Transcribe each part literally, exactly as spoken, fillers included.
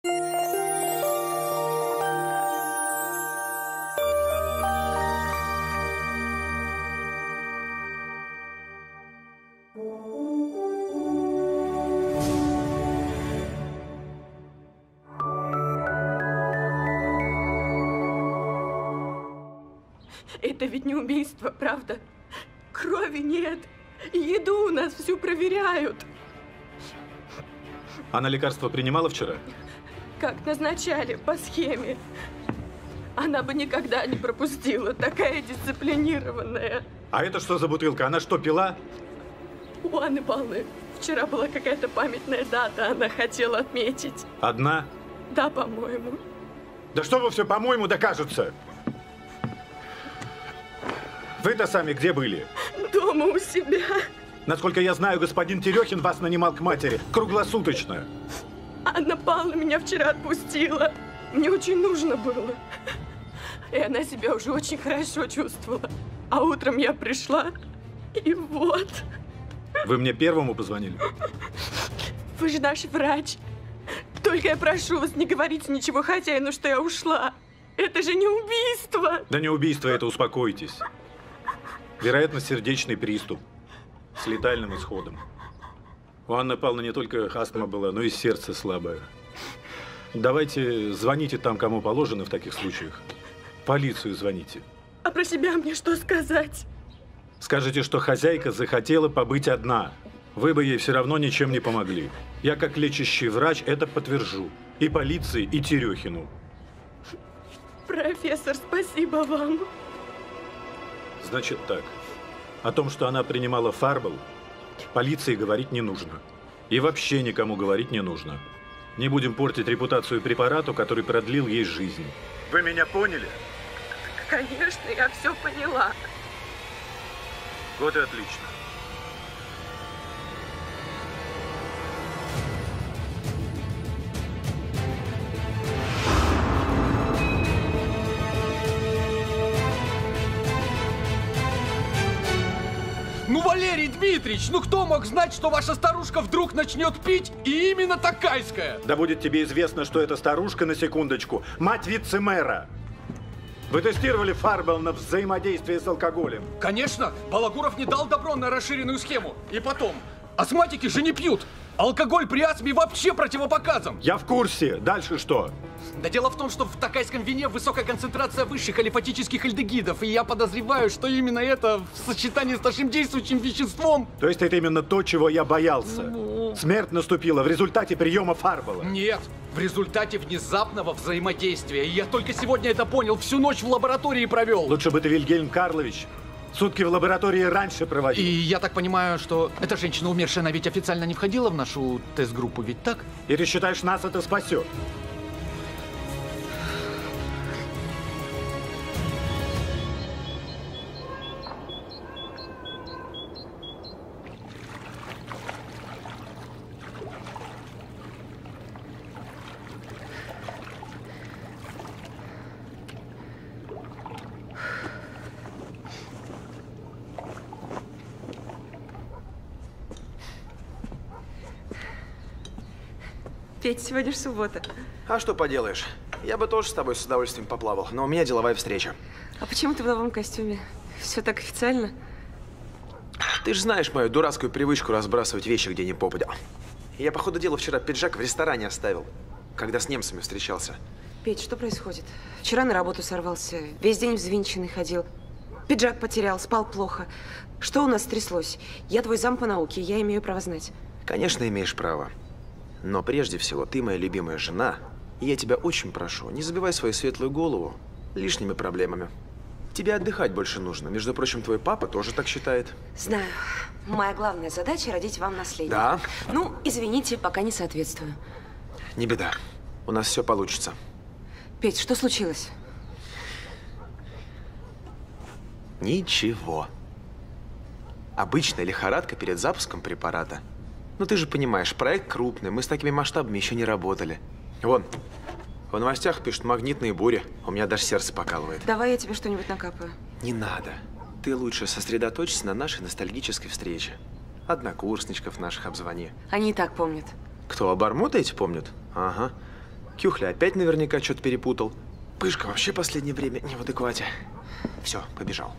Это ведь не убийство, правда? Крови нет. Еду у нас всю проверяют. Она лекарство принимала вчера? Как назначали, по схеме. Она бы никогда не пропустила, такая дисциплинированная. А это что за бутылка? Она что, пила? У Анны Павловны вчера была какая-то памятная дата, она хотела отметить. Одна? Да, по-моему. Да что вы все, по-моему, докажется? Вы-то сами где были? Дома у себя. Насколько я знаю, господин Терехин вас нанимал к матери круглосуточно. Анна Павловна меня вчера отпустила. Мне очень нужно было. И она себя уже очень хорошо чувствовала. А утром я пришла, и вот. Вы мне первому позвонили? Вы же наш врач. Только я прошу вас, не говорите ничего хозяину, что я ушла. Это же не убийство. Да не убийство это, успокойтесь. Вероятно, сердечный приступ с летальным исходом. У Анны Павловны не только астма была, но и сердце слабое. Давайте звоните там, кому положено в таких случаях. В полицию звоните. А про себя мне что сказать? Скажите, что хозяйка захотела побыть одна. Вы бы ей все равно ничем не помогли. Я, как лечащий врач, это подтвержу. И полиции, и Терехину. Профессор, спасибо вам. Значит так. О том, что она принимала фарбл, полиции говорить не нужно. И вообще никому говорить не нужно. Не будем портить репутацию препарату, который продлил ей жизнь. Вы меня поняли? Конечно, я все поняла. Вот и отлично. Ну, Валерий Дмитриевич, ну кто мог знать, что ваша старушка вдруг начнет пить, и именно такайская? Да будет тебе известно, что эта старушка, на секундочку, мать вице-мэра. Вы тестировали фарбл на взаимодействие с алкоголем? Конечно, Балагуров не дал добро на расширенную схему. И потом, астматики же не пьют. Алкоголь при астме вообще противопоказан. Я в курсе. Дальше что? Да дело в том, что в такайском вине высокая концентрация высших алифатических альдегидов, и я подозреваю, что именно это в сочетании с нашим действующим веществом... То есть это именно то, чего я боялся? Ну... Смерть наступила в результате приема фарбала? Нет, в результате внезапного взаимодействия. И я только сегодня это понял, всю ночь в лаборатории провел. Лучше бы ты, Вильгельм Карлович, сутки в лаборатории раньше проводил. И я так понимаю, что эта женщина умершая, она ведь официально не входила в нашу тест-группу, ведь так? И ты считаешь, нас это спасет? Петь, сегодня ж суббота. А что поделаешь? Я бы тоже с тобой с удовольствием поплавал, но у меня деловая встреча. А почему ты в новом костюме? Все так официально? Ты же знаешь мою дурацкую привычку разбрасывать вещи где ни попадя. Я, по ходу дела, вчера пиджак в ресторане оставил, когда с немцами встречался. Петь, что происходит? Вчера на работу сорвался, весь день взвинченный ходил. Пиджак потерял, спал плохо. Что у нас стряслось? Я твой зам по науке, я имею право знать. Конечно, имеешь право. Но прежде всего, ты моя любимая жена, и я тебя очень прошу, не забивай свою светлую голову лишними проблемами. Тебе отдыхать больше нужно. Между прочим, твой папа тоже так считает. Знаю. Моя главная задача – родить вам наследника. Да? Ну, извините, пока не соответствую. Не беда. У нас все получится. Петь, что случилось? Ничего. Обычная лихорадка перед запуском препарата. Ну, ты же понимаешь, проект крупный, мы с такими масштабами еще не работали. Вон, в новостях пишут магнитные бури, у меня даже сердце покалывает. Давай я тебе что-нибудь накапаю. Не надо. Ты лучше сосредоточься на нашей ностальгической встрече. Однокурсничков наших обзвони. Они и так помнят. Кто, обормоты эти помнят? Ага. Кюхля опять наверняка что-то перепутал. Пышка вообще последнее время не в адеквате. Все, побежал.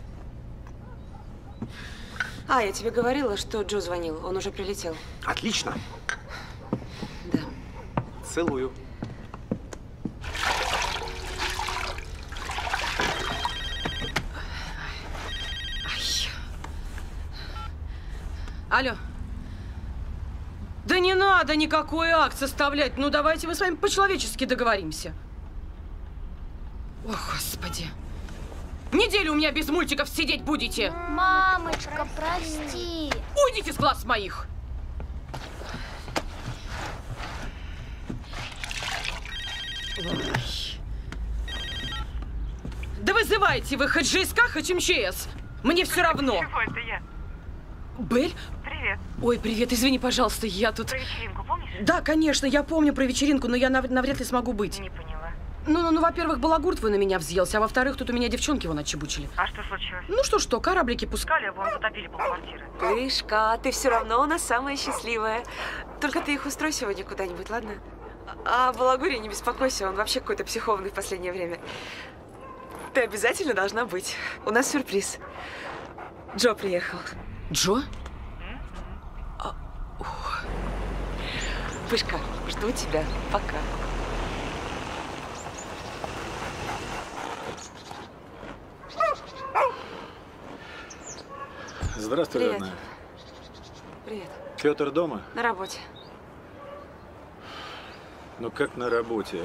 А, я тебе говорила, что Джо звонил. Он уже прилетел. Отлично. Да. Целую. Алло. Да не надо никакой акт составлять. Ну, давайте мы с вами по-человечески договоримся. О, Господи. Неделю у меня без мультиков сидеть будете. Мамочка, прости. Уйдите с глаз моих. Ой. Да вызывайте вы хоть ЖСК, хоть МЧС. Мне все равно. Чего это я? Бель? Привет. Ой, привет, извини, пожалуйста, я тут... Про вечеринку помнишь? Да, конечно, я помню про вечеринку, но я нав... навряд ли смогу быть. Не поняла. Ну, ну, ну, во-первых, балагурт вы на меня взъелся, а во-вторых, тут у меня девчонки вон отчебучили. А что случилось? Ну что-что, кораблики пускали. Сказали, вон затопили полквартиры. Пышка, ты все равно у нас самая счастливая. Только ты их устрой сегодня куда-нибудь, ладно? А о Балагуре не беспокойся, он вообще какой-то психованный в последнее время. Ты обязательно должна быть. У нас сюрприз. Джо приехал. Джо? А, Пышка, жду тебя. Пока. Здравствуй, Привет. родная. Привет. Петр дома? На работе. Ну как на работе,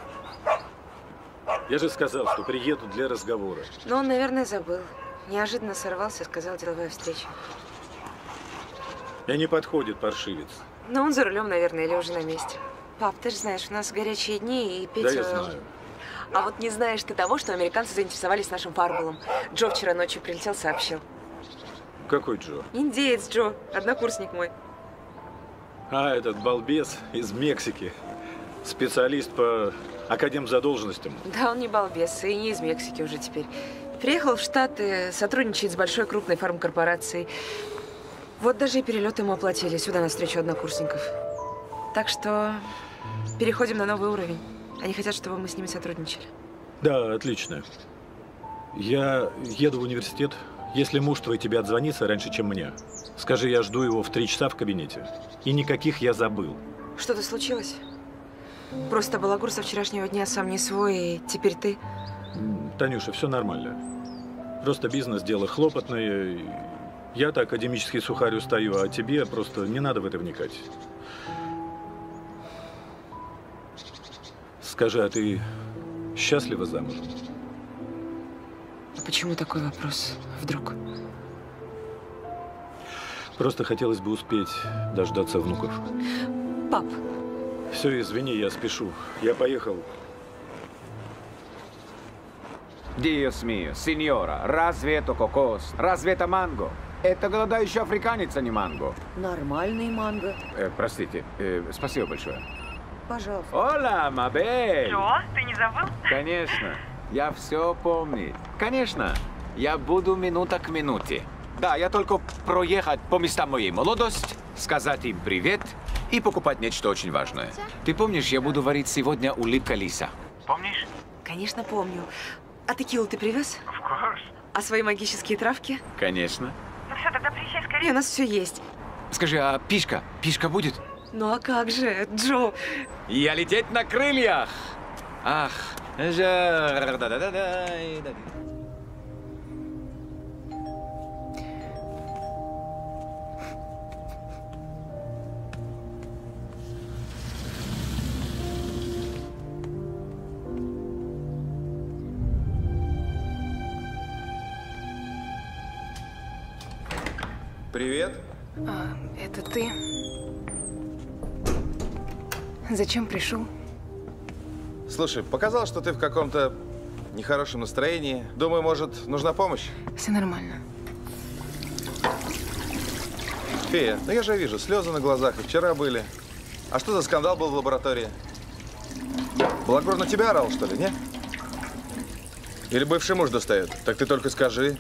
а? Я же сказал, что приеду для разговора. Но он, наверное, забыл. Неожиданно сорвался, сказал деловая встреча. И не подходит паршивец. Но он за рулем, наверное, или уже на месте. Пап, ты же знаешь, у нас горячие дни, и Петя… Да, я знаю. А вот не знаешь ты того, что американцы заинтересовались нашим фарболом. Джо вчера ночью прилетел, сообщил. Какой Джо? Индеец Джо, однокурсник мой. А, этот балбес из Мексики. Специалист по академзадолженностям. Да, он не балбес, и не из Мексики уже теперь. Приехал в Штаты, сотрудничает с большой крупной фармкорпорацией. Вот даже и перелет ему оплатили сюда на встречу однокурсников. Так что переходим на новый уровень. Они хотят, чтобы мы с ними сотрудничали. Да, отлично. Я еду в университет. Если муж твой тебе отзвонится раньше, чем мне, скажи, я жду его в три часа в кабинете. И никаких я забыл. Что-то случилось? Просто Балагур со вчерашнего дня сам не свой, и теперь ты… Танюша, все нормально. Просто бизнес – дело хлопотное. Я-то академический сухарь устаю, а тебе просто не надо в это вникать. Скажи, а ты счастлива замужем? Почему такой вопрос вдруг? Просто хотелось бы успеть дождаться внуков. Пап. Все, извини, я спешу. Я поехал. Диос мио, сеньора, разве это кокос? Разве это манго? Это голодающий африканец, а не манго. Нормальный манго. Э, простите, э, спасибо большое. Пожалуйста. Ола, Мабель! Что? Ты не забыл? Конечно, я все помню. Конечно, я буду минута к минуте. Да, я только проехать по местам моей молодости, сказать им привет и покупать нечто очень важное. Ты помнишь, я буду варить сегодня улитка лиса? Помнишь? Конечно, помню. А текилу ты привез? Of course. А свои магические травки? Конечно. Ну все, тогда приезжай И скорее. у нас все есть. Скажи, а пишка? Пишка будет? Ну а как же, Джо? Я лететь на крыльях! Ах, жар... да-да-да-да-да. Привет. А, это ты? Зачем пришел? Слушай, показалось, что ты в каком-то нехорошем настроении. Думаю, может, нужна помощь? Все нормально. Фея, ну я же вижу, слезы на глазах и вчера были. А что за скандал был в лаборатории? Балагур на тебя орал, что ли, не? Или бывший муж достает? Так ты только скажи.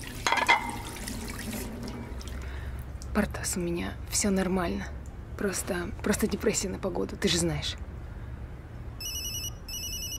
Партас, у меня все нормально. Просто, просто депрессия на погоду, ты же знаешь.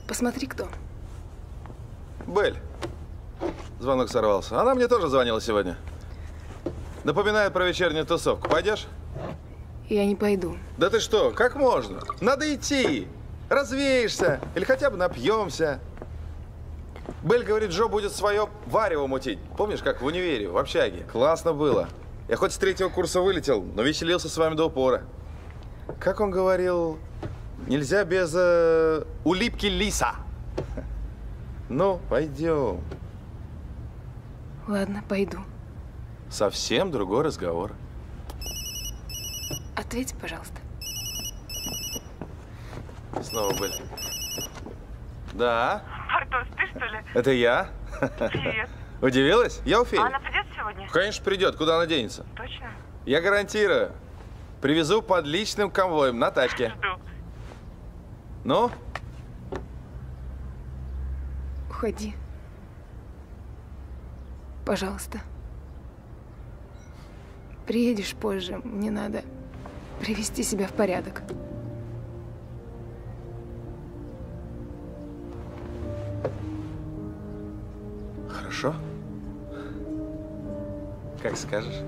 Посмотри, кто. Белль. Звонок сорвался. Она мне тоже звонила сегодня. Напоминает про вечернюю тусовку. Пойдешь? Я не пойду. Да ты что? Как можно? Надо идти. Развеешься. Или хотя бы напьемся. Белль говорит, Джо будет свое варево мутить. Помнишь, как в универе, в общаге? Классно было. Я хоть с третьего курса вылетел, но веселился с вами до упора. Как он говорил, нельзя без э, улыбки лиса. Ну, пойдем. Ладно, пойду. Совсем другой разговор. Ответь, пожалуйста. Снова Белль. Да. Пардос, ты что ли? Это я. Привет. Удивилась? Я у Феи. А она придет сегодня? Конечно, придет. Куда она денется? Точно? Я гарантирую. Привезу под личным конвоем на тачке. Жду. Ну? Уходи. Пожалуйста. Приедешь позже. Мне надо привести себя в порядок. Хорошо. Как скажешь.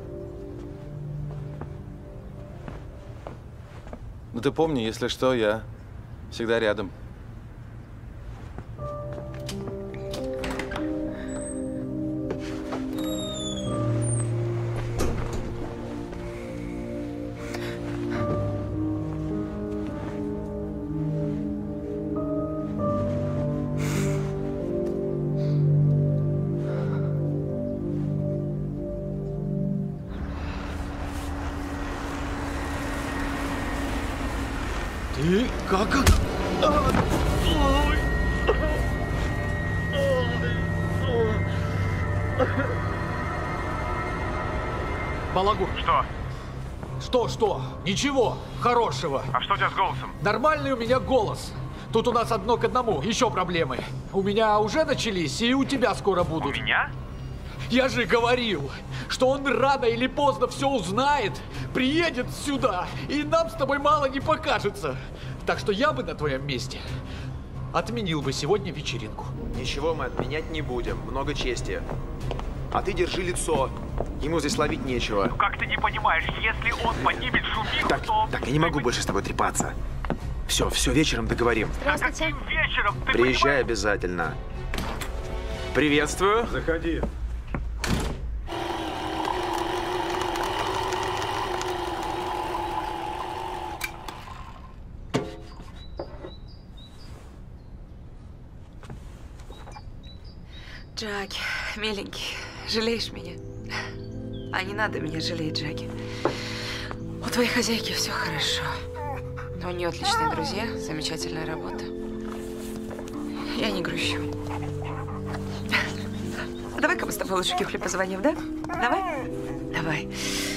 Ну ты помни, если что, я всегда рядом. Ты как? Балагур. Что? Что, что? Ничего хорошего. А что у тебя с голосом? Нормальный у меня голос. Тут у нас одно к одному. Еще проблемы. У меня уже начались, и у тебя скоро будут. У меня? Я же говорил, что он рано или поздно все узнает, приедет сюда, и нам с тобой мало не покажется. Так что я бы на твоем месте отменил бы сегодня вечеринку. Ничего мы отменять не будем. Много чести. А ты держи лицо. Ему здесь ловить нечего. Ну как ты не понимаешь, если он поднимет шумиху, Так, то... так, я не могу больше с тобой трепаться. Все, все, вечером договорим. Здравствуйте. Вечером, ты Приезжай понимаешь? обязательно. Приветствую. Заходи. Джаки, миленький, жалеешь меня? А не надо меня жалеть, Джаки. У твоей хозяйки все хорошо. У нее отличные друзья, замечательная работа. Я не грущу. А давай-ка мы с тобой лучше Кюхле позвоним, да? Давай? Давай.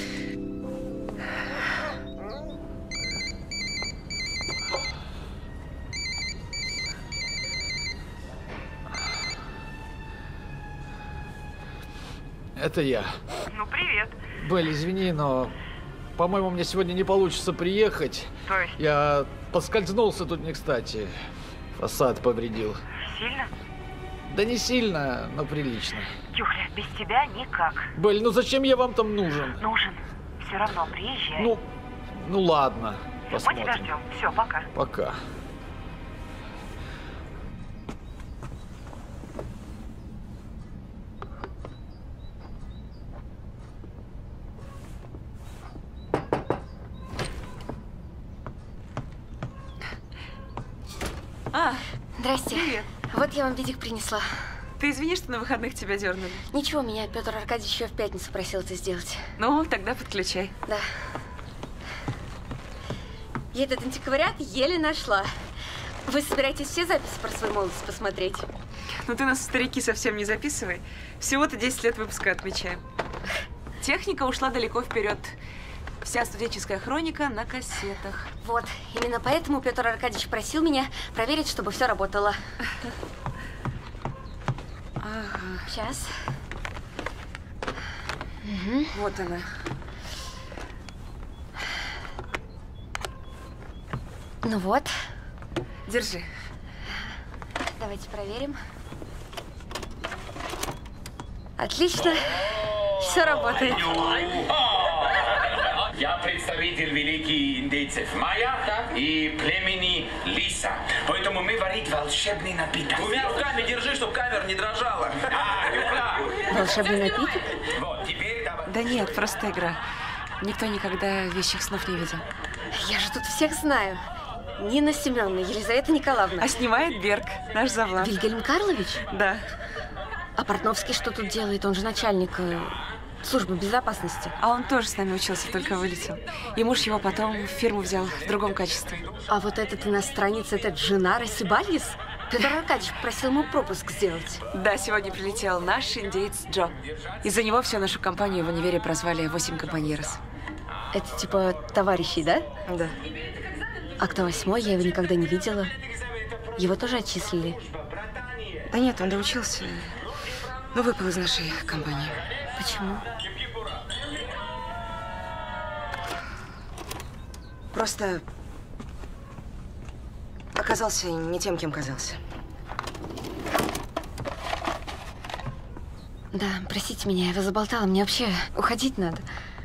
Это я. Ну, привет. Белль, извини, но, по-моему, мне сегодня не получится приехать. То есть? Я поскользнулся тут не кстати. Фасад повредил. Сильно? Да не сильно, но прилично. Кюхля, без тебя никак. Белль, ну зачем я вам там нужен? Нужен. Все равно приезжай. Ну, ну ладно, мы тебя посмотрим. ждем. Все, пока. Пока. А, Здрасте. Привет. Вот я вам видик принесла. Ты извини, что на выходных тебя дернули. Ничего, меня Петр Аркадьевич еще в пятницу просил это сделать. Ну, тогда подключай. Да. Я этот антиквариат еле нашла. Вы собираетесь все записи про свою молодость посмотреть? Ну ты нас, старики, совсем не записывай. Всего-то десять лет выпуска отмечаем. Техника ушла далеко вперед. Вся студенческая хроника на кассетах. Вот, именно поэтому Петр Аркадьевич просил меня проверить, чтобы все работало. Ага. Сейчас. Угу. Вот она. Ну вот. Держи. Давайте проверим. Отлично. Все работает. Я представитель великих индейцев майя и племени Лиса. Поэтому мы варить волшебный напиток. Двумя руками держи, чтобы камера не дрожала. Волшебный напиток? Вот, теперь давай. Да нет, просто игра. Никто никогда вещих снов не видел. Я же тут всех знаю. Нина Семеновна, Елизавета Николаевна. А снимает Берг, наш завлад. Вильгельм Карлович? Да. А Портновский что тут делает? Он же начальник э, службы безопасности. А он тоже с нами учился, только вылетел. И муж его потом в фирму взял в другом качестве. А вот этот иностранец, этот Женара Сибальес? Петр Аркадьевич просил ему пропуск сделать. Да, сегодня прилетел наш индеец Джо. Из-за него всю нашу компанию в универе прозвали «Восемь компаньерос». Это типа товарищей, да? Да. А кто восьмой? Я его никогда не видела. Его тоже отчислили? Да нет, он доучился. Ну, выпал из нашей компании. Почему? Просто оказался не тем, кем казался. Да, простите меня, я вас заболтала. Мне вообще уходить надо.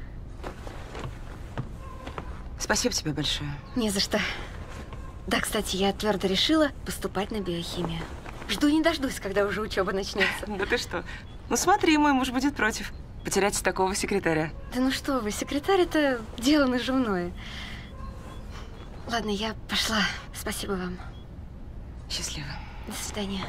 Спасибо тебе большое. Не за что. Да, кстати, я твердо решила поступать на биохимию. Жду не дождусь, когда уже учеба начнется. Да ты что? Ну смотри, мой муж будет против. Потерять такого секретаря. Да ну что вы, секретарь – это дело наживное. Ладно, я пошла. Спасибо вам. Счастливо. До свидания.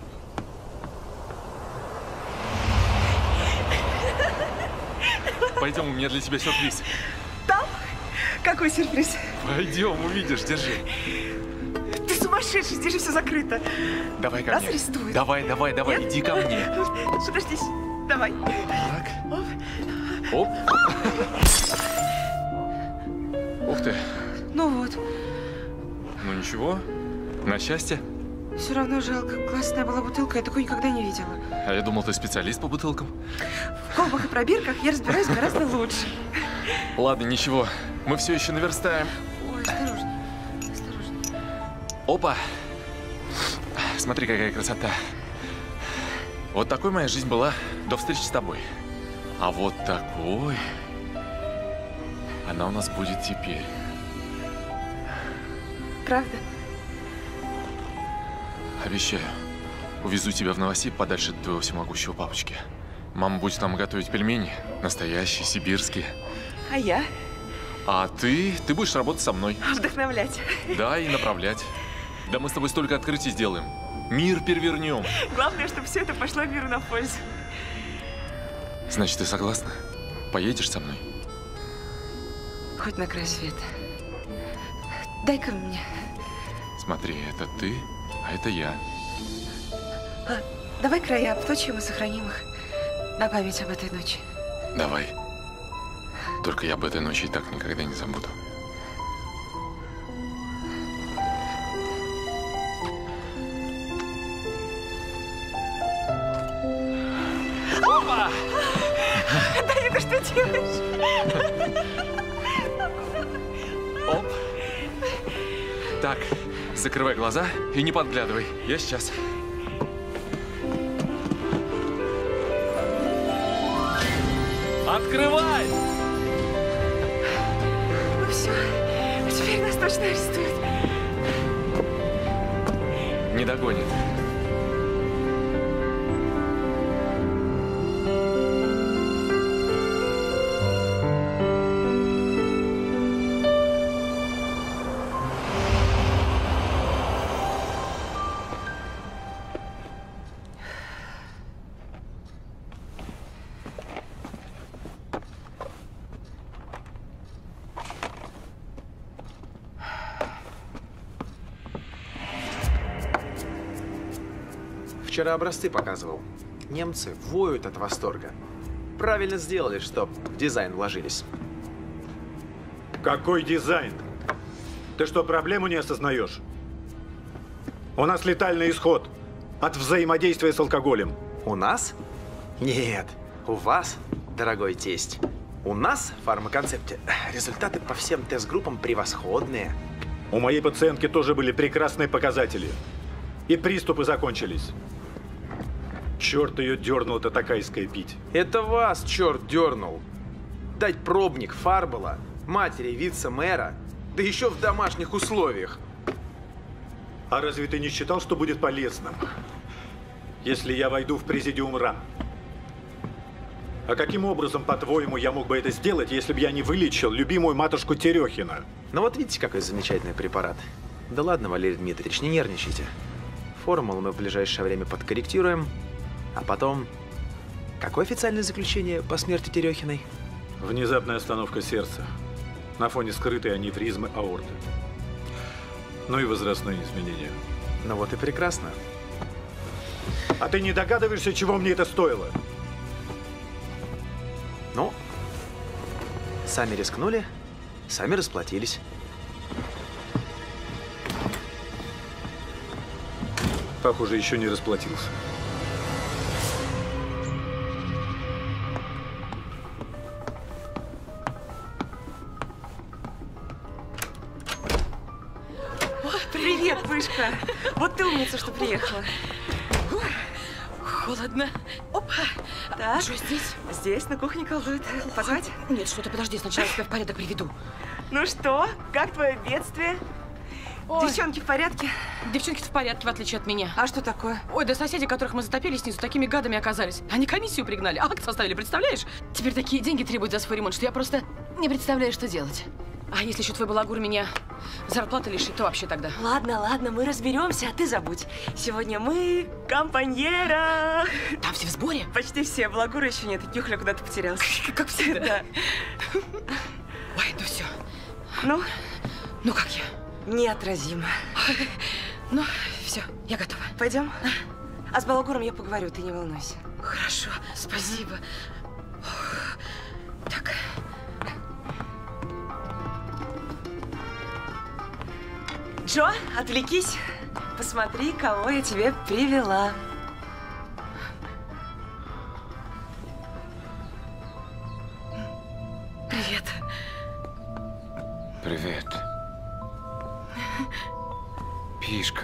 Пойдем, у меня для тебя сюрприз. Там? Какой сюрприз? Пойдем, увидишь, держи. Ты сумасшедший, здесь же все закрыто. Давай ко Нас мне. арестуют. Давай, давай, давай, Нет? иди ко мне. Подождись, давай. Так. Оп. Ух ты. Ну вот. Ну ничего, на счастье. Все равно жалко. Классная была бутылка, я такой никогда не видела. А я думал, ты специалист по бутылкам. В колбах и пробирках я разбираюсь гораздо лучше. Ладно, ничего. Мы все еще наверстаем. Ой, осторожно. Осторожно. Опа. Смотри, какая красота. Вот такой моя жизнь была до встречи с тобой. А вот такой она у нас будет теперь. Правда? Обещаю. Увезу тебя в Новосиб подальше от твоего всемогущего папочки. Мама будет там готовить пельмени. Настоящие, сибирские. А я? А ты, ты будешь работать со мной. Вдохновлять. Да, и направлять. Да мы с тобой столько открытий сделаем. Мир перевернем. Главное, чтобы все это пошло миру на пользу. Значит, ты согласна? Поедешь со мной? Хоть на край света. Дай-ка мне. Смотри, это ты, а это я. А, давай края обточим и сохраним их на память об этой ночи. Давай. Только я об этой ночи и так никогда не забуду. Опа! Да это что делаешь? Оп. Так, закрывай глаза и не подглядывай. Я сейчас. Открывай! Ну все, теперь нас точно арестуют. Не догонит. Вчера образцы показывал. Немцы воют от восторга. Правильно сделали, что в дизайн вложились. Какой дизайн? Ты что, проблему не осознаешь? У нас летальный исход от взаимодействия с алкоголем. У нас? Нет, у вас, дорогой тесть. У нас в фармаконцепте результаты по всем тест-группам превосходные. У моей пациентки тоже были прекрасные показатели. И приступы закончились. Черт ее дернул, это такайское пить. Это вас черт дернул. Дать пробник Фарбола, матери вице-мэра, да еще в домашних условиях. А разве ты не считал, что будет полезным, если я войду в президиум РАН? А каким образом, по-твоему, я мог бы это сделать, если бы я не вылечил любимую матушку Терехина? Ну вот видите, какой замечательный препарат. Да ладно, Валерий Дмитриевич, не нервничайте. Формулу мы в ближайшее время подкорректируем. А потом... Какое официальное заключение по смерти Терехиной? Внезапная остановка сердца на фоне скрытой аневризмы аорты. Ну и возрастные изменения. Ну вот и прекрасно. А ты не догадываешься, чего мне это стоило? Ну, сами рискнули, сами расплатились. Похоже, еще не расплатился. Привет, Пышка. Вот ты умница, что приехала. Холодно. Опа. Так. Что здесь? Здесь, на кухне колдует. Позвать? Нет, что-то подожди, сначала я себя в порядок приведу. Ну что, как твое бедствие? Ой. Девчонки в порядке? Девчонки в порядке, в отличие от меня. А что такое? Ой, да соседи, которых мы затопили снизу, такими гадами оказались. Они комиссию пригнали, акт составили, представляешь? Теперь такие деньги требуют за свой ремонт, что я просто не представляю, что делать. А если еще твой балагур меня зарплаты лишит, то вообще тогда. Ладно, ладно, мы разберемся, а ты забудь. Сегодня мы компаньера. Там все в сборе? Почти все. Балагура еще нет, и Кюхля куда-то потерялся. Как всегда. Да. Ой, ну все. Ну? Ну как я? Неотразимо. Ну, все, я готова. Пойдем? А с балагуром я поговорю, ты не волнуйся. Хорошо, спасибо. Так. Джо, отвлекись. Посмотри, кого я тебе привела. Привет. Привет. Пишка.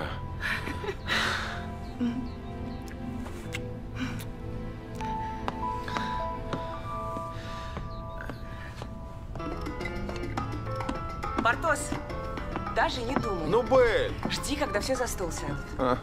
Бартос, даже не думай. Ну, Бель! Жди, когда все за стол сядут. А.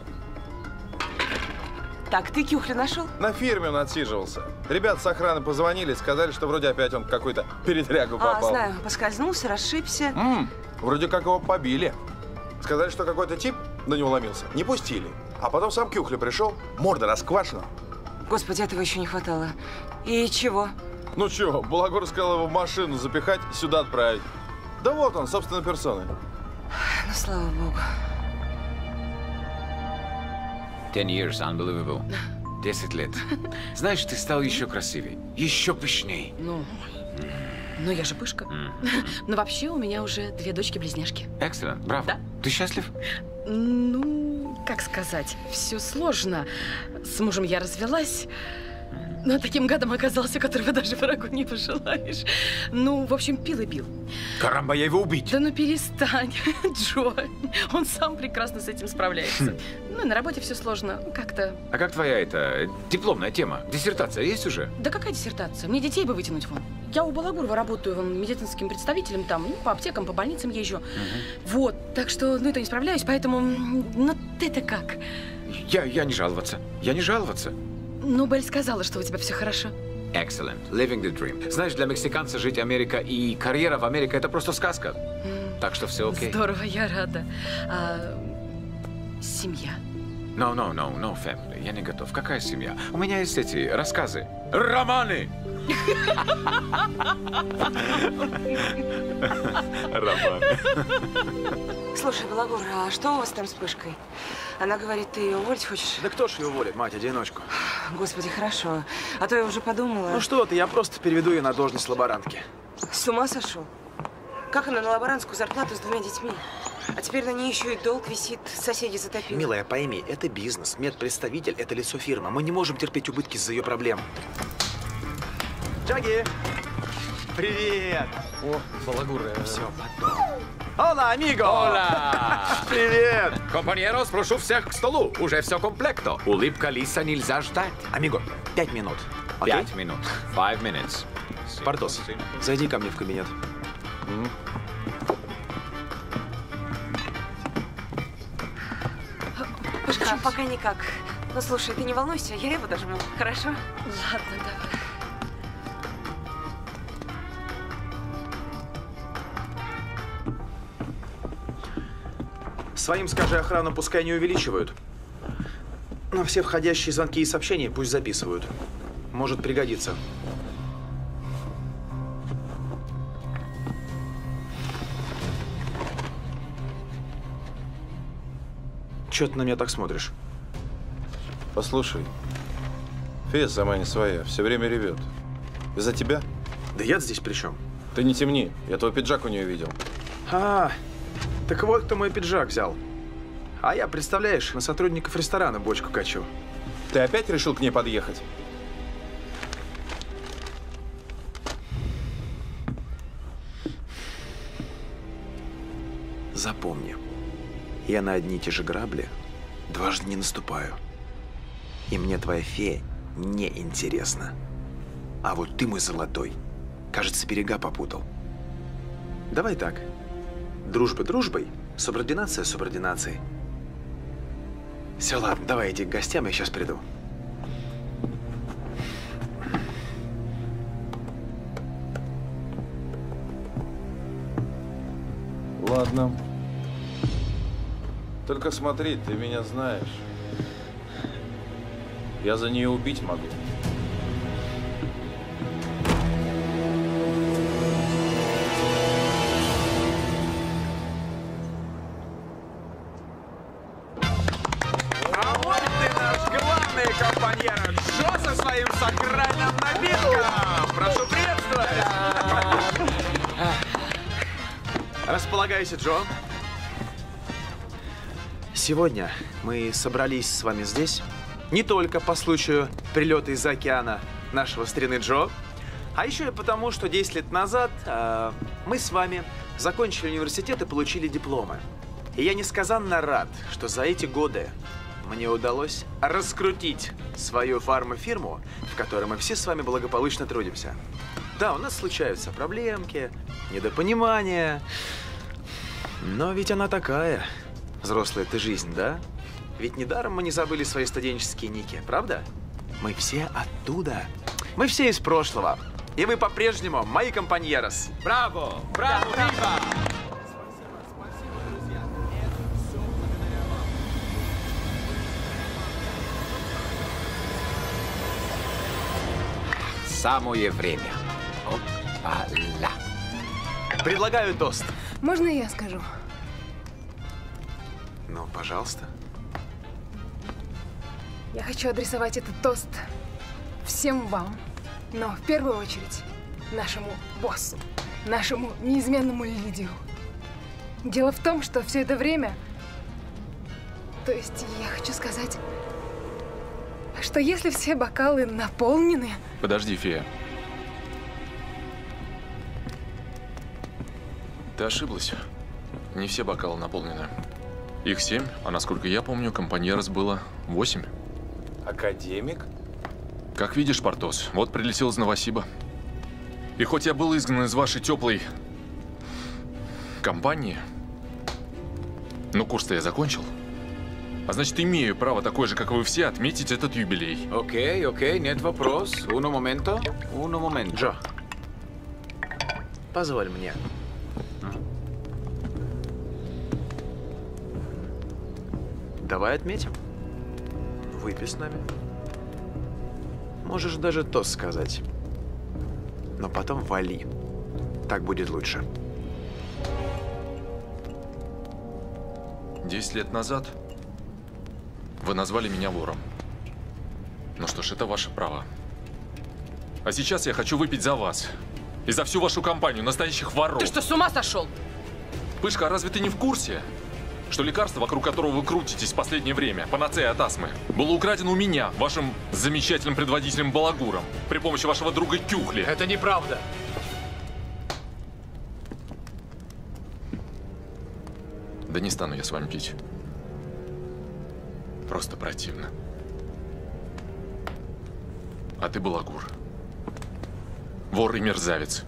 Так, ты Кюхлю нашел? На фирме он отсиживался. Ребята с охраны позвонили, сказали, что вроде опять он в какую-то передрягу попал. А, знаю, поскользнулся, расшибся. М-м, вроде как его побили. Сказали, что какой-то тип на него ломился. Не пустили. А потом сам Кюхля пришел, морда расквашена. Господи, этого еще не хватало. И чего? Ну чего, Балагур сказал его в машину запихать и сюда отправить. Да вот он, собственной персоной. Ну, слава богу. Ten years, unbelievable. Десять лет. Знаешь, ты стал еще красивее, еще пышней. Ну, ну я же Пышка. Но вообще у меня уже две дочки-близняшки. Excellent, браво. Да. Ты счастлив? Ну, как сказать, все сложно. С мужем я развелась, но таким гадом оказался, которого даже врагу не пожелаешь. Ну, в общем, пил и пил. Карамба, я его убить. Да ну перестань, Джо. Он сам прекрасно с этим справляется. Ну, и на работе все сложно. Как-то... А как твоя эта дипломная тема? Диссертация есть уже? Да какая диссертация? Мне детей бы вытянуть вон. Я у Балагурова работаю вон, медицинским представителем там, ну, по аптекам, по больницам езжу. Угу. Вот, так что, ну, это не справляюсь, поэтому... Ну, ты-то как? Я, я не жаловаться. Я не жаловаться. Ну, Белль сказала, что у тебя все хорошо. Excellent. Living the dream. Знаешь, для мексиканца жить Америка и карьера в Америке – это просто сказка. Mm. Так что все окей. Здорово, я рада. А, семья? No, no, no, no family. Я не готов. Какая семья? У меня есть эти рассказы. Романы! Романы. Слушай, Балагур, а что у вас там с Пышкой? Она говорит, ты ее уволить хочешь? Да кто ж ее уволит, мать-одиночку? Господи, хорошо. А то я уже подумала. Ну что ты, я просто переведу ее на должность лаборантки. С ума сошел? Как она на лаборантскую зарплату с двумя детьми? А теперь на ней еще и долг висит, соседи затопили. Милая, пойми, это бизнес. Медпредставитель – это лицо фирмы. Мы не можем терпеть убытки из-за ее проблем. Джаги! Привет! О, Балагур. Все, потом. Ола, амиго! Ола! Привет! Компаньерос, прошу всех к столу. Уже все комплекто. Улыбка Лиса нельзя ждать. Амиго, пять минут. Окей? Пять минут. Five minutes. Портос, зайди ко мне в кабинет. Пышка, пока никак. Ну, слушай, ты не волнуйся, я его дожму, хорошо? Ладно, давай. Своим скажи охрану, пускай не увеличивают. Но все входящие звонки и сообщения пусть записывают. Может пригодиться. Чё ты на меня так смотришь? Послушай, Фея сама не своя, все время ревет. Из-за тебя? Да я здесь при чем? Ты не темни, я твой пиджак у нее видел. А, так вот кто мой пиджак взял. А я, представляешь, на сотрудников ресторана бочку качу. Ты опять решил к ней подъехать? Запомни, я на одни и те же грабли дважды не наступаю. И мне твоя фея не интересна. А вот ты, мой золотой, кажется, берега попутал. Давай так. Дружба дружбой, субординация субординацией. Все, ладно, давай иди к гостям, я сейчас приду. Ладно. Только смотри, ты меня знаешь. Я за нее убить могу. А вот ты наш главный компаньер Джо со своим сакральным напитком. Прошу приветствовать. Располагайся, Джо. Сегодня мы собрались с вами здесь не только по случаю прилета из-за океана нашего старины Джо, а еще и потому, что десять лет назад э, мы с вами закончили университет и получили дипломы. И я несказанно рад, что за эти годы мне удалось раскрутить свою фарма-фирму, в которой мы все с вами благополучно трудимся. Да, у нас случаются проблемки, недопонимания, но ведь она такая. Взрослая ты жизнь, да? Ведь недаром мы не забыли свои студенческие ники, правда? Мы все оттуда. Мы все из прошлого. И вы по-прежнему мои компаньерос. Браво! Браво! Вива! Самое время. Опа-ля. Предлагаю тост. Можно я скажу? Ну, пожалуйста. Я хочу адресовать этот тост всем вам, но в первую очередь нашему боссу, нашему неизменному лидеру. Дело в том, что все это время, то есть я хочу сказать, что если все бокалы наполнены… Подожди, Фея. Ты ошиблась. Не все бокалы наполнены. Их семь, а насколько я помню, компаньерос было восемь. Академик? Как видишь, Портос, вот прилетел из Новосиба. И хоть я был изгнан из вашей теплой компании, но курс-то я закончил. А значит, имею право такое же, как и вы все, отметить этот юбилей. Окей, окей, нет вопрос. Uno momento, uno momento. Джо, позволь мне. Давай отметим. Выпей с нами. Можешь даже тост сказать. Но потом вали. Так будет лучше. Десять лет назад вы назвали меня вором. Ну что ж, это ваше право. А сейчас я хочу выпить за вас. И за всю вашу компанию настоящих воров. Ты что, с ума сошел? Пышка, а разве ты не в курсе, что лекарство, вокруг которого вы крутитесь в последнее время, панацея от астмы, было украдено у меня, вашим замечательным предводителем Балагуром, при помощи вашего друга Кюхли? Это неправда. Да не стану я с вами пить. Просто противно. А ты балагур. Вор и мерзавец.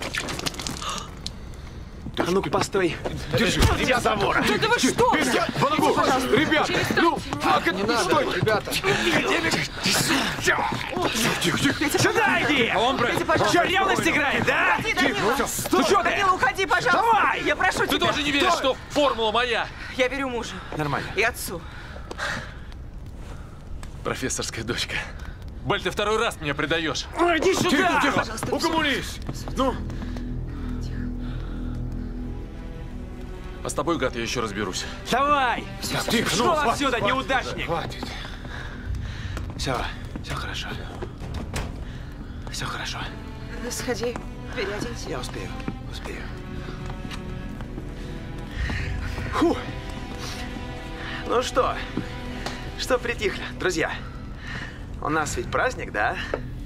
А ну-ка, постой. Держи, тебя за вора. Да вы что? Балагур, ребята, ну, а Не надо, стой. ребята. Тихо, тихо. Сюда иди! Он, брат, Что, ревность играет, да? Ну что, Данила, уходи, пожалуйста. Давай! Я прошу Ты тебя. тоже не веришь, что формула моя? Я верю мужу. Нормально. И отцу. Профессорская дочка. Бель, ты второй раз меня предаешь. Иди сюда! Тихо, Пожалуйста, Угомонись! Ну, А с тобой, гад, я еще разберусь. давай! Тихо, Шел отсюда, неудачник! Хватит. Все, все хорошо. Все хорошо. Сходи, переоденься. Я успею, успею. Фу. Ну что, что притихли, друзья? У нас ведь праздник, да?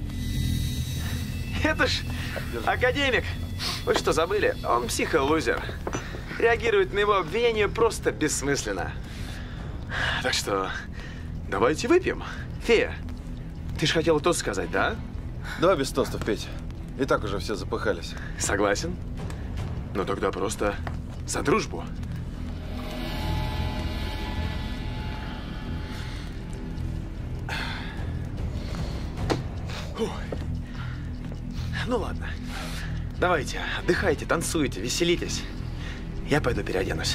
Это ж академик. Вы что, забыли? Он психолузер. Реагировать на его обвинение просто бессмысленно. Так что давайте выпьем. Фея, ты же хотела тост сказать, да? Давай без тостов, Петь. И так уже все запыхались. Согласен? Ну тогда просто за дружбу. Фух. Ну ладно. Давайте, отдыхайте, танцуйте, веселитесь. Я пойду переоденусь.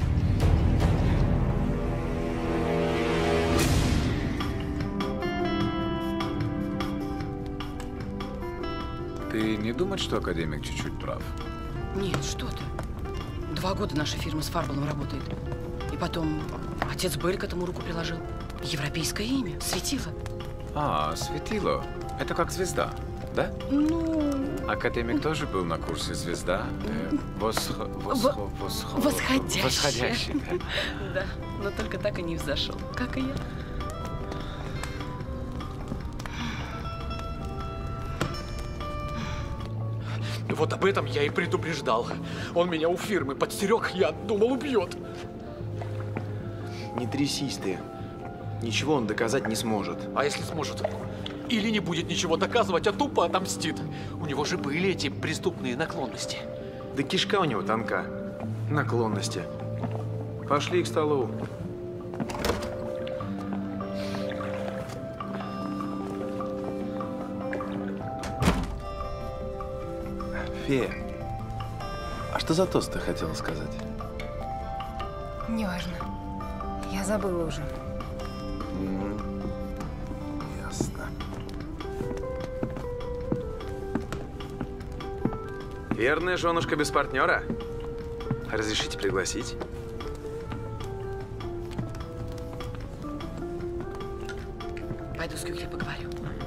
Ты не думаешь, что академик чуть-чуть прав? Нет, что ты. Два года наша фирма с Фарбалом работает. И потом отец Бель к этому руку приложил. Европейское имя, светило. А, светило. Это как звезда, да? Ну... Академик тоже был на курсе звезда. Э, восхо... восхо... восхо... Восходящая. Восходящий, да. Да, но только так и не взошел, как и я. Вот об этом я и предупреждал. Он меня у фирмы подстерег, я думал, убьет. Не трясись ты. Ничего он доказать не сможет. А если сможет? Или не будет ничего доказывать, а тупо отомстит. У него же были эти преступные наклонности. Да кишка у него тонка. Наклонности. Пошли к столу. Фея, а что за тост ты хотела сказать? Неважно. Я забыла уже. Ясно. Верная женушка без партнера. Разрешите пригласить? Пойду с Кюхли поговорю.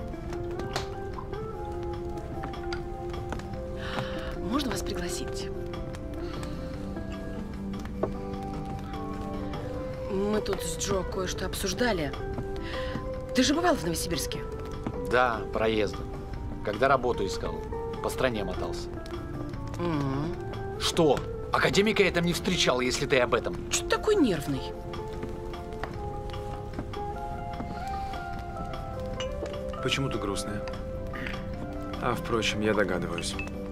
Можно вас пригласить? Мы тут с Джо кое-что обсуждали. Ты же бывал в Новосибирске? Да, проездом. Когда работу искал, по стране мотался. Угу. Что? Академика я там не встречал, если ты об этом. Что ты такой нервный? Почему ты грустная? А, впрочем, я догадываюсь.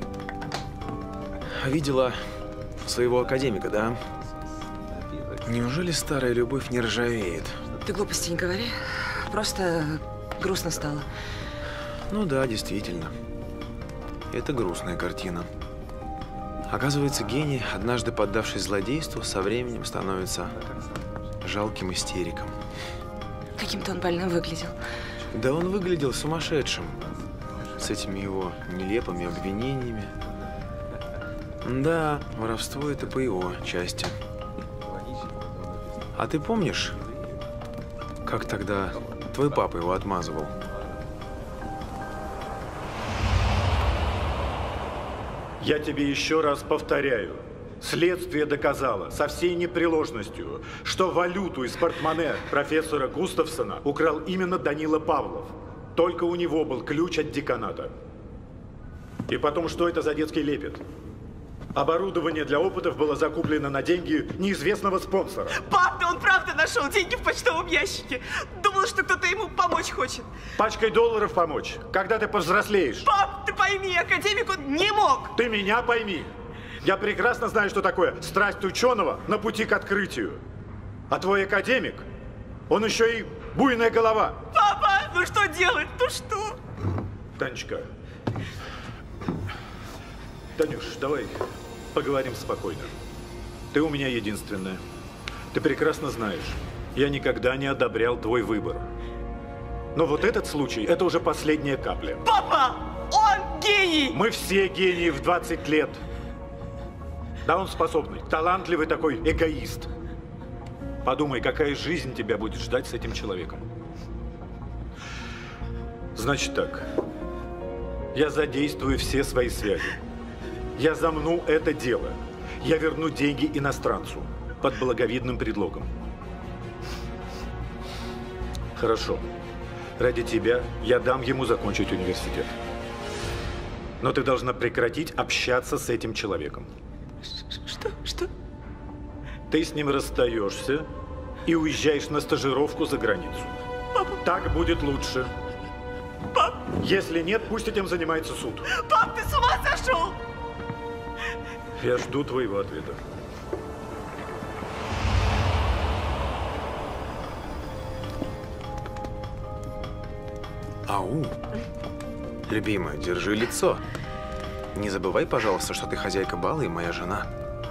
Видела своего академика, да? Неужели старая любовь не ржавеет? Ты глупости не говори. Просто грустно стало. Ну да, действительно. Это грустная картина. Оказывается, гений, однажды поддавшись злодейству, со временем становится жалким истериком. Каким-то он больным выглядел. Да он выглядел сумасшедшим. С этими его нелепыми обвинениями. Да, воровство это по его части. А ты помнишь, как тогда твой папа его отмазывал? Я тебе еще раз повторяю. Следствие доказало со всей непреложностью, что валюту из портмоне профессора Густавсона украл именно Данила Павлов. Только у него был ключ от деканата. И потом, что это за детский лепет? Оборудование для опытов было закуплено на деньги неизвестного спонсора. Пап, да он правда нашел деньги в почтовом ящике. Думал, что кто-то ему помочь хочет. Пачкой долларов помочь, когда ты повзрослеешь. Пап, ты пойми, академик он не мог. Ты меня пойми. Я прекрасно знаю, что такое страсть ученого на пути к открытию. А твой академик, он еще и буйная голова. Папа, ну что делать? Ну что? Танечка. Танюш, давай поговорим спокойно. Ты у меня единственная. Ты прекрасно знаешь, я никогда не одобрял твой выбор. Но вот этот случай, это уже последняя капля. Папа, он гений! Мы все гении в двадцать лет. Да, он способный, талантливый такой эгоист. Подумай, какая жизнь тебя будет ждать с этим человеком. Значит так, я задействую все свои связи. Я замну это дело. Я верну деньги иностранцу под благовидным предлогом. Хорошо. Ради тебя я дам ему закончить университет. Но ты должна прекратить общаться с этим человеком. Что? Что? Ты с ним расстаешься и уезжаешь на стажировку за границу. Папа. Так будет лучше. Пап. Если нет, пусть этим занимается суд. Пап, ты с ума сошел? Я жду твоего ответа. Ау. Любимая, держи лицо. Не забывай, пожалуйста, что ты хозяйка бала и моя жена.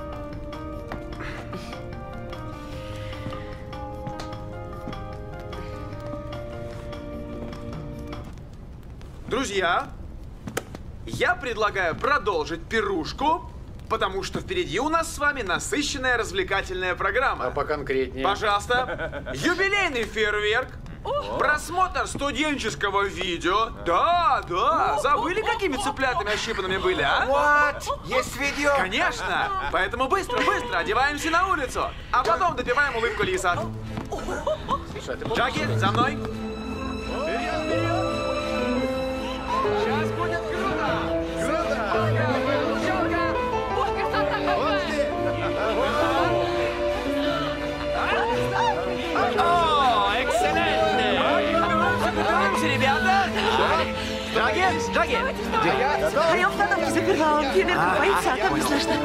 Друзья, я предлагаю продолжить пирушку, потому что впереди у нас с вами насыщенная развлекательная программа. А поконкретнее? Пожалуйста. Юбилейный фейерверк. Просмотр студенческого видео. Да, да. Забыли, какими цыплятами ощипанными были, а? What? Есть видео? Конечно. Поэтому быстро, быстро одеваемся на улицу. А потом допиваем улыбку лиса. Джаги, за мной. Вперед, вперед. Сейчас будет круто. Круто. О, экселентно! Готовимся, ребята? Джаги, Джаги! А в потом заперла, он фейерверк боится, а там не слышно.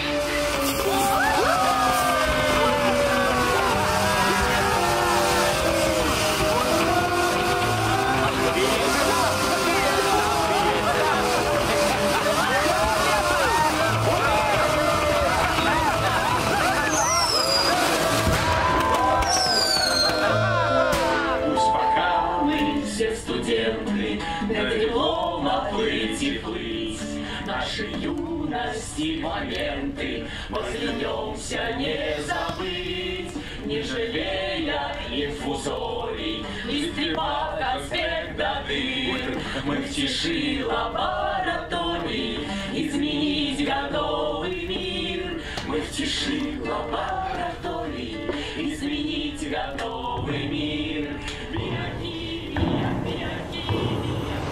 Наши юности моменты возлюбимся не забыть, не жалея инфузорий, из трепа конспект до дыр. Мы в тиши лаборатории изменить готовый мир. Мы в тиши лаборатории изменить готовый мир. Биохимия, биохимия.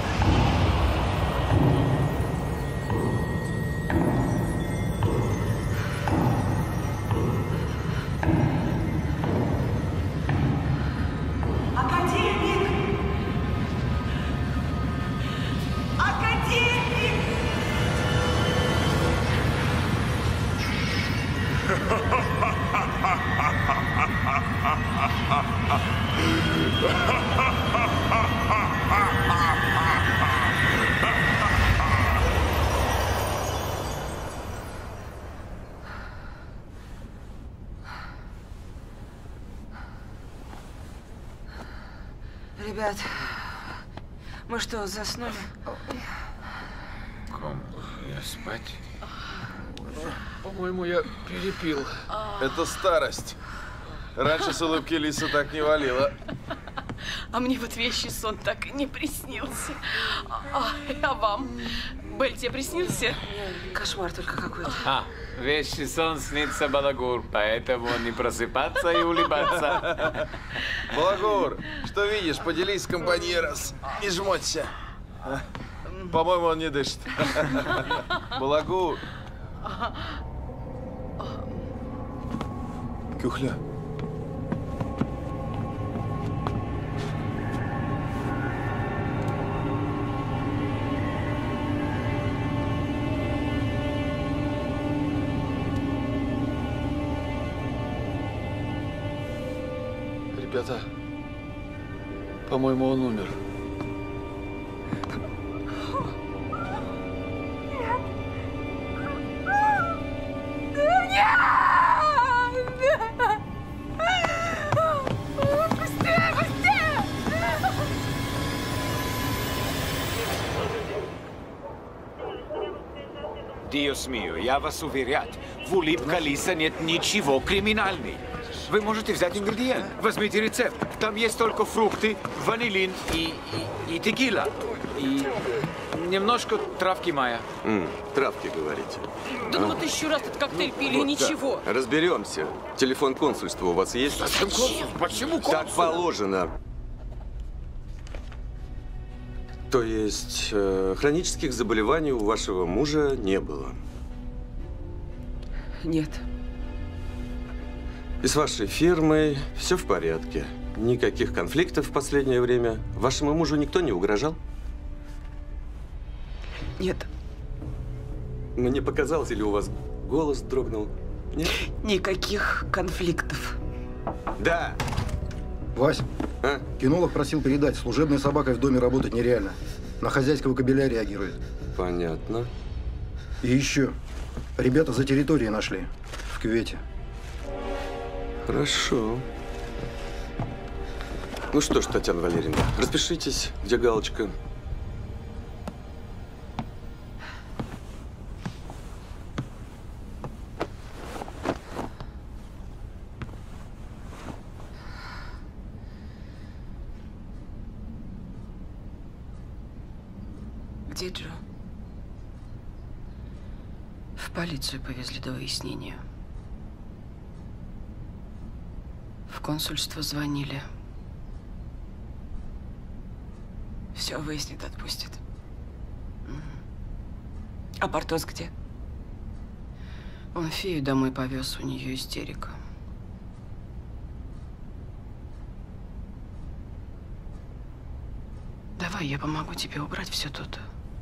Ребят, мы что, заснули? Ком, я спать? По-моему, я перепил. Это старость. Раньше с улыбки лиса так не валила. А мне вот вещий сон так и не приснился. А, а вам? Белль, тебе приснился? Кошмар только какой-то. А, вещий сон снится Балагур, поэтому не просыпаться и улыбаться. Балагур, что видишь? Поделись с компаньерос. Не жмоться. По-моему, он не дышит. Балагур, Кюхля. Ребята, по-моему, он умер. Диос мио, я вас уверяю, в улыбке Лиса нет ничего криминального. Вы можете взять ингредиент, возьмите рецепт. Там есть только фрукты, ванилин и, и, и текила. И немножко травки майя. М, травки, говорите. Да ну вот еще раз этот коктейль пили, Вот, ничего. да. Разберемся. Телефон консульства у вас есть? Зачем консул? Почему консул? Так положено. То есть э, хронических заболеваний у вашего мужа не было? Нет. И с вашей фирмой все в порядке? Никаких конфликтов в последнее время? Вашему мужу никто не угрожал? Нет. Мне показалось, или у вас голос дрогнул? Нет? Никаких конфликтов. Да. Вась, а? кинолог просил передать, служебной собакой в доме работать нереально. На хозяйского кобеля реагирует. Понятно. И еще. Ребята за территорией нашли. В кювете. Хорошо. Ну что ж, Татьяна Валерьевна, распишитесь, где галочка. Где Джо? В полицию повезли до выяснения. В консульство звонили. Все выяснит, отпустит. А Портос где? Он фею домой повез, у нее истерика. Давай, я помогу тебе убрать все тут.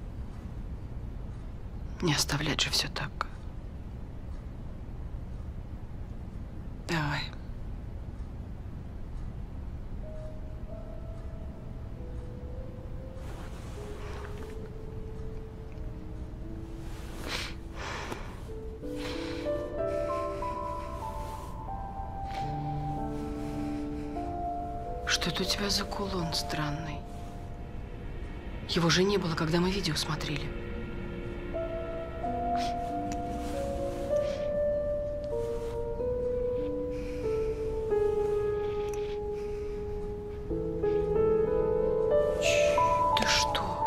Не оставлять же все так. Давай. Что это у тебя за кулон странный? Его же не было, когда мы видео смотрели. Ты что?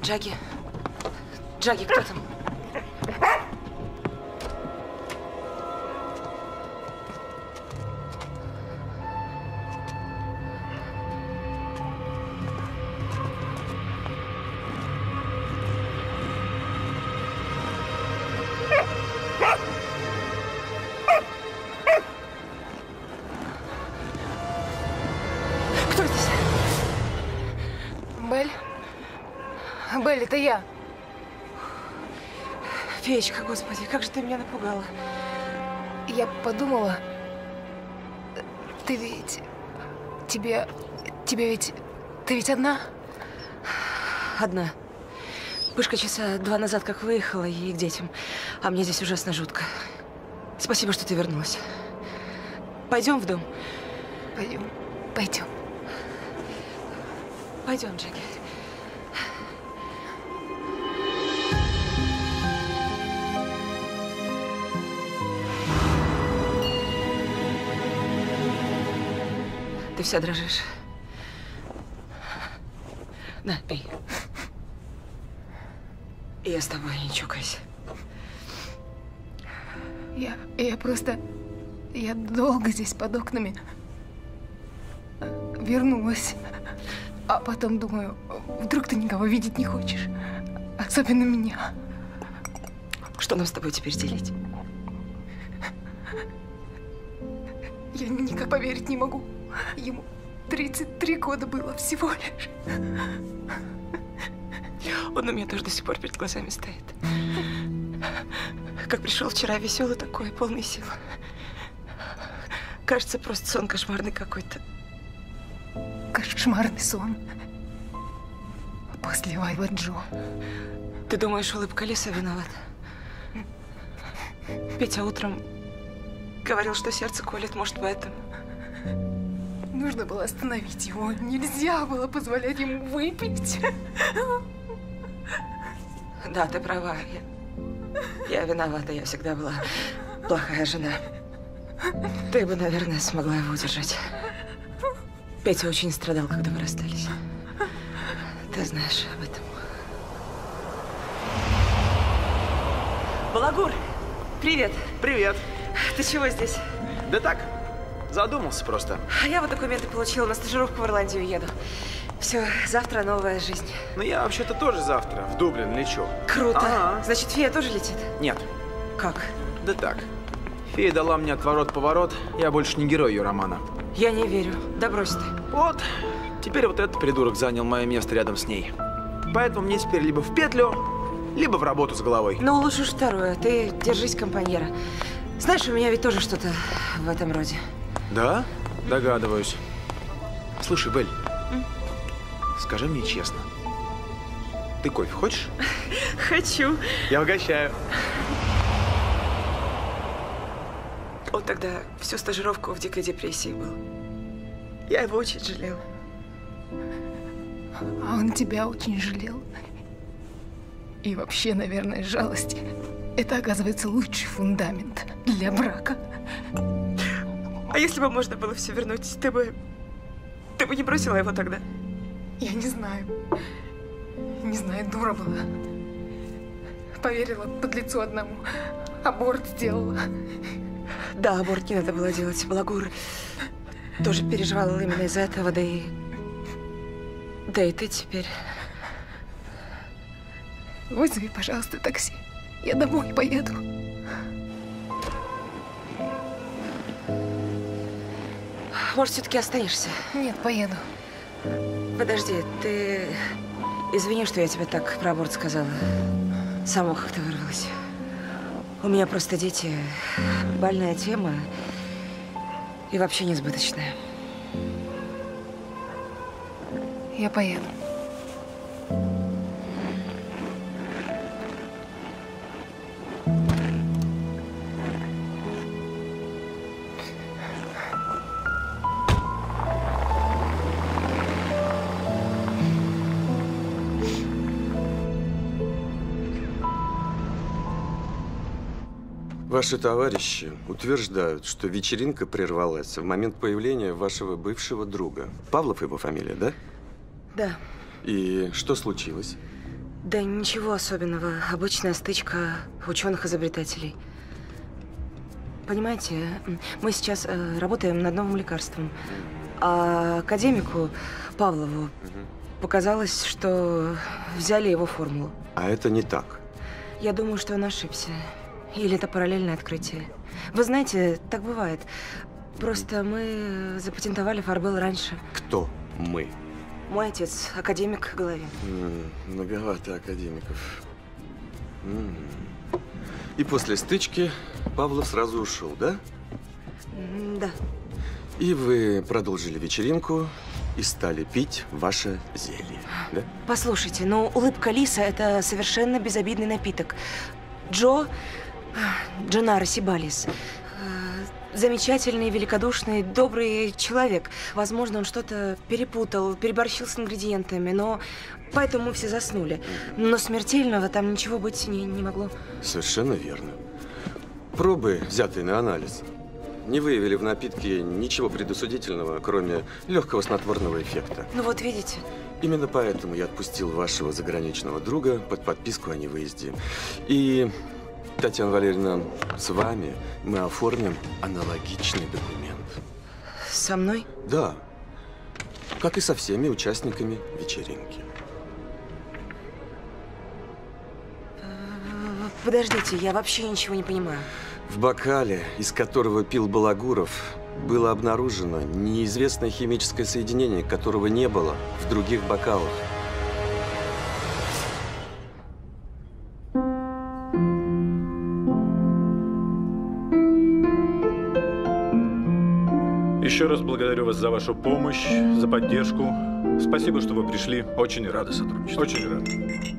Джаги. Джаги, кто там? Кто здесь? Белль? Белль, это я. Феечка, господи, как же ты меня напугала. Я подумала, ты ведь... Тебе... Тебе ведь... Ты ведь одна? Одна. Пышка часа два назад как выехала и к детям. А мне здесь ужасно жутко. Спасибо, что ты вернулась. Пойдем в дом? Пойдем. Пойдем. Пойдем, Джеки. Ты вся дрожишь. На, пей. И я с тобой, не чокайся. Я... Я просто... Я долго здесь под окнами. Вернулась. А потом думаю, вдруг ты никого видеть не хочешь. Особенно меня. Что нам с тобой теперь делить? Я никак поверить не могу. Ему тридцать три года было всего лишь. Он у меня тоже до сих пор перед глазами стоит. Как пришел вчера, веселый такой, полный сил. Кажется, просто сон кошмарный какой-то. Кошмарный сон. После Вайва Джо. Ты думаешь, улыбка Лиса виновата? Петя утром говорил, что сердце колет, может, поэтому. Нужно было остановить его. Нельзя было позволять ему выпить. Да, ты права. Я, я виновата. Я всегда была плохая жена. Ты бы, наверное, смогла его удержать. Петя очень страдал, когда вы расстались. Ты знаешь об этом. Балагур, привет. Привет. Ты чего здесь? Да так, задумался просто. А я вот документы получила, на стажировку в Ирландию еду. Все, завтра новая жизнь. Ну, я вообще-то тоже завтра в Дублин лечу. Круто. Ага. Значит, Фея тоже летит? Нет. Как? Да так. Фея дала мне отворот-поворот, я больше не герой ее романа. Я не верю. Да брось ты. Вот. Теперь вот этот придурок занял мое место рядом с ней. Поэтому мне теперь либо в петлю, либо в работу с головой. Ну, лучше уж второе. Ты держись, компаньера. Знаешь, у меня ведь тоже что-то в этом роде. Да? Догадываюсь. Слушай, Белль, скажи мне честно. Ты кофе хочешь? Хочу. Я угощаю. Он тогда всю стажировку в дикой депрессии был. Я его очень жалела. А он тебя очень жалел. И вообще, наверное, жалость – это, оказывается, лучший фундамент для брака. А если бы можно было все вернуть, ты бы… Ты бы не бросила его тогда? Я не знаю. Не знаю, дура была. Поверила подлецу одному. Аборт сделала. Да, аборт не надо было делать. Балагур тоже переживала именно из-за этого, да и… Да и ты теперь… Вызови, пожалуйста, такси. Я домой поеду. Может, все-таки останешься? Нет, поеду. Подожди, ты… Извини, что я тебе так про аборт сказала. Сама как-то вырвалась. У меня просто дети… Больная тема и вообще несбыточная. Я поеду. Ваши товарищи утверждают, что вечеринка прервалась в момент появления вашего бывшего друга. Павлов его фамилия, да? Да. И что случилось? Да ничего особенного. Обычная стычка ученых-изобретателей. Понимаете, мы сейчас э, работаем над новым лекарством. А академику Павлову угу. показалось, что взяли его формулу. А это не так. Я думаю, что он ошибся. Или это параллельное открытие. Вы знаете, так бывает. Просто мы запатентовали Фарбел раньше. Кто мы? Мой отец, академик Головин. М-м, многовато академиков. М-м. И после стычки Павлов сразу ушел, да? Да. И вы продолжили вечеринку и стали пить ваше зелье, да? Послушайте, ну улыбка лиса – это совершенно безобидный напиток. Джо, Дженаро Сибалис, замечательный, великодушный, добрый человек. Возможно, он что-то перепутал, переборщил с ингредиентами, но поэтому мы все заснули. Но смертельного там ничего быть не, не могло. Совершенно верно. Пробы, взятые на анализ, не выявили в напитке ничего предосудительного, кроме легкого снотворного эффекта. Ну вот видите. Именно поэтому я отпустил вашего заграничного друга под подписку о невыезде. И, Татьяна Валерьевна, с вами мы оформим аналогичный документ. Со мной? Да. Как и со всеми участниками вечеринки. Подождите, я вообще ничего не понимаю. В бокале, из которого пил Балагуров, было обнаружено неизвестное химическое соединение, которого не было в других бокалах. Еще раз благодарю вас за вашу помощь, за поддержку. Спасибо, что вы пришли. Очень рады сотрудничать. Очень рады.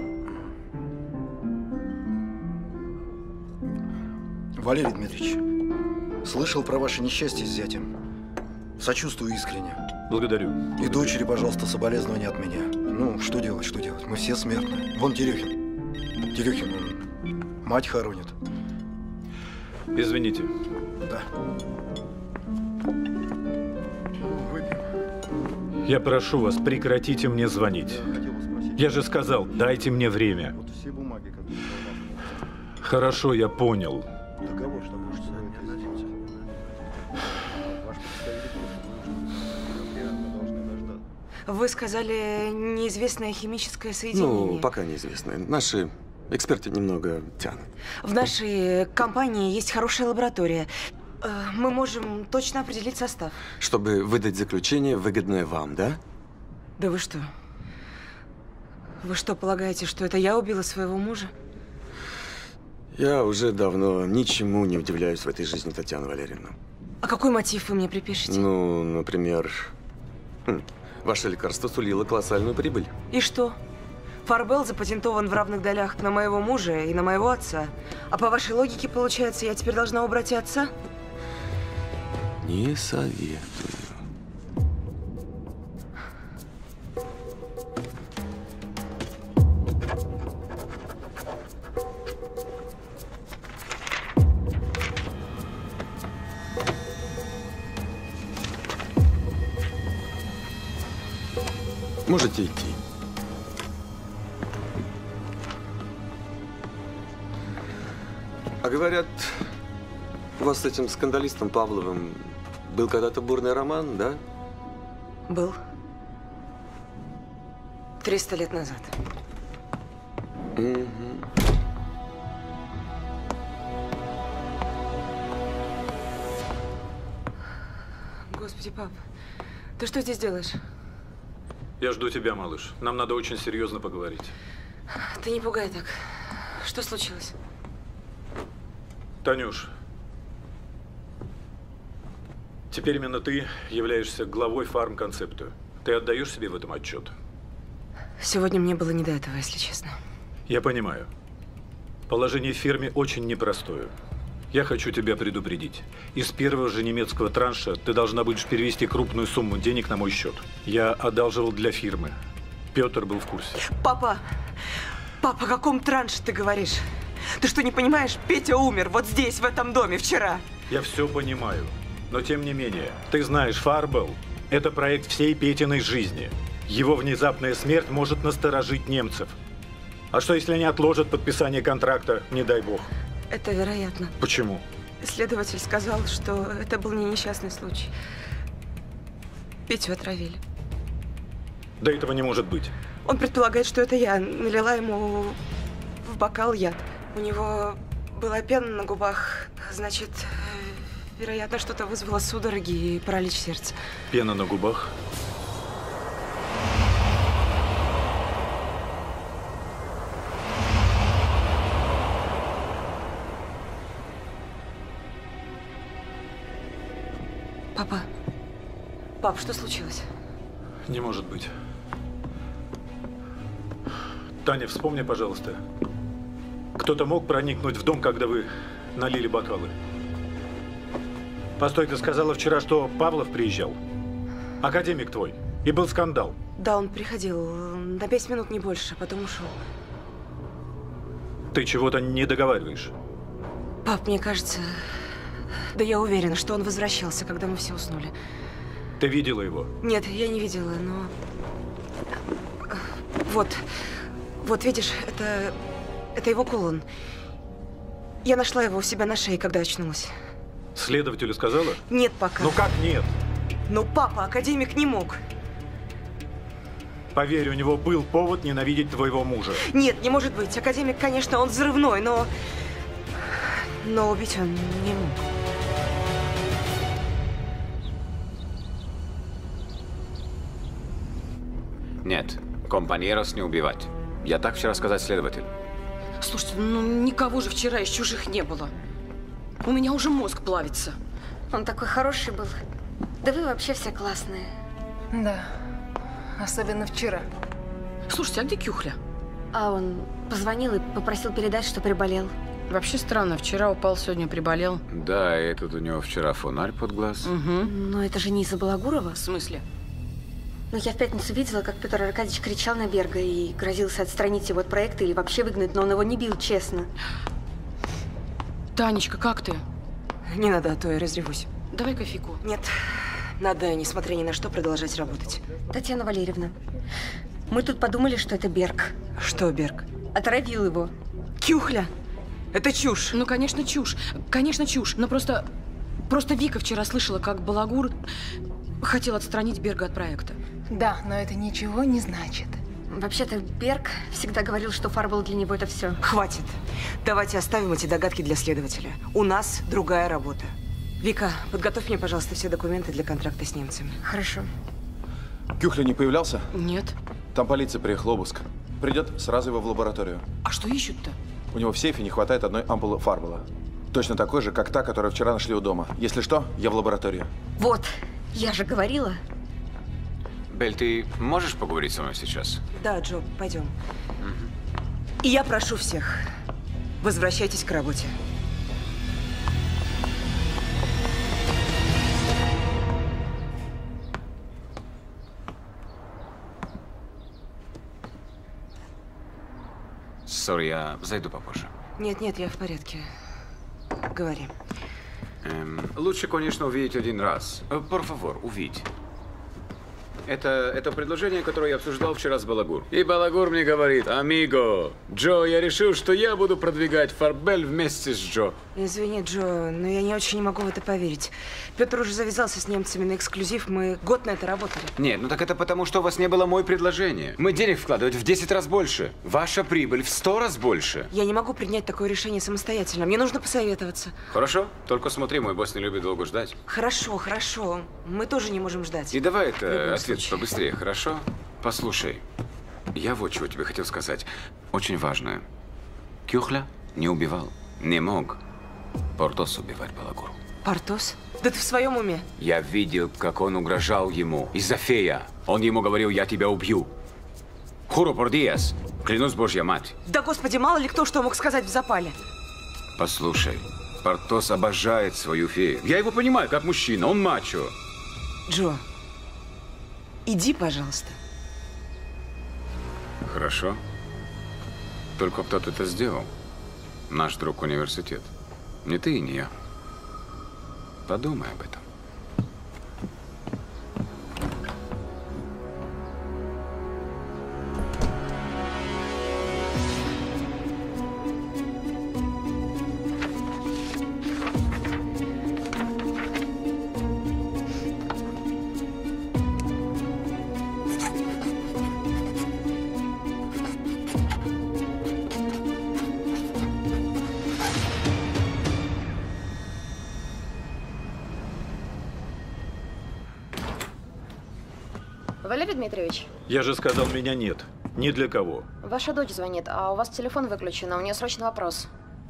Валерий Дмитриевич, слышал про ваше несчастье с зятем. Сочувствую искренне. Благодарю. И дочери, пожалуйста, соболезнования от меня. Ну, что делать, что делать? Мы все смертны. Вон Терехин. Терехин, он мать хоронит. Извините. Да. Я прошу вас, прекратите мне звонить. Я же сказал, дайте мне время. Хорошо, я понял. Вы сказали, неизвестное химическое соединение. Ну, пока неизвестное. Наши эксперты немного тянут. В нашей компании есть хорошая лаборатория. Мы можем точно определить состав. Чтобы выдать заключение, выгодное вам, да? Да вы что? Вы что, полагаете, что это я убила своего мужа? Я уже давно ничему не удивляюсь в этой жизни, Татьяна Валерьевна. А какой мотив вы мне припишете? Ну, например, хм, ваше лекарство сулило колоссальную прибыль. И что? Фарбел запатентован в равных долях на моего мужа и на моего отца. А по вашей логике, получается, я теперь должна убрать и отца? Не советую. Можете идти. А говорят, у вас с этим скандалистом Павловым был когда-то бурный роман, да? Был. Триста лет назад. Угу. Господи, пап, ты что здесь делаешь? Я жду тебя, малыш. Нам надо очень серьезно поговорить. Ты не пугай так. Что случилось? Танюш, теперь именно ты являешься главой фармконцепта. Ты отдаешь себе в этом отчет? Сегодня мне было не до этого, если честно. Я понимаю. Положение в фирме очень непростое. Я хочу тебя предупредить. Из первого же немецкого транша ты должна будешь перевести крупную сумму денег на мой счет. Я одалживал для фирмы. Петр был в курсе. Папа! Папа, о каком транше ты говоришь? Ты что, не понимаешь? Петя умер вот здесь, в этом доме, вчера. Я все понимаю. Но тем не менее, ты знаешь, Фарбел – это проект всей Петиной жизни. Его внезапная смерть может насторожить немцев. А что, если они отложат подписание контракта, не дай бог? Это вероятно. Почему? Следователь сказал, что это был не несчастный случай. Петю отравили. Да этого не может быть. Он предполагает, что это я налила ему в бокал яд. У него была пена на губах, значит, вероятно, что-то вызвало судороги и паралич сердца. Пена на губах? Папа. Пап, что случилось? Не может быть. Таня, вспомни, пожалуйста. Кто-то мог проникнуть в дом, когда вы налили бокалы? Постой, ты сказала вчера, что Павлов приезжал? Академик твой. И был скандал. Да, он приходил на пять минут, не больше, потом ушел. Ты чего-то не договариваешь. Пап, мне кажется… Да я уверена, что он возвращался, когда мы все уснули. Ты видела его? Нет, я не видела, но… Вот. Вот, видишь, это… Это его кулон. Я нашла его у себя на шее, когда очнулась. Следователю сказала? Нет пока. Ну как нет? Ну, папа, академик не мог. Поверь, у него был повод ненавидеть твоего мужа. Нет, не может быть. Академик, конечно, он взрывной, но… Но убить он не мог. Нет, компаньерос не убивать. Я так вчера сказать следователь. Слушайте, ну никого же вчера из чужих не было. У меня уже мозг плавится. Он такой хороший был. Да вы вообще все классные. Да, особенно вчера. Слушайте, а где Кюхля? А он позвонил и попросил передать, что приболел. Вообще странно, вчера упал, сегодня приболел. Да, и тут у него вчера фонарь под глаз. Угу. Но это же не из-за Балагурова. В смысле? Ну, я в пятницу видела, как Петр Аркадьевич кричал на Берга и грозился отстранить его от проекта или вообще выгнать, но он его не бил, честно. Танечка, как ты? Не надо, а то я разревусь. Давай кофейку. Нет, надо, несмотря ни на что, продолжать работать. Татьяна Валерьевна, мы тут подумали, что это Берг. Что Берг? Отравил его. Кюхля! Это чушь. Ну, конечно, чушь. Конечно, чушь. Но просто… Просто Вика вчера слышала, как Балагур хотел отстранить Берга от проекта. Да, но это ничего не значит. Вообще-то Берг всегда говорил, что Фарбол для него это все. Хватит. Давайте оставим эти догадки для следователя. У нас другая работа. Вика, подготовь мне, пожалуйста, все документы для контракта с немцами. Хорошо. Кюхля не появлялся? Нет. Там полиция приехала, обыск. Придет, сразу его в лабораторию. А что ищут-то? У него в сейфе не хватает одной ампулы Фарбола. Точно такой же, как та, которую вчера нашли у дома. Если что, я в лабораторию. Вот, я же говорила. Бель, ты можешь поговорить со мной сейчас? Да, Джо, пойдем. И я прошу всех, возвращайтесь к работе. Сори, я зайду попозже. Нет, нет, я в порядке. Говори. Эм, лучше, конечно, увидеть один раз. Por favor, увидь. Это, это предложение, которое я обсуждал вчера с Балагур. И Балагур мне говорит: «Амиго, Джо, я решил, что я буду продвигать Фарбель вместе с Джо». Извини, Джо, но я не очень не могу в это поверить. Петр уже завязался с немцами на эксклюзив, мы год на это работали. Нет, ну так это потому, что у вас не было мое предложение. Мы денег вкладывать в десять раз больше. Ваша прибыль в сто раз больше. Я не могу принять такое решение самостоятельно. Мне нужно посоветоваться. Хорошо, только смотри, мой босс не любит долго ждать. Хорошо, хорошо. Мы тоже не можем ждать. И давай это ответ побыстрее, хорошо? Послушай, я вот чего тебе хотел сказать. Очень важное. Кюхля не убивал, не мог Портос убивать Балагуру. Портос? Да ты в своем уме? Я видел, как он угрожал ему из-за фея. Он ему говорил: «Я тебя убью». Хуро por Dios, клянусь Божья мать. Да господи, мало ли кто что мог сказать в запале. Послушай, Портос обожает свою фею. Я его понимаю, как мужчина, он мачо. Джо, иди, пожалуйста. Хорошо. Только кто-то это сделал. Наш друг университет. Не ты и не я. Подумай об этом. Валерий Дмитриевич, Я же сказал, меня нет. Ни для кого. ваша дочь звонит, а у вас телефон выключен, а у нее срочный вопрос.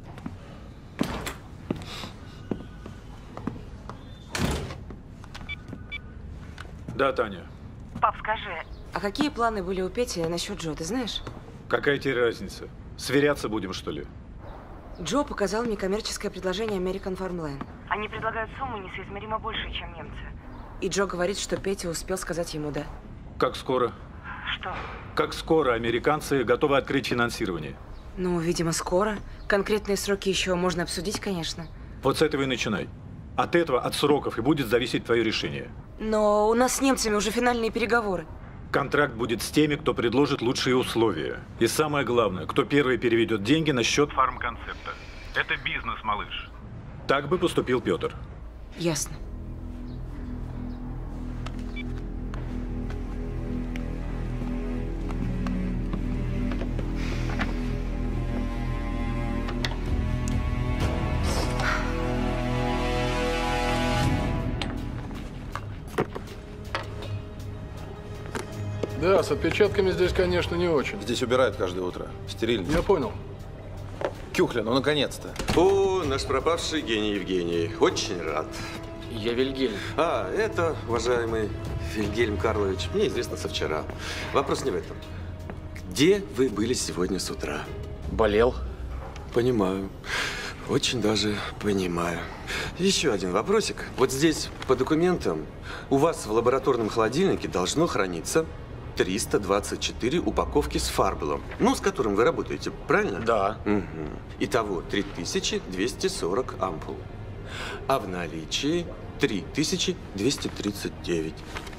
Да, Таня. Пап, скажи. А какие планы были у Пети насчет Джо, ты знаешь? Какая тебе разница? Сверяться будем, что ли? Джо показал мне коммерческое предложение American Farmland. Они предлагают сумму несоизмеримо больше, чем немцы. И Джо говорит, что Петя успел сказать ему «да». Как скоро? Что? Как скоро американцы готовы открыть финансирование? Ну, видимо, скоро. Конкретные сроки еще можно обсудить, конечно. Вот с этого и начинай. От этого, от сроков и будет зависеть твое решение. Но у нас с немцами уже финальные переговоры. Контракт будет с теми, кто предложит лучшие условия. И самое главное, кто первый переведет деньги на счет фармконцепта. Это бизнес, малыш. Так бы поступил Петр. Ясно. Да, с отпечатками здесь, конечно, не очень. Здесь убирают каждое утро. Стерильно. Я понял. Кюхля, ну наконец-то. О, наш пропавший гений Евгений. Очень рад. Я Вильгельм. А, это, уважаемый Вильгельм Карлович, мне известно со вчера. Вопрос не в этом. Где вы были сегодня с утра? Болел. Понимаю. Очень даже понимаю. Еще один вопросик. Вот здесь, по документам, у вас в лабораторном холодильнике должно храниться триста двадцать четыре упаковки с фарбелом, ну, с которым вы работаете, правильно? Да. Угу. Итого три тысячи двести сорок ампул. А в наличии три тысячи двести тридцать девять.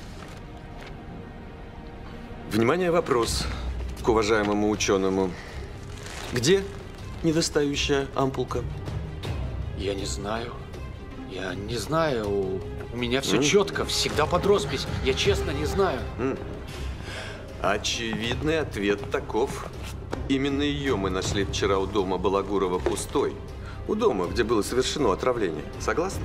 Внимание, вопрос к уважаемому ученому. Где недостающая ампулка? Я не знаю. Я не знаю. У, у меня все Mm. четко, всегда под роспись. Я честно не знаю. Mm. Очевидный ответ таков. Именно ее мы нашли вчера у дома Балагурова пустой. У дома, где было совершено отравление. Согласны?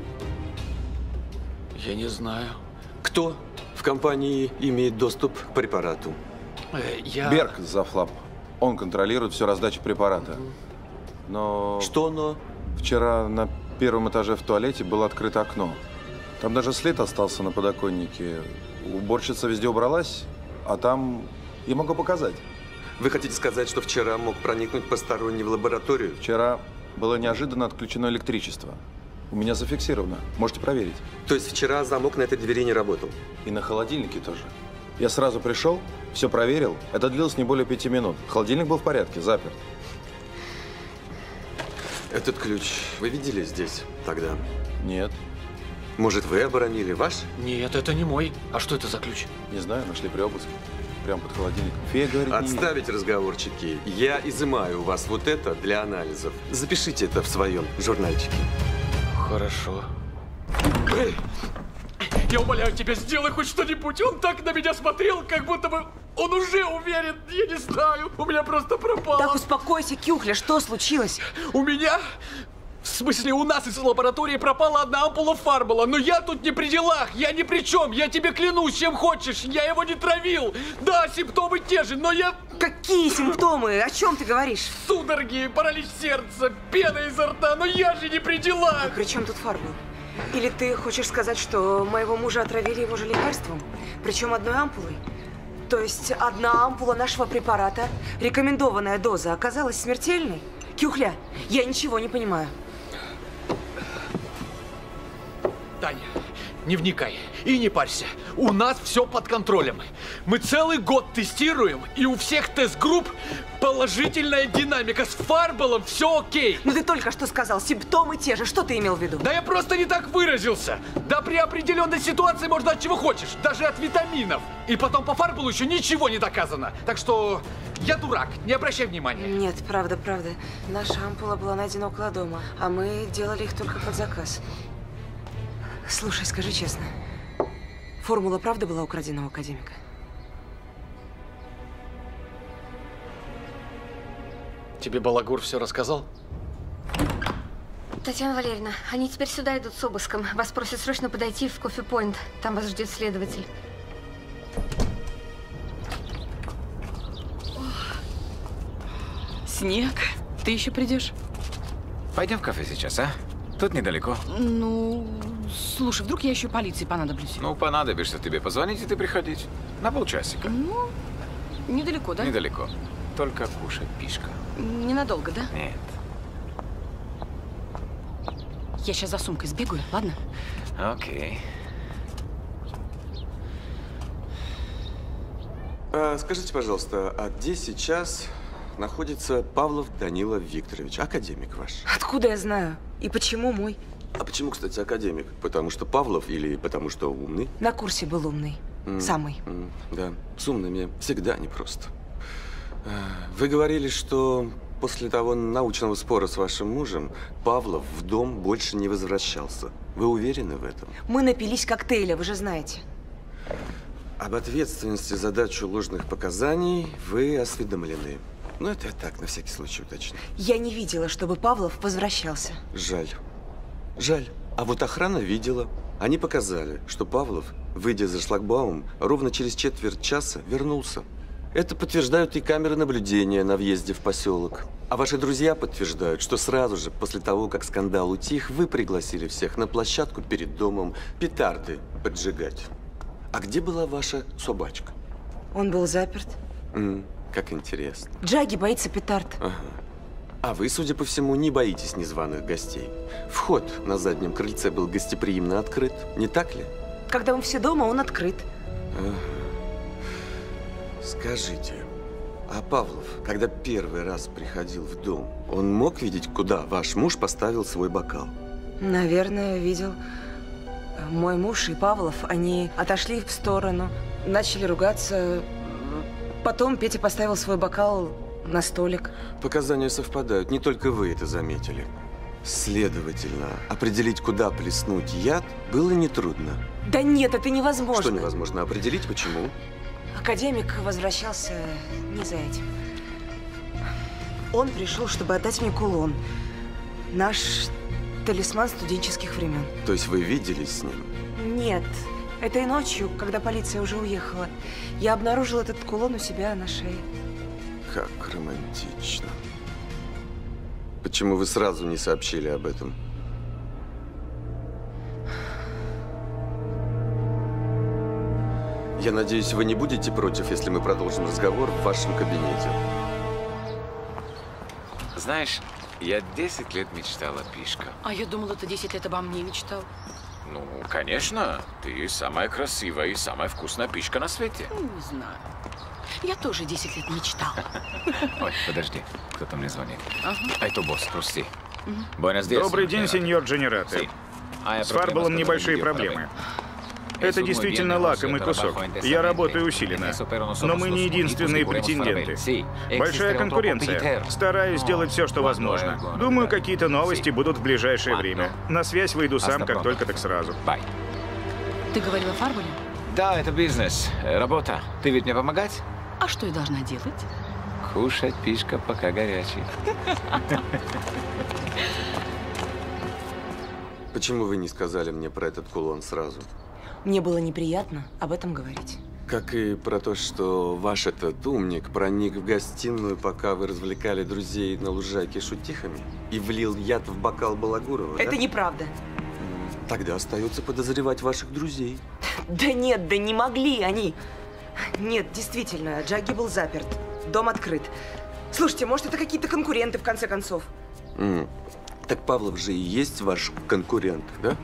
Я не знаю. Кто в компании имеет доступ к препарату? Э, я... Берг, завлаб. Он контролирует всю раздачу препарата. Но... Что но? Вчера на первом этаже в туалете было открыто окно. Там даже след остался на подоконнике. Уборщица везде убралась, а там... Я могу показать. Вы хотите сказать, что вчера мог проникнуть посторонний в лабораторию? Вчера было неожиданно отключено электричество. У меня зафиксировано. Можете проверить. То есть вчера замок на этой двери не работал? И на холодильнике тоже. Я сразу пришел, все проверил. Это длилось не более пяти минут. Холодильник был в порядке, заперт. Этот ключ вы видели здесь тогда? Нет. Может, вы оборонили ваш? Нет, это не мой. А что это за ключ? Не знаю, нашли при обыске. Прямо под холодильником. Фея говорит, Отставить не... разговорчики. Я изымаю у вас вот это для анализов. Запишите это в своем журнальчике. Хорошо. Я умоляю тебя, сделай хоть что-нибудь. Он так на меня смотрел, как будто бы он уже уверен. Я не знаю, у меня просто пропало. Так успокойся, Кюхля, что случилось? У меня... В смысле, у нас из лаборатории пропала одна ампула фарбола, но я тут не при делах, я ни при чем, я тебе клянусь, чем хочешь, я его не травил. Да, симптомы те же, но я... Какие симптомы? О чем ты говоришь? Судороги, паралич сердца, пена изо рта, но я же не при делах. А при чем тут фарбол? Или ты хочешь сказать, что моего мужа отравили его же лекарством? Причем одной ампулой? То есть одна ампула нашего препарата, рекомендованная доза, оказалась смертельной? Кюхля, я ничего не понимаю. Таня, не вникай и не парься. У нас все под контролем. Мы целый год тестируем, и у всех тест-групп положительная динамика. С фарболом все окей. Ну ты только что сказал, симптомы те же. Что ты имел в виду? Да я просто не так выразился. Да при определенной ситуации можно от чего хочешь, даже от витаминов. И потом по фарболу еще ничего не доказано. Так что я дурак, не обращай внимания. Нет, правда, правда. Наша ампула была найдена около дома, а мы делали их только под заказ. Слушай, скажи честно, формула правда была украдена у академика? Тебе Балагур все рассказал? Татьяна Валерьевна, они теперь сюда идут с обыском. Вас просят срочно подойти в кофе-пойнт. Там вас ждет следователь. Снег, ты еще придешь? Пойдем в кафе сейчас, а? Тут недалеко. Ну, слушай, вдруг я еще полиции понадоблюсь? Ну, понадобишься тебе позвонить, и ты приходить. На полчасика. Ну, недалеко, да? Недалеко. Только кушать пишка. Ненадолго, да? Нет. Я сейчас за сумкой сбегаю, ладно? Окей. А, скажите, пожалуйста, а где сейчас находится Павлов Данила Викторович, академик ваш? Откуда я знаю? И почему мой? А почему, кстати, академик? Потому что Павлов или потому что умный? На курсе был умный. М, Самый. м, Да, с умными всегда непросто. А, Вы говорили, что после того научного спора с вашим мужем Павлов в дом больше не возвращался. Вы уверены в этом? Мы напились коктейля, вы же знаете. Об ответственности за дачу ложных показаний вы осведомлены. Ну, это я так, на всякий случай уточню. Я не видела, чтобы Павлов возвращался. Жаль. Жаль. А вот охрана видела. Они показали, что Павлов, выйдя за шлагбаум, ровно через четверть часа вернулся. Это подтверждают и камеры наблюдения на въезде в поселок. А ваши друзья подтверждают, что сразу же после того, как скандал утих, вы пригласили всех на площадку перед домом петарды поджигать. А где была ваша собачка? Он был заперт. М, как интересно. Джаги боится петард. Ага. А вы, судя по всему, не боитесь незваных гостей. Вход на заднем крыльце был гостеприимно открыт, не так ли? Когда мы все дома, он открыт. Ага. Скажите, а Павлов, когда первый раз приходил в дом, он мог видеть, куда ваш муж поставил свой бокал? Наверное, видел. Мой муж и Павлов, они отошли в сторону, начали ругаться. Потом Петя поставил свой бокал на столик. Показания совпадают, не только вы это заметили. Следовательно, определить, куда плеснуть яд, было нетрудно. Да нет, это невозможно. Что невозможно определить? Почему? Академик возвращался не за этим. Он пришел, чтобы отдать мне кулон. Наш талисман студенческих времен. То есть вы виделись с ним? Нет. Этой ночью, когда полиция уже уехала, я обнаружила этот кулон у себя на шее. Как романтично. Почему вы сразу не сообщили об этом? Я надеюсь, вы не будете против, если мы продолжим разговор в вашем кабинете. Знаешь, я десять лет мечтала пишка. А я думала, ты десять лет обо мне мечтал. Ну, конечно. Ты самая красивая и самая вкусная пишка на свете. Ну, не знаю. Я тоже десять лет мечтал. Ой, подожди. Кто-то мне звонит. Ага. Это босс, прости. Угу. Добрый день, сеньор Дженераты. С фарболом небольшие проблемы. Это действительно лакомый кусок. Я работаю усиленно. Но мы не единственные претенденты. Большая конкуренция. Стараюсь сделать все, что возможно. Думаю, какие-то новости будут в ближайшее время. На связь выйду сам, как только, так сразу. Ты говорил о фарболе? Да, это бизнес. Работа. Ты ведь мне помогать? А что я должна делать? Кушать пишка, пока горячий. Почему вы не сказали мне про этот кулон сразу? Мне было неприятно об этом говорить. Как и про то, что ваш этот умник проник в гостиную, пока вы развлекали друзей на лужайке шутихами и влил яд в бокал Балагурова, Это да? неправда. Тогда остается подозревать ваших друзей. Да нет, да не могли они. Нет, действительно, Джаги был заперт. Дом открыт. Слушайте, может, это какие-то конкуренты, в конце концов? М. Так Павлов же и есть ваш конкурент, да?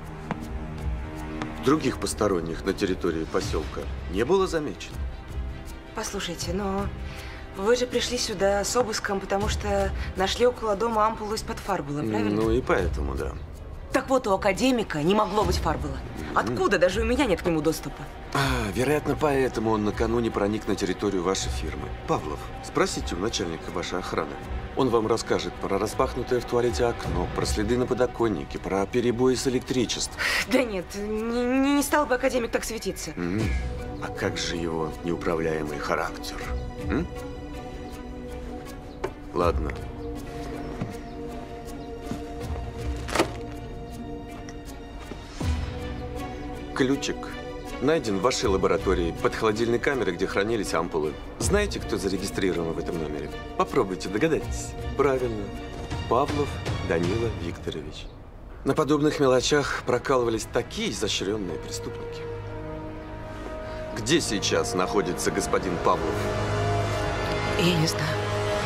Других посторонних на территории поселка не было замечено? Послушайте, но вы же пришли сюда с обыском, потому что нашли около дома ампулу из-под фарбола, правильно? Ну и поэтому, да. Так вот, у академика не могло быть фарбола. Откуда? Даже у меня нет к нему доступа. А, вероятно, поэтому он накануне проник на территорию вашей фирмы. Павлов, спросите у начальника вашей охраны. Он вам расскажет про распахнутое в туалете окно, про следы на подоконнике, про перебои с электричеством. Да нет, не, не стал бы академик так светиться. М-м. А как же его неуправляемый характер? М? Ладно. Ключик найден в вашей лаборатории под холодильной камерой, где хранились ампулы. Знаете, кто зарегистрирован в этом номере? Попробуйте, догадайтесь. Правильно. Павлов Данила Викторович. На подобных мелочах прокалывались такие изощренные преступники. Где сейчас находится господин Павлов? Я не знаю.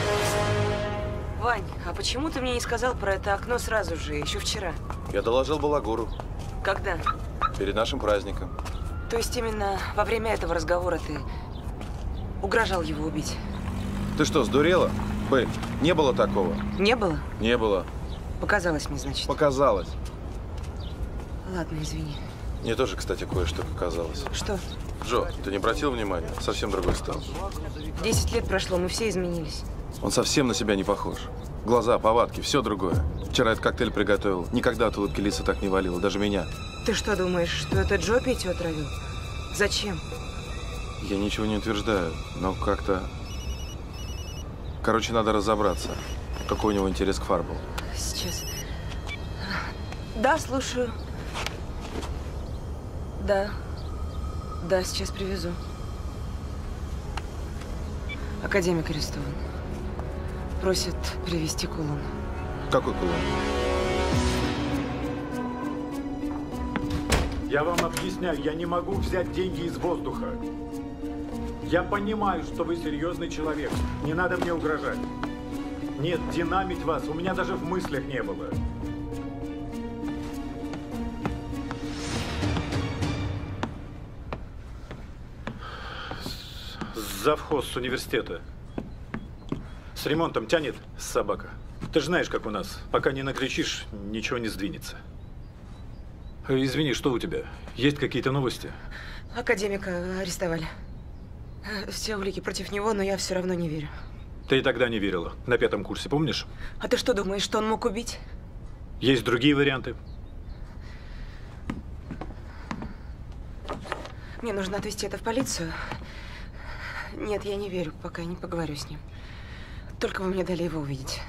Вань, а почему ты мне не сказал про это окно сразу же, еще вчера? Я доложил Балагуру. Когда? Перед нашим праздником. То есть именно во время этого разговора ты угрожал его убить? Ты что, сдурела? Бэй, не было такого. Не было? Не было. Показалось мне, значит. Показалось. Ладно, извини. Мне тоже, кстати, кое-что показалось. Что? Джо, ты не обратил внимания? Совсем другой стал. Десять лет прошло, мы все изменились. Он совсем на себя не похож. Глаза, повадки, все другое. Вчера этот коктейль приготовил. Никогда от улыбки лица так не валило, даже меня. Ты что думаешь, что это Джо Петю отравил? Зачем? Я ничего не утверждаю, но как-то… Короче, надо разобраться, какой у него интерес к Фарбелу. Сейчас. Да, слушаю. Да. Да, сейчас привезу. Академик арестован. Просит привезти кулон. Какой кулон? Я вам объясняю, я не могу взять деньги из воздуха. Я понимаю, что вы серьезный человек. Не надо мне угрожать. Нет, динамить вас у меня даже в мыслях не было. Завхоз с университета. С ремонтом тянет собака. Ты же знаешь, как у нас. Пока не накричишь, ничего не сдвинется. Извини, что у тебя? Есть какие-то новости? Академика арестовали. Все улики против него, но я все равно не верю. Ты и тогда не верила. На пятом курсе, помнишь? А ты что думаешь, что он мог убить? Есть другие варианты. Мне нужно отвезти это в полицию. Нет, я не верю, пока я не поговорю с ним. Только вы мне дали его увидеть.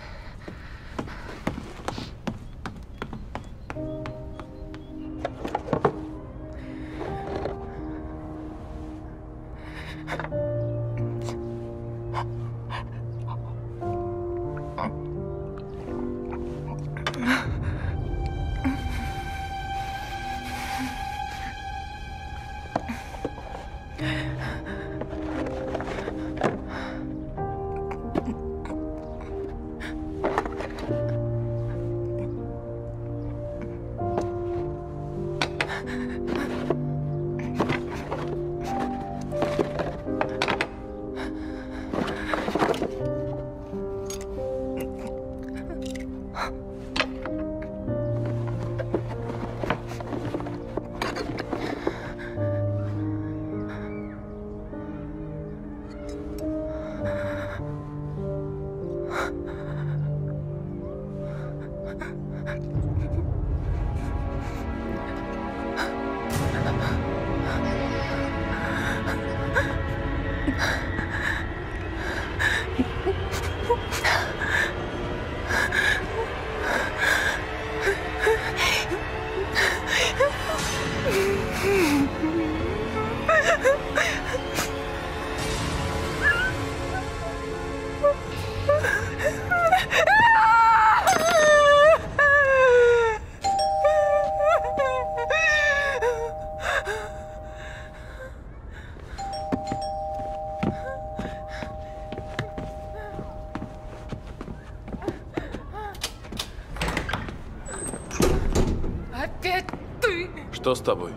Что с тобой?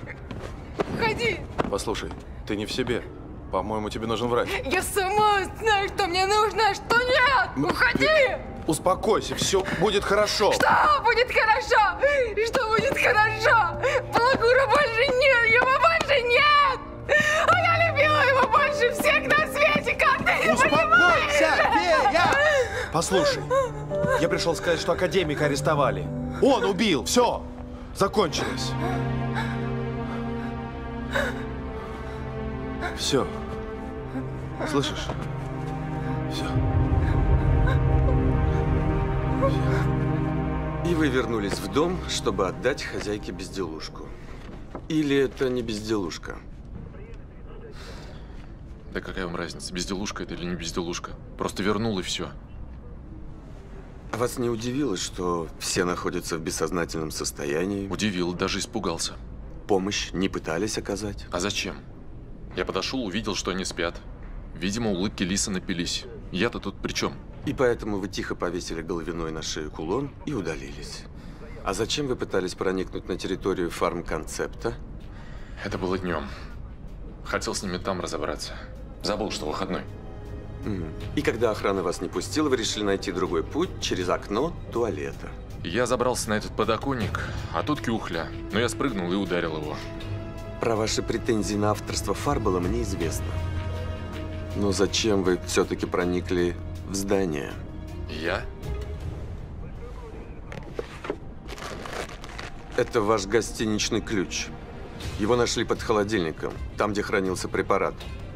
Ходи! Послушай, ты не в себе. По-моему, тебе нужен врач. Я сама знаю, что мне нужно, а что нет! Уходи! Успокойся, все будет хорошо. Что будет хорошо? Что будет хорошо? Балагура больше нет, его больше нет! А я любила его больше всех на свете, как ты не понимаешь? Успокойся, Фея! Послушай, я пришел сказать, что академика арестовали. Он убил, все, закончилось. Все. Слышишь? Все. И вы вернулись в дом, чтобы отдать хозяйке безделушку. Или это не безделушка? Да какая вам разница, безделушка это или не безделушка? Просто вернул и все. Вас не удивило, что все находятся в бессознательном состоянии? Удивило, даже испугался. Помощь не пытались оказать? А зачем? Я подошел, увидел, что они спят. Видимо, улыбки лиса напились. Я-то тут при чем? И поэтому вы тихо повесили головиной на шею кулон и удалились. А зачем вы пытались проникнуть на территорию фармконцепта? Это было днем. Хотел с ними там разобраться. Забыл, что выходной. Mm. И когда охрана вас не пустила, вы решили найти другой путь через окно туалета. Я забрался на этот подоконник, а тут кюхля. Но я спрыгнул и ударил его. Про ваши претензии на авторство Фарбола мне известно. Но зачем вы все-таки проникли в здание? Я? Это ваш гостиничный ключ. Его нашли под холодильником, там, где хранился препарат.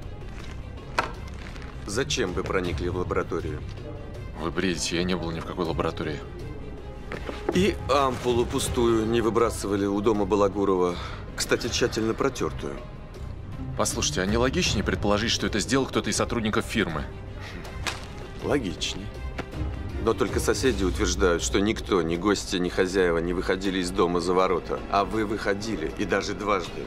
Зачем вы проникли в лабораторию? Вы бредите, я не был ни в какой лаборатории. И ампулу пустую не выбрасывали у дома Балагурова, кстати, тщательно протертую. Послушайте, а не логичнее предположить, что это сделал кто-то из сотрудников фирмы? Логичнее. Но только соседи утверждают, что никто, ни гости, ни хозяева не выходили из дома за ворота. А вы выходили, и даже дважды.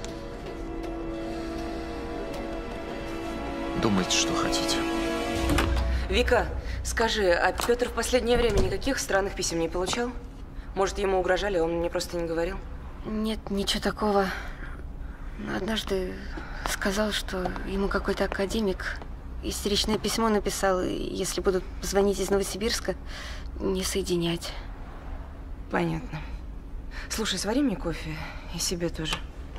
Думайте, что хотите. Вика, скажи, а Петр в последнее время никаких странных писем не получал? Может, ему угрожали, а он мне просто не говорил? Нет, ничего такого. Однажды сказал, что ему какой-то академик истеричное письмо написал, и если будут звонить из Новосибирска, не соединять. Понятно. Слушай, свари мне кофе и себе тоже.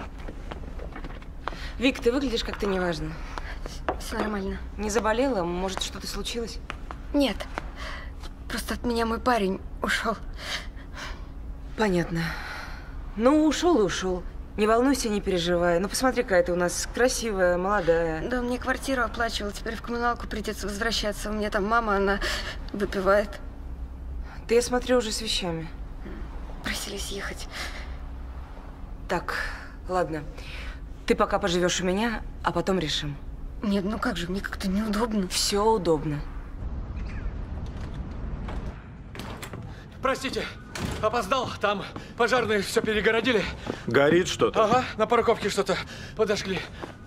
Вик, ты выглядишь как-то неважно. Все нормально. Не заболела? Может, что-то случилось? Нет. Просто от меня мой парень ушел. Понятно. Ну, ушел и ушел. Не волнуйся, не переживай. Ну, посмотри, какая ты у нас красивая, молодая. Да, мне квартиру оплачивал, теперь в коммуналку придется возвращаться. У меня там мама, она выпивает. Ты, я смотрю, уже с вещами. Просили съехать. Так, ладно. Ты пока поживешь у меня, а потом решим. Нет, ну как же, мне как-то неудобно. Все удобно. Простите, опоздал. Там пожарные все перегородили. Горит что-то? Ага, на парковке что-то подожгли.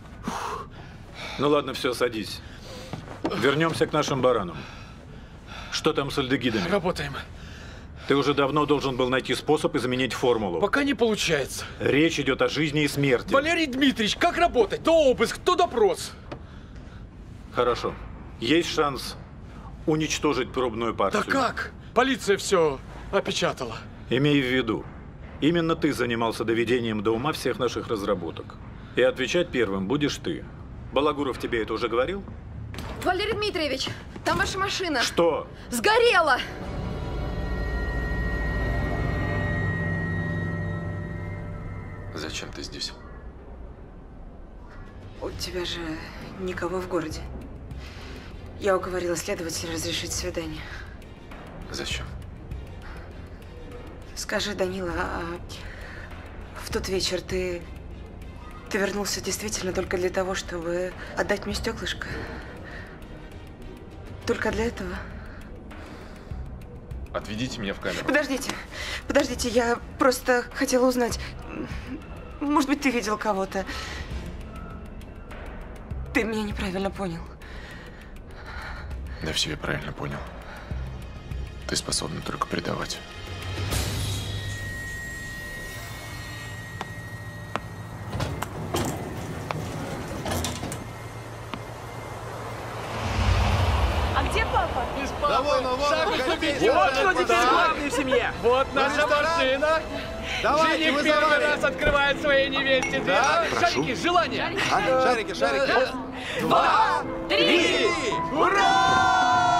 Ну ладно, все, садись. Вернемся к нашим баранам. Что там с альдегидами? Работаем. Ты уже давно должен был найти способ изменить формулу. Пока не получается. Речь идет о жизни и смерти. Валерий Дмитриевич, как работать? То обыск, то допрос. Хорошо. Есть шанс уничтожить пробную партию. Да как? Полиция все опечатала. Имей в виду, именно ты занимался доведением до ума всех наших разработок. И отвечать первым будешь ты. Балагуров тебе это уже говорил? Валерий Дмитриевич, там ваша машина. Что? Сгорела! Зачем ты здесь? У тебя же никого в городе. Я уговорила следователя разрешить свидание. Зачем? Скажи, Данила, а в тот вечер ты… Ты вернулся действительно только для того, чтобы отдать мне стеклышко? Только для этого? Отведите меня в камеру. Подождите, подождите, я просто хотела узнать. Может быть, ты видел кого-то. Ты меня неправильно понял. Да все я правильно понял. Ты способна только предавать. А где папа? Из папы. Да вон, вон, Шаг вот кто теперь главный в семье. Вот наша машина. Давайте, Жених вызывай. первый раз открывает своей невесте дверь. Да, Шарики, желание. А, шарики, шарики. Два, три, ура!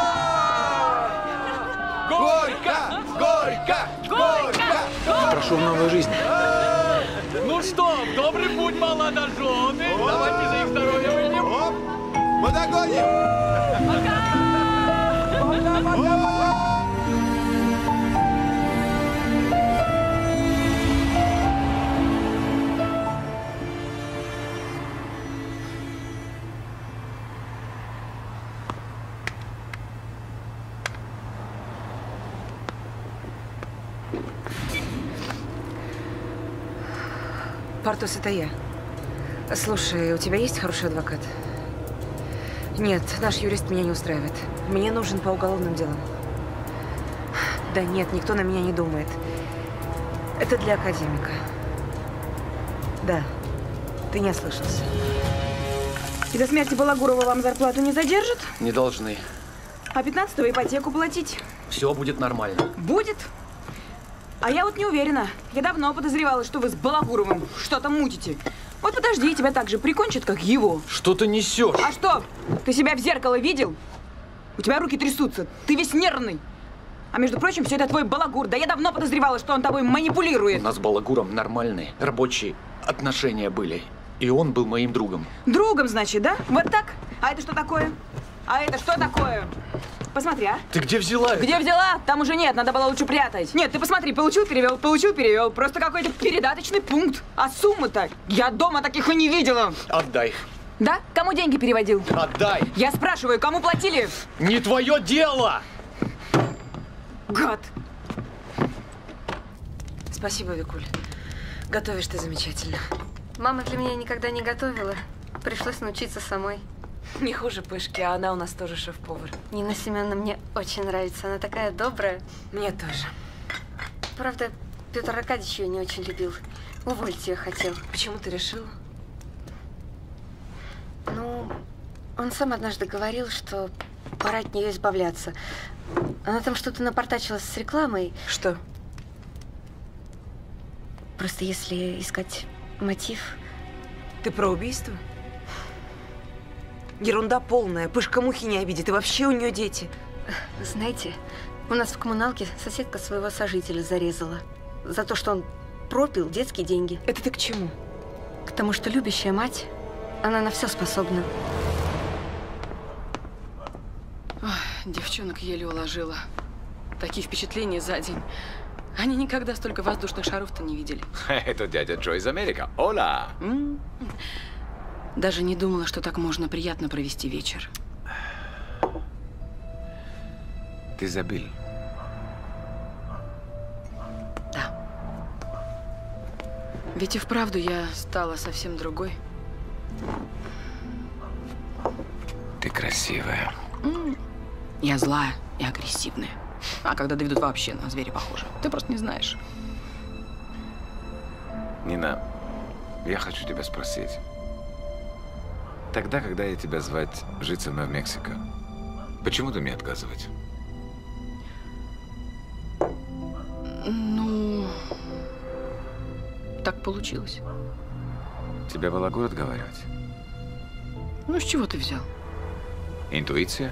Горько, горько, горько. Прошу в новую жизнь. Ну что, в добрый путь, молодожены. Давайте за их здоровье выйдем. Мы догоним. Пока. Пока, пока. Портос, это я. Слушай, у тебя есть хороший адвокат? Нет, наш юрист меня не устраивает. Мне нужен по уголовным делам. Да нет, никто на меня не думает. Это для академика. Да, ты не ослышался. И до смерти Балагурова вам зарплату не задержат? Не должны. А пятнадцатого ипотеку платить? Все будет нормально. Будет? А я вот не уверена. Я давно подозревала, что вы с Балагуровым что-то мутите. Вот подожди, тебя так же прикончат, как его. Что ты несешь? А что? Ты себя в зеркало видел? У тебя руки трясутся. Ты весь нервный. А между прочим, все это твой Балагур. Да я давно подозревала, что он тобой манипулирует. У нас с Балагуром нормальные рабочие отношения были. И он был моим другом. Другом, значит, да? Вот так? А это что такое? А это что такое? Посмотри, а? Ты где взяла это? Где взяла? Там уже нет, надо было лучше прятать. Нет, ты посмотри, получил, перевел, получил, перевел. Просто какой-то передаточный пункт. А суммы-то? Я дома таких и не видела. Отдай. Да? Кому деньги переводил? Отдай. Я спрашиваю, кому платили? Не твое дело! Гад. Спасибо, Викуль. Готовишь ты замечательно. Мама для меня никогда не готовила. Пришлось научиться самой. Не хуже Пышки, а она у нас тоже шеф-повар. Нина Семеновна мне очень нравится. Она такая добрая. Мне тоже. Правда, Петр Аркадьевич ее не очень любил. Уволить ее хотел. Почему ты решила? Ну, он сам однажды говорил, что пора от нее избавляться. Она там что-то напортачила с рекламой. Что? Просто если искать мотив… Ты про убийство? Ерунда полная. Пышка мухи не обидит. И вообще у нее дети. Знаете, у нас в коммуналке соседка своего сожителя зарезала. За то, что он пропил детские деньги. Это ты к чему? К тому, что любящая мать, она на все способна. Ой, девчонок еле уложила. Такие впечатления за день. Они никогда столько воздушных шаров-то не видели. Это дядя Джо из Америки. Ола! М? Даже не думала, что так можно приятно провести вечер. Ты забыл. Да. Ведь и вправду я стала совсем другой. Ты красивая. М. Я злая и агрессивная. А когда доведут, вообще на зверя похожа. Ты просто не знаешь. Нина, я хочу тебя спросить. Тогда, когда я тебя звать жить со мной в Мексику, почему ты мне отказывать? Ну, так получилось. Тебя Балагур отговаривать? Ну, с чего ты взял? Интуиция?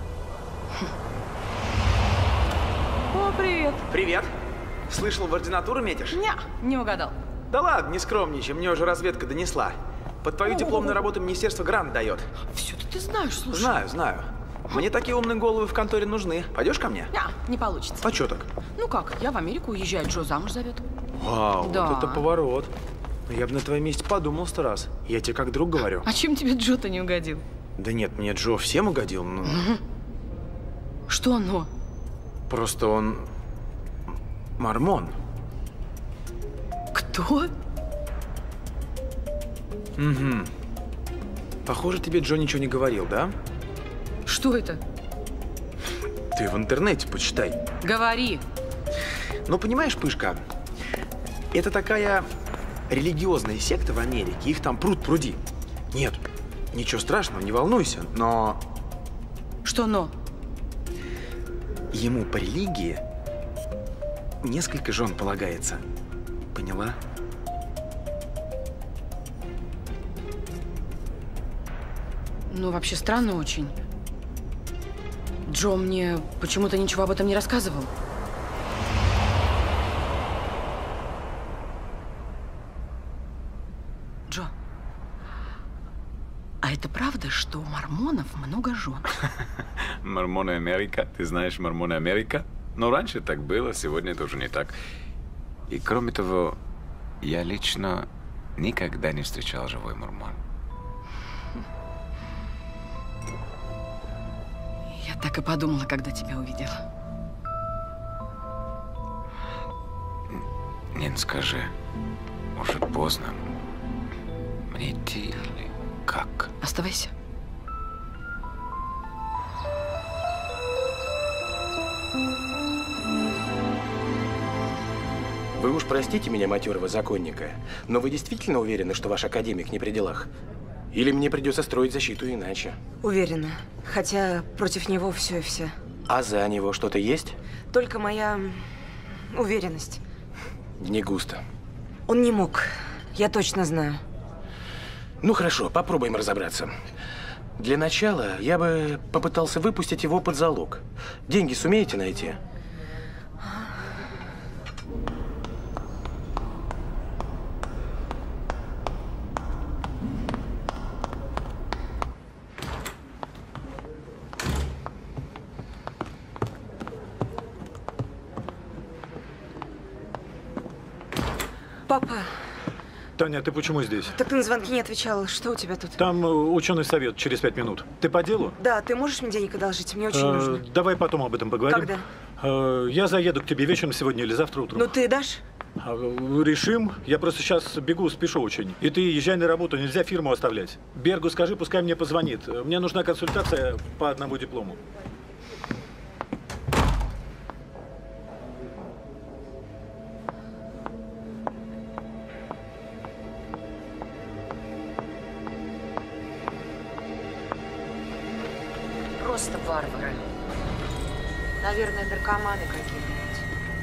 О, привет. Привет. Слышал, в ординатуру метишь? Не, не угадал. Да ладно, не скромничай, мне уже разведка донесла. Под твою дипломную работу министерство грант дает. Все-то ты знаешь, слушай. Знаю, знаю. Мне такие умные головы в конторе нужны. Пойдешь ко мне? Не, не получится. А что так? Ну как, я в Америку уезжаю, Джо замуж зовет. Вау, Да. вот это поворот. Я бы на твоем месте подумал сто раз. Я тебе как друг говорю. А чем тебе Джо-то не угодил? Да нет, мне Джо всем угодил. Ну, Что оно? просто он мормон. Кто? Угу. Похоже, тебе Джо ничего не говорил, да? Что это? Ты в интернете почитай. Говори. Ну, понимаешь, Пышка, это такая религиозная секта в Америке. Их там пруд пруди. Нет, ничего страшного, не волнуйся, но… Что но? Ему по религии несколько жен полагается. Поняла? Ну, вообще странно очень. Джо мне почему-то ничего об этом не рассказывал. Джо, а это правда, что у мормонов много жен? Мормоны Америка. Ты знаешь Мормоны Америка? Но раньше так было, сегодня это уже не так. И кроме того, я лично никогда не встречал живой мормон. Я так и подумала, когда тебя увидела. Нин, скажи, уже поздно. Мне идти или как? Оставайся. Вы уж простите меня, матерого законника, но вы действительно уверены, что ваш академик не при делах? Или мне придется строить защиту иначе? Уверена. Хотя против него все и вся. А за него что-то есть? Только моя уверенность. Не густо. Он не мог. Я точно знаю. Ну хорошо, попробуем разобраться. Для начала я бы попытался выпустить его под залог. Деньги сумеете найти? Папа. Таня, ты почему здесь? Так ты на звонки не отвечала. Что у тебя тут? Там ученый совет через пять минут. Ты по делу? Да, ты можешь мне денег одолжить? Мне очень э, нужно. Давай потом об этом поговорим. Когда? Э, я заеду к тебе вечером сегодня или завтра утром. Ну ты дашь? Э, решим. Я просто сейчас бегу, спешу очень. И ты езжай на работу, нельзя фирму оставлять. Бергу скажи, пускай мне позвонит. Мне нужна консультация по одному диплому. Просто варвары. Наверное, наркоманы какие-нибудь.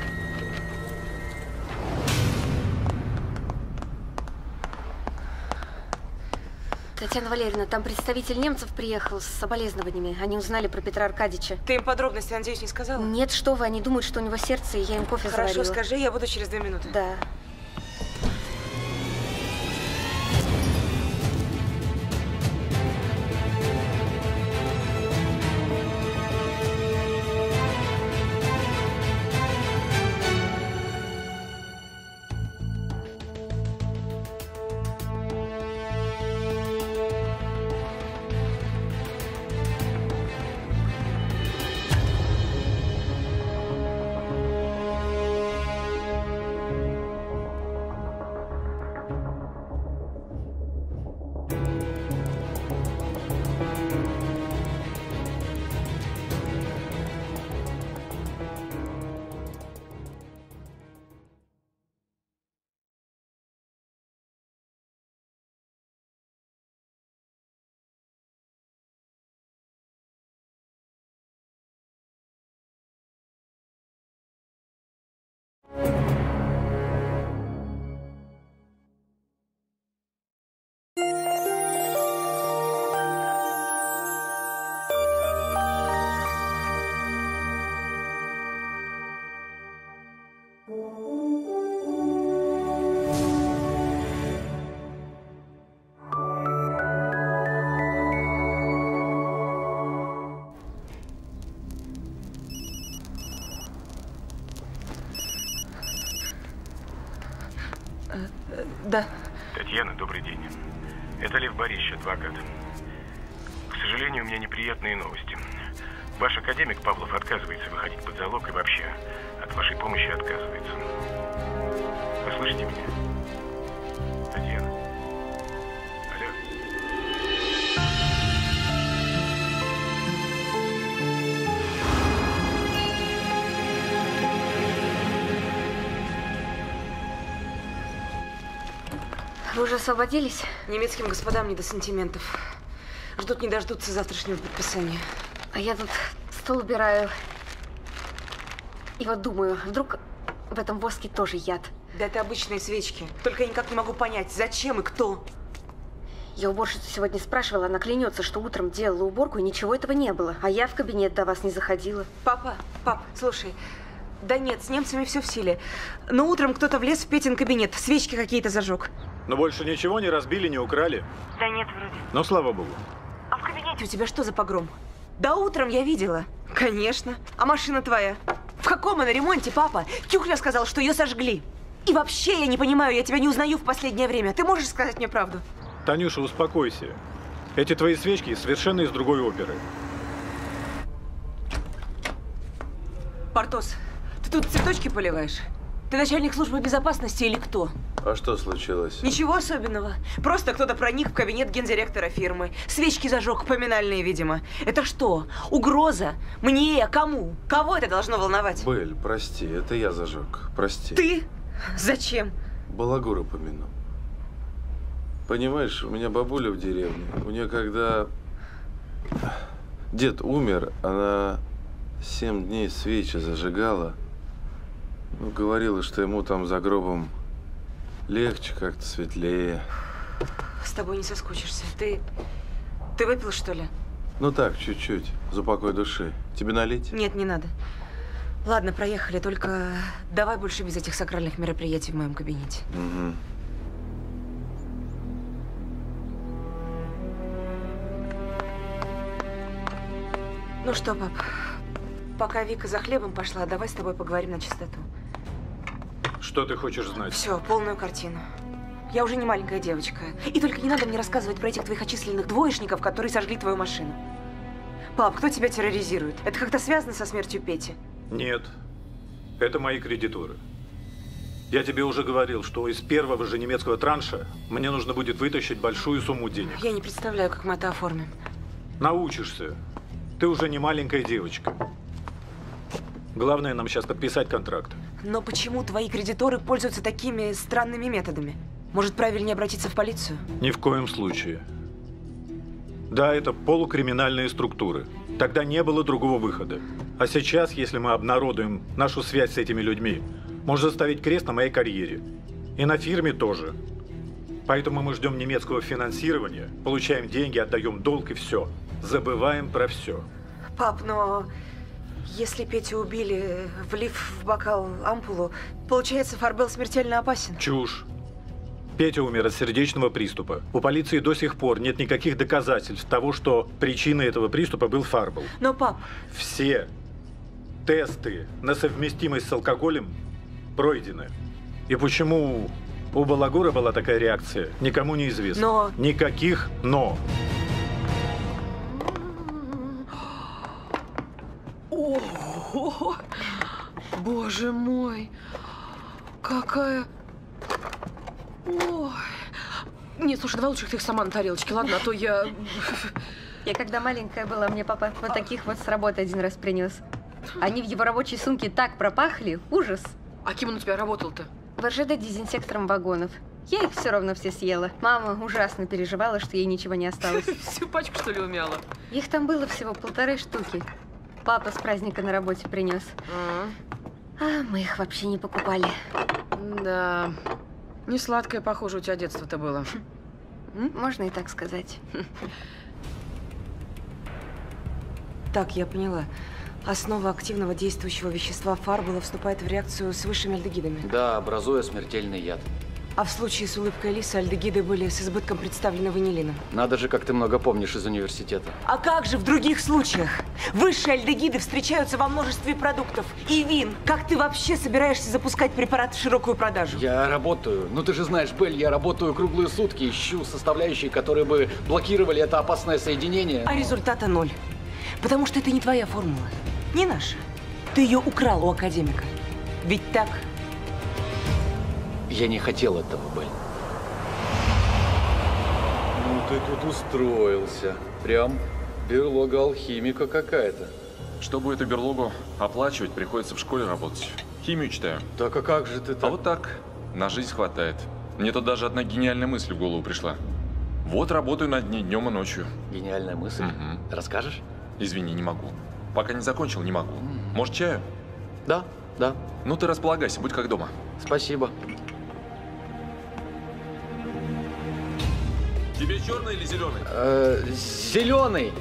Татьяна Валерьевна, там представитель немцев приехал с соболезнованиями. Они узнали про Петра Аркадьевича. Ты им подробности, надеюсь, не сказала? Нет, что вы, они думают, что у него сердце, и я им кофе Хорошо, заварила. скажи, я буду через две минуты. Да. Да. Татьяна, добрый день. Это Лев Борисович, адвокат. К сожалению, у меня неприятные новости. Ваш академик Павлов отказывается выходить под залог и вообще от вашей помощи отказывается. Вы слышите меня? Татьяна? Алло? Вы уже освободились? Немецким господам не до сантиментов. Ждут не дождутся завтрашнего подписания. А я тут стол убираю. И вот думаю, вдруг в этом воске тоже яд. Да это обычные свечки. Только я никак не могу понять, зачем и кто. Я уборщицу сегодня спрашивала, она клянется, что утром делала уборку, и ничего этого не было. А я в кабинет до вас не заходила. Папа, пап, слушай. Да нет, с немцами все в силе. Но утром кто-то влез в Петин кабинет, свечки какие-то зажег. Но больше ничего не разбили, не украли? Да нет, вроде. Ну, слава богу. А в кабинете у тебя что за погром? Да утром я видела. Конечно. А машина твоя? В каком она ремонте, папа? Кюхля сказал, что ее сожгли. И вообще, я не понимаю, я тебя не узнаю в последнее время. Ты можешь сказать мне правду? Танюша, успокойся. Эти твои свечки совершенно из другой оперы. Портос, ты тут цветочки поливаешь? Ты начальник службы безопасности или кто? А что случилось? Ничего особенного. Просто кто-то проник в кабинет гендиректора фирмы. Свечки зажег, поминальные, видимо. Это что? Угроза? Мне? Кому? Кого это должно волновать? Бель, прости, это я зажег. Прости. Ты? Зачем? Балагура помяну. Понимаешь, у меня бабуля в деревне. У нее когда дед умер, она семь дней свечи зажигала. Ну, говорила, что ему там за гробом легче, как-то светлее. С тобой не соскучишься. Ты… Ты выпил, что ли? Ну так, чуть-чуть, за покой души. Тебе налить? Нет, не надо. Ладно, проехали, только давай больше без этих сакральных мероприятий в моем кабинете. Угу. Ну что, пап, пока Вика за хлебом пошла, давай с тобой поговорим на чистоту. Что ты хочешь знать? Все, полную картину. Я уже не маленькая девочка. И только не надо мне рассказывать про этих твоих отчисленных двоечников, которые сожгли твою машину. Пап, кто тебя терроризирует? Это как-то связано со смертью Пети? Нет. Это мои кредиторы. Я тебе уже говорил, что из первого же немецкого транша мне нужно будет вытащить большую сумму денег. Я не представляю, как мы это оформим. Научишься. Ты уже не маленькая девочка. Главное нам сейчас подписать контракт. Но почему твои кредиторы пользуются такими странными методами? Может, правильнее обратиться в полицию? Ни в коем случае. Да, это полукриминальные структуры. Тогда не было другого выхода. А сейчас, если мы обнародуем нашу связь с этими людьми, можно ставить крест на моей карьере. И на фирме тоже. Поэтому мы ждем немецкого финансирования, получаем деньги, отдаем долг и все. Забываем про все. Пап, но если Петю убили, влив в бокал ампулу, получается, Фарбел смертельно опасен? Чушь. Петя умер от сердечного приступа. У полиции до сих пор нет никаких доказательств того, что причиной этого приступа был Фарбел. Но, пап… Все тесты на совместимость с алкоголем пройдены. И почему у Балагура была такая реакция, никому не известно. Но… Никаких «но». Ого! Боже мой! Какая… Ой. Нет, слушай, давай лучше ты их сама на тарелочке, ладно? А то я… Я когда маленькая была, мне папа вот таких вот с работы один раз принес. Они в его рабочей сумке так пропахли. Ужас. А кем он у тебя работал-то? В РЖД дезинсектором вагонов. Я их все равно все съела. Мама ужасно переживала, что ей ничего не осталось. Всю пачку, что ли, умяла? Их там было всего полторы штуки. Папа с праздника на работе принес. А мы их вообще не покупали. Да. Не сладкое, похоже, у тебя детство-то было. Можно и так сказать. Так, я поняла. Основа активного действующего вещества Фарбела вступает в реакцию с высшими альдегидами. Да, образуя смертельный яд. А в случае с улыбкой Лисы альдегиды были с избытком представлены ванилином. Надо же, как ты много помнишь из университета. А как же в других случаях? Высшие альдегиды встречаются во множестве продуктов и вин. Как ты вообще собираешься запускать препарат в широкую продажу? Я работаю. Ну ты же знаешь, Белль, я работаю круглые сутки, ищу составляющие, которые бы блокировали это опасное соединение. А результата ноль. Потому что это не твоя формула, не наша. Ты ее украл у академика. Ведь так? Я не хотел этого, Белль. Ну ты тут устроился. Прям берлога алхимика какая-то. Чтобы эту берлогу оплачивать, приходится в школе работать. Химию читаю. Так а как же ты так? А вот так. На жизнь хватает. Мне тут даже одна гениальная мысль в голову пришла. Вот работаю над ней днем и ночью. Гениальная мысль? Угу. Расскажешь? Извини, не могу. Пока не закончил, не могу. Может, чаю? Да, да. Ну ты располагайся, будь как дома. Спасибо. Тебе черный или зеленый? Э, зеленый.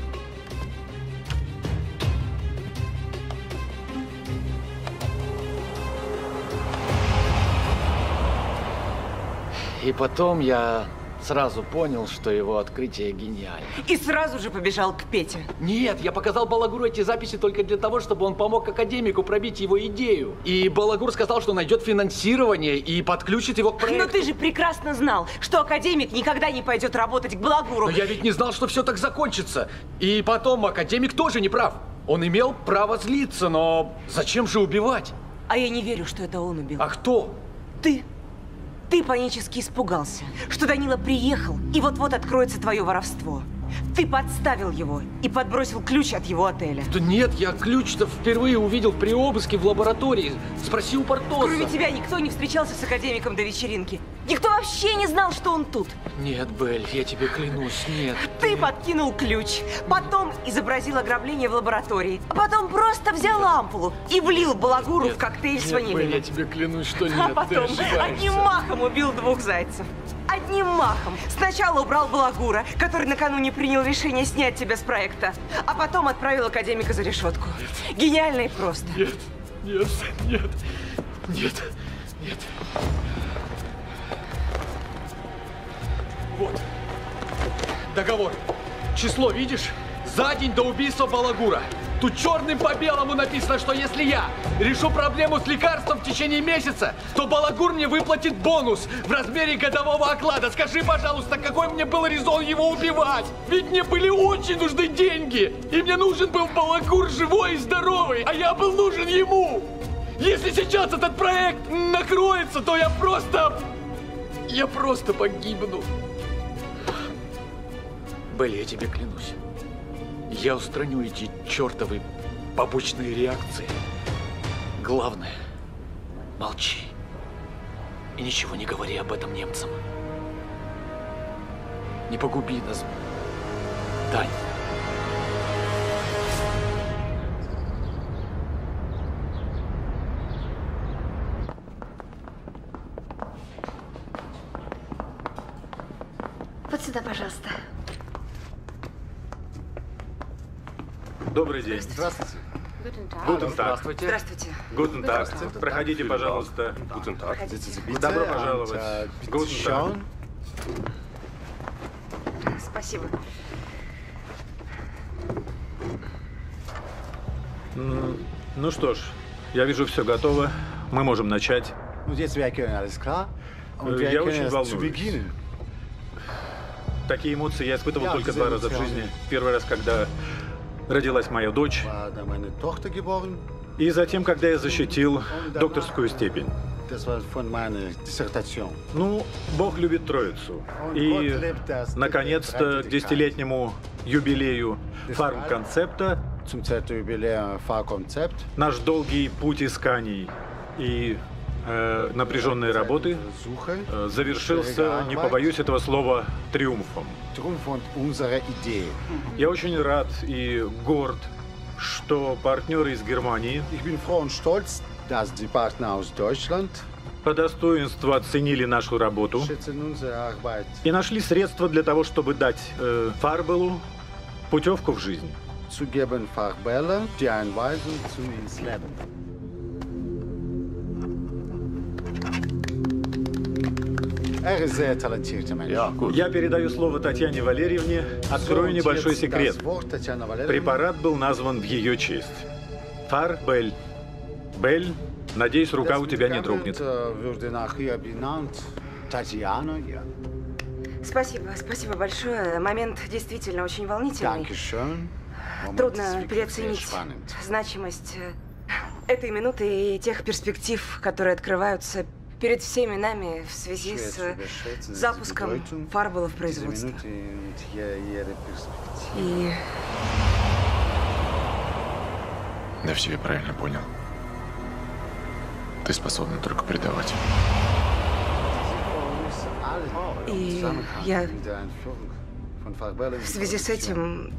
И потом я сразу понял, что его открытие гениально. И сразу же побежал к Пете. Нет, я показал Балагуру эти записи только для того, чтобы он помог академику пробить его идею. И Балагур сказал, что найдет финансирование и подключит его к проекту. Но ты же прекрасно знал, что академик никогда не пойдет работать к Балагуру. Но я ведь не знал, что все так закончится. И потом академик тоже не прав. Он имел право злиться, но зачем же убивать? А я не верю, что это он убил. А кто? Ты. Ты панически испугался, что Данила приехал, и вот-вот откроется твое воровство. Ты подставил его и подбросил ключ от его отеля. Да нет, я ключ-то впервые увидел при обыске в лаборатории. Спроси у Портоса. Кроме тебя никто не встречался с академиком до вечеринки. Никто вообще не знал, что он тут. Нет, Белль, я тебе клянусь, нет. Ты подкинул ключ, потом изобразил ограбление в лаборатории, а потом просто взял ампулу и влил балагуру нет, в коктейль нет, с ванилием. Белль, я тебе клянусь, что нет. А потом одним махом убил двух зайцев. Одним махом. Сначала убрал балагура, который накануне принял решение снять тебя с проекта, а потом отправил академика за решетку. Нет. Гениально и просто. Нет, нет, нет, нет, нет. Вот. Договор. Число видишь? За день до убийства балагура. Тут черным по белому написано, что если я решу проблему с лекарством в течение месяца, то балагур мне выплатит бонус в размере годового оклада. Скажи, пожалуйста, какой мне был резон его убивать? Ведь мне были очень нужны деньги. И мне нужен был балагур живой и здоровый, а я был нужен ему. Если сейчас этот проект накроется, то я просто... Я просто погибну. Белли, я тебе клянусь. Я устраню эти чертовы побочные реакции. Главное, молчи. И ничего не говори об этом немцам. Не погуби нас, Тань. Вот сюда, пожалуйста. Добрый день. Здравствуйте. Гутен таг. Здравствуйте. Здравствуйте. Гутен таг. Проходите, пожалуйста. Гутен таг. Добро пожаловать. Гутен таг. Спасибо. Ну что ж, я вижу, все готово. Мы можем начать. Я очень волнуюсь. Такие эмоции я испытывал только два раза в жизни. Первый раз, когда родилась моя дочь, и затем, когда я защитил докторскую степень. Ну, Бог любит Троицу. И, наконец-то, к десятилетнему юбилею фармконцепта наш долгий путь исканий и э, напряженной работы э, завершился, не побоюсь этого слова, триумфом. Я очень рад и горд, что партнеры из Германии по достоинству оценили нашу работу и нашли средства для того, чтобы дать э, Фарбелу путевку в жизнь. Я передаю слово Татьяне Валерьевне. Открою небольшой секрет. Препарат был назван в ее честь. Фарбель. Бель, надеюсь, рука у тебя не дрогнет. Спасибо, спасибо большое. Момент действительно очень волнительный. Трудно переоценить значимость этой минуты и тех перспектив, которые открываются перед всеми нами в связи с запуском Фарбела в производство. И... Я все правильно понял. Ты способна только предавать. И я в связи с этим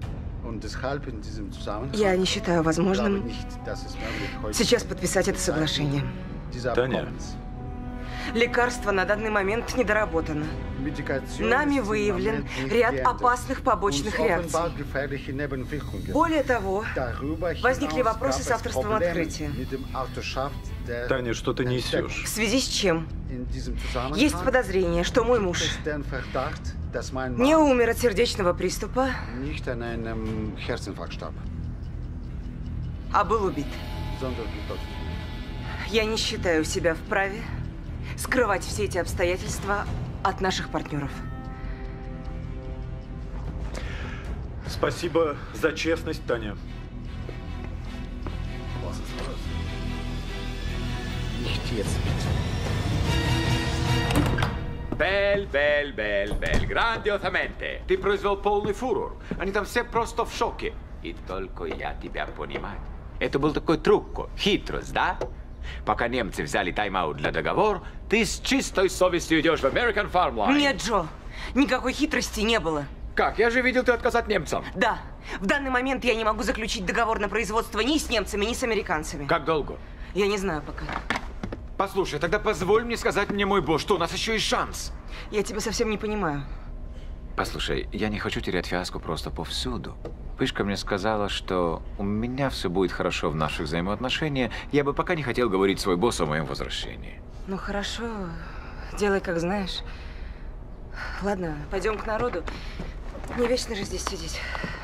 я не считаю возможным сейчас подписать это соглашение. Таня. Лекарство на данный момент недоработано. Нами выявлен ряд опасных побочных реакций. Более того, возникли вопросы с авторством открытия. Таня, что ты несешь? В связи с чем? Есть подозрение, что мой муж не умер от сердечного приступа, а был убит. Я не считаю себя вправе скрывать все эти обстоятельства от наших партнеров. Спасибо за честность, Таня. ответственность. Бель, Бель, Бель, Бель, грандиозаменте. Ты произвел полный фурор. Они там все просто в шоке. И только я тебя понимаю. Это был такой трюк, хитрость, да? Пока немцы взяли тайм-аут для договора, ты с чистой совестью идешь в American Farmline. Нет, Джо, никакой хитрости не было. Как? Я же видел, ты отказать немцам. Да. В данный момент я не могу заключить договор на производство ни с немцами, ни с американцами. Как долго? Я не знаю пока. Послушай, тогда позволь мне сказать мне, мой босс, что у нас еще есть шанс. Я тебя совсем не понимаю. Послушай, я не хочу терять фиаско просто повсюду. Пышка мне сказала, что у меня все будет хорошо в наших взаимоотношениях. Я бы пока не хотел говорить свой босс о моем возвращении. Ну хорошо, делай как знаешь. Ладно, пойдем к народу. Не вечно же здесь сидеть.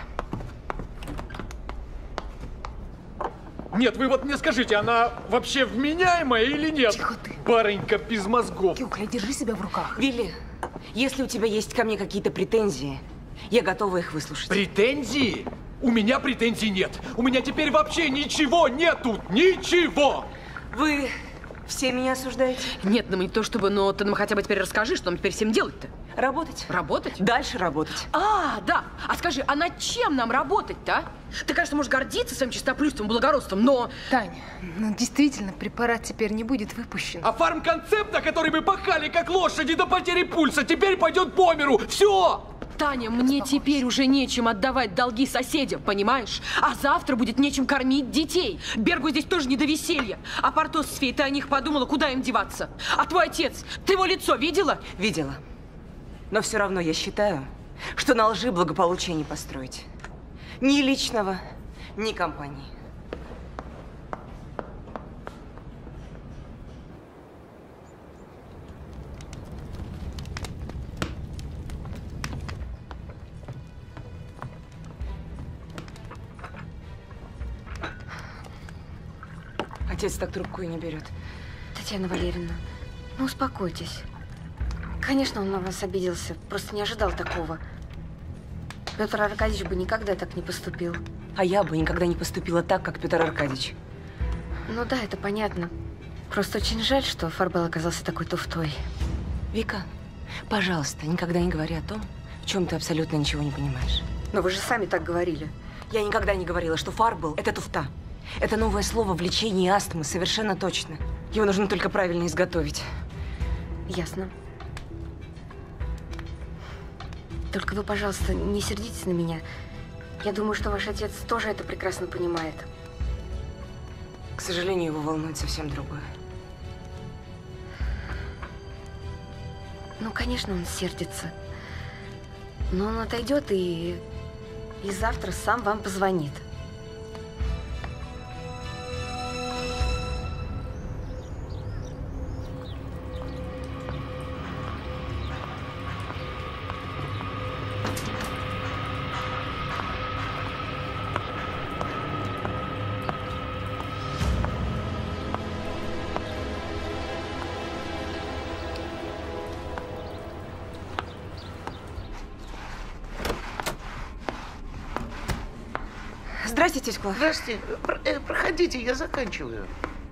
Нет, вы вот мне скажите, она вообще вменяемая или нет? Тихо ты. Барынька без мозгов. Кюкля, держи себя в руках. Вилли, если у тебя есть ко мне какие-то претензии, я готова их выслушать. Претензии? У меня претензий нет. У меня теперь вообще ничего нету. Ничего! Вы все меня осуждаете? Нет, ну не то чтобы, но ты нам хотя бы теперь расскажи, что нам теперь всем делать-то? Работать. Работать? Дальше работать. А, да. А скажи, а над чем нам работать-то, а? Ты, конечно, можешь гордиться своим чистоплюйством, благородством, но… Таня, ну действительно, препарат теперь не будет выпущен. А фармконцепт, на который мы пахали как лошади до потери пульса, теперь пойдет по миру. Все! Таня, мне теперь уже нечем отдавать долги соседям, понимаешь? А завтра будет нечем кормить детей. Бергу здесь тоже не до веселья. А Портос с Феей, ты о них подумала, куда им деваться? А твой отец, ты его лицо видела? Видела. Но все равно я считаю, что на лжи благополучия не построить. Ни личного, ни компании. Отец так трубку и не берет. Татьяна Валерьевна, ну успокойтесь. Конечно, он на вас обиделся, просто не ожидал такого. Петр Аркадьевич бы никогда так не поступил. А я бы никогда не поступила так, как Петр Аркадьевич. Ну да, это понятно. Просто очень жаль, что Фарбел оказался такой туфтой. Вика, пожалуйста, никогда не говори о том, в чем ты абсолютно ничего не понимаешь. Но вы же сами так говорили. Я никогда не говорила, что Фарбел – это туфта. Это новое слово в лечении астмы, совершенно точно. Его нужно только правильно изготовить. Ясно. Только вы, пожалуйста, не сердитесь на меня. Я думаю, что ваш отец тоже это прекрасно понимает. К сожалению, его волнует совсем другое. Ну, конечно, он сердится. Но он отойдет и, и завтра сам вам позвонит. Здравствуйте, тетя Клава. Здравствуйте. Про э, проходите, я заканчиваю.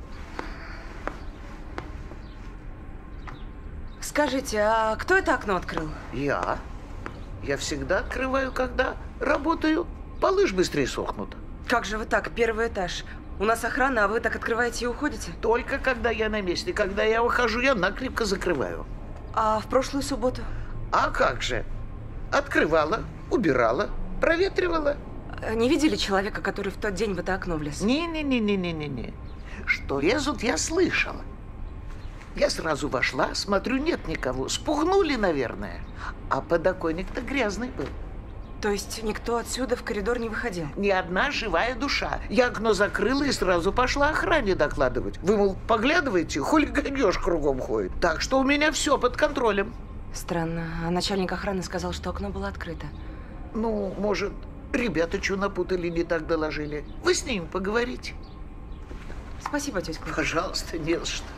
Скажите, а кто это окно открыл? Я. Я всегда открываю, когда работаю. Полы ж быстрее сохнут. Как же вы так? Первый этаж. У нас охрана, а вы так открываете и уходите? Только когда я на месте. Когда я ухожу, я накрепко закрываю. А в прошлую субботу? А как же? Открывала, убирала, проветривала. Не видели человека, который в тот день в это окно влез? Не-не-не-не-не-не. Что лезут, я слышала. Я сразу вошла, смотрю, нет никого. Спугнули, наверное. А подоконник-то грязный был. То есть никто отсюда в коридор не выходил? Ни одна живая душа. Я окно закрыла и сразу пошла охране докладывать. Вы, мол, поглядываете, хулиганеж кругом ходит. Так что у меня все под контролем. Странно. А начальник охраны сказал, что окно было открыто. Ну, может, ребята что напутали, не так доложили. Вы с ним поговорите. Спасибо, тетя Клава. Пожалуйста, не за что.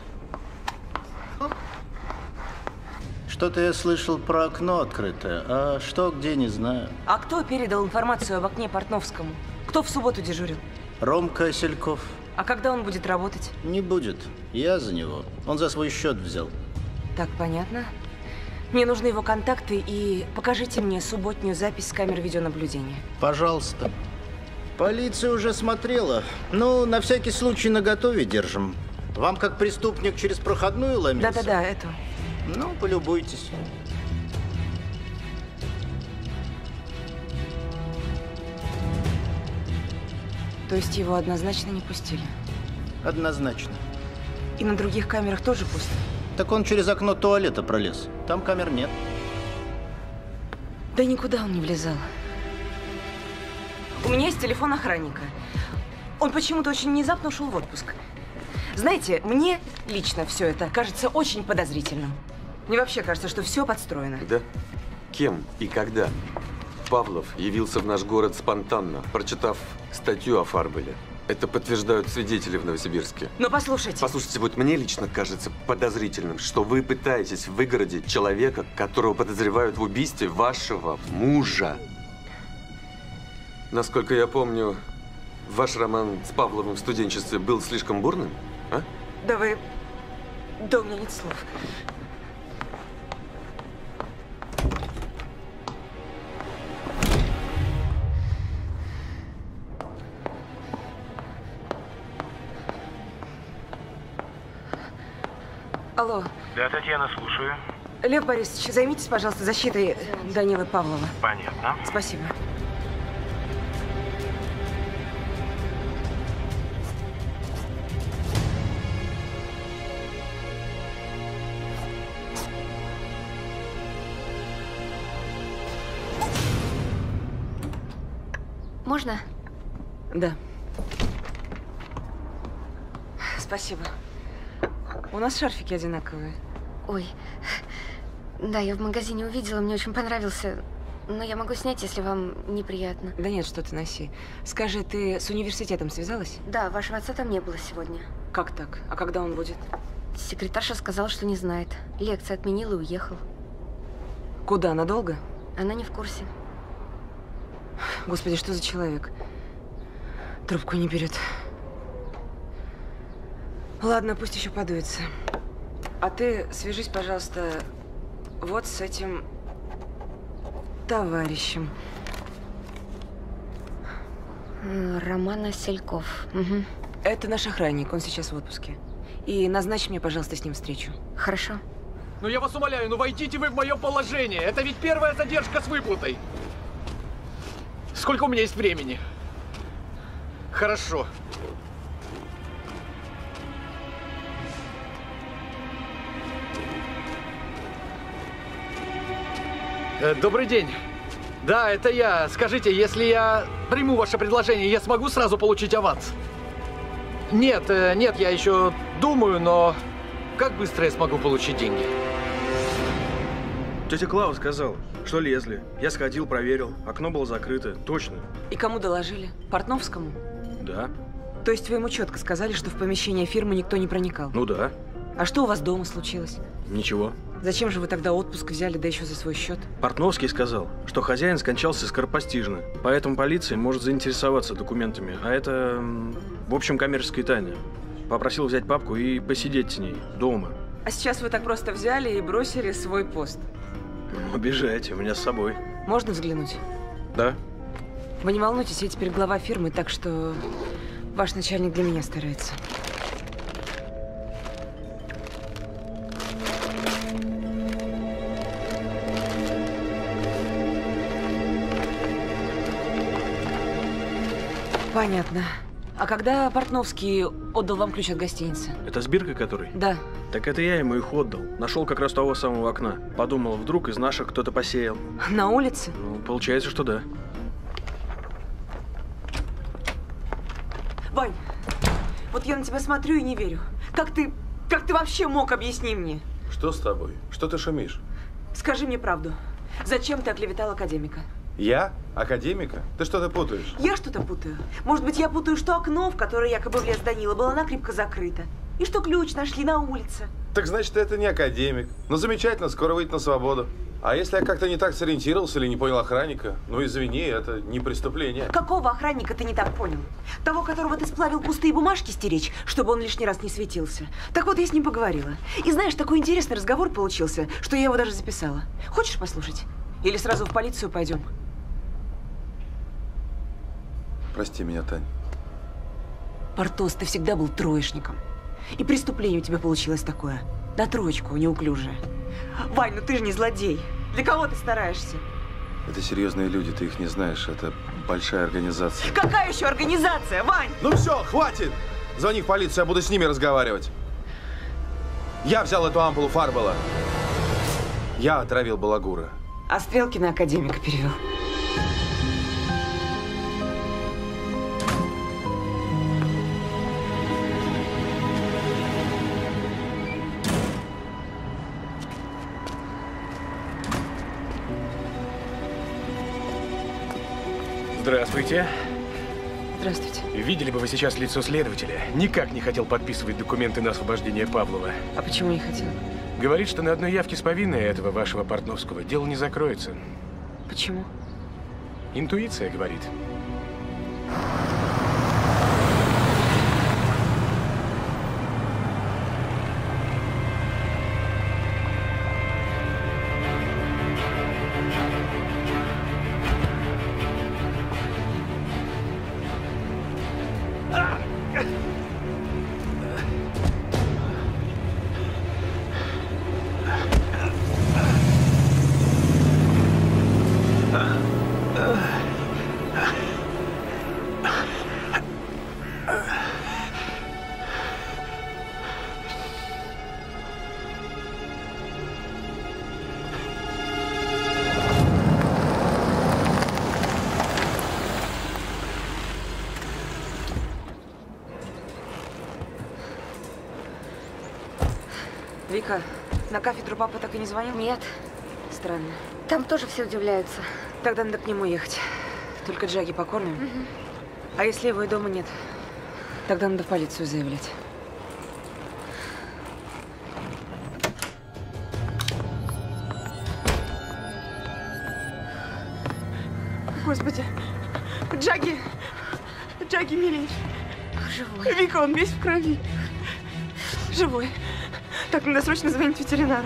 Что-то я слышал про окно открытое, а что, где, не знаю. А кто передал информацию об окне Портновскому? Кто в субботу дежурил? Ромка Осельков. А когда он будет работать? Не будет. Я за него. Он за свой счет взял. Так, понятно. Мне нужны его контакты и покажите мне субботнюю запись с камер видеонаблюдения. Пожалуйста. Полиция уже смотрела. Ну, на всякий случай наготове держим. Вам как преступник через проходную ломиться? Да-да-да, эту. Ну, полюбуйтесь. То есть его однозначно не пустили? Однозначно. И на других камерах тоже пусто? Так он через окно туалета пролез. Там камер нет. Да никуда он не влезал. У меня есть телефон охранника. Он почему-то очень внезапно ушел в отпуск. Знаете, мне лично все это кажется очень подозрительным. Мне вообще кажется, что все подстроено. Да? Кем и когда? Павлов явился в наш город спонтанно, прочитав статью о Фарбеле. Это подтверждают свидетели в Новосибирске. Но послушайте. Послушайте, вот мне лично кажется подозрительным, что вы пытаетесь выгородить человека, которого подозревают в убийстве вашего мужа. Насколько я помню, ваш роман с Павловым в студенчестве был слишком бурным, а? Да вы… Да у меня нет слов. Алло. Да, Татьяна, слушаю. Лев Борисович, займитесь, пожалуйста, защитой Данилы Павлова. Понятно. Спасибо. Можно? Да. Спасибо. У нас шарфики одинаковые. Ой, да, я в магазине увидела, мне очень понравился. Но я могу снять, если вам неприятно. Да нет, что ты носи. Скажи, ты с университетом связалась? Да, вашего отца там не было сегодня. Как так? А когда он будет? Секретарша сказала, что не знает. Лекцию отменил и уехал. Куда? Надолго? Она не в курсе. Господи, что за человек? Трубку не берет. Ладно, пусть еще подуется. А ты свяжись, пожалуйста, вот с этим товарищем. Роман Осельков. Угу. Это наш охранник, он сейчас в отпуске. И назначь мне, пожалуйста, с ним встречу. Хорошо. Ну я вас умоляю, ну войдите вы в мое положение. Это ведь первая задержка с выплатой. Сколько у меня есть времени? Хорошо. Э, добрый день. Да, это я. Скажите, если я приму ваше предложение, я смогу сразу получить аванс? Нет, э, нет, я еще думаю, но как быстро я смогу получить деньги? Тетя Клава сказала, что лезли. Я сходил, проверил. Окно было закрыто. Точно. И кому доложили? Портновскому? Да. То есть вы ему четко сказали, что в помещение фирмы никто не проникал? Ну да. А что у вас дома случилось? Ничего. Зачем же вы тогда отпуск взяли, да еще за свой счет? Портновский сказал, что хозяин скончался скоропостижно. Поэтому полиция может заинтересоваться документами. А это, в общем, коммерческая тайна. Попросил взять папку и посидеть с ней дома. А сейчас вы так просто взяли и бросили свой пост? Обижаете, у меня с собой. Можно взглянуть? Да. Вы не волнуйтесь, я теперь глава фирмы, так что ваш начальник для меня старается. Понятно. А когда Портновский отдал вам ключ от гостиницы? Это с биркой который? Да. Так это я ему их отдал. Нашел как раз того самого окна. Подумал, вдруг из наших кто-то посеял. На улице? Ну, получается, что да. Вань, вот я на тебя смотрю и не верю. Как ты, как ты вообще мог, объясни мне? Что с тобой? Что ты шумишь? Скажи мне правду. Зачем ты оклеветал академика? Я? Академика? Ты что-то путаешь? Я что-то путаю. Может быть, я путаю, что окно, в которое якобы влез Данила, было накрепко закрыто. И что ключ нашли на улице. Так значит, это не академик. Ну, замечательно, скоро выйдет на свободу. А если я как-то не так сориентировался или не понял охранника, ну извини, это не преступление. Какого охранника ты не так понял? Того, которого ты сплавил пустые бумажки стеречь, чтобы он лишний раз не светился. Так вот, я с ним поговорила. И знаешь, такой интересный разговор получился, что я его даже записала. Хочешь послушать? Или сразу в полицию пойдем? Прости меня, Тань. Портос, ты всегда был троечником. И преступление у тебя получилось такое. На троечку, неуклюжее. Вань, ну ты же не злодей. Для кого ты стараешься? Это серьезные люди, ты их не знаешь. Это большая организация. Какая еще организация, Вань? Ну все, хватит! Звони в полицию, я буду с ними разговаривать. Я взял эту ампулу Фарбола. Я отравил Балагура. А стрелки на академика перевел. Здравствуйте. Здравствуйте. Видели бы вы сейчас лицо следователя. Никак не хотел подписывать документы на освобождение Павлова. А почему не хотел? Говорит, что на одной явке с повинной этого вашего Портновского дело не закроется. Почему? Интуиция, говорит. Вика, на кафедру папа так и не звонил? Нет. Странно. Там тоже все удивляются. Тогда надо к нему ехать. Только Джаги покормим. Угу. А если его и дома нет? Тогда надо в полицию заявлять. Господи. Джаги. Джаги, миленький. Живой. Вика, он весь в крови. Живой. Так, надо срочно звонить ветеринару.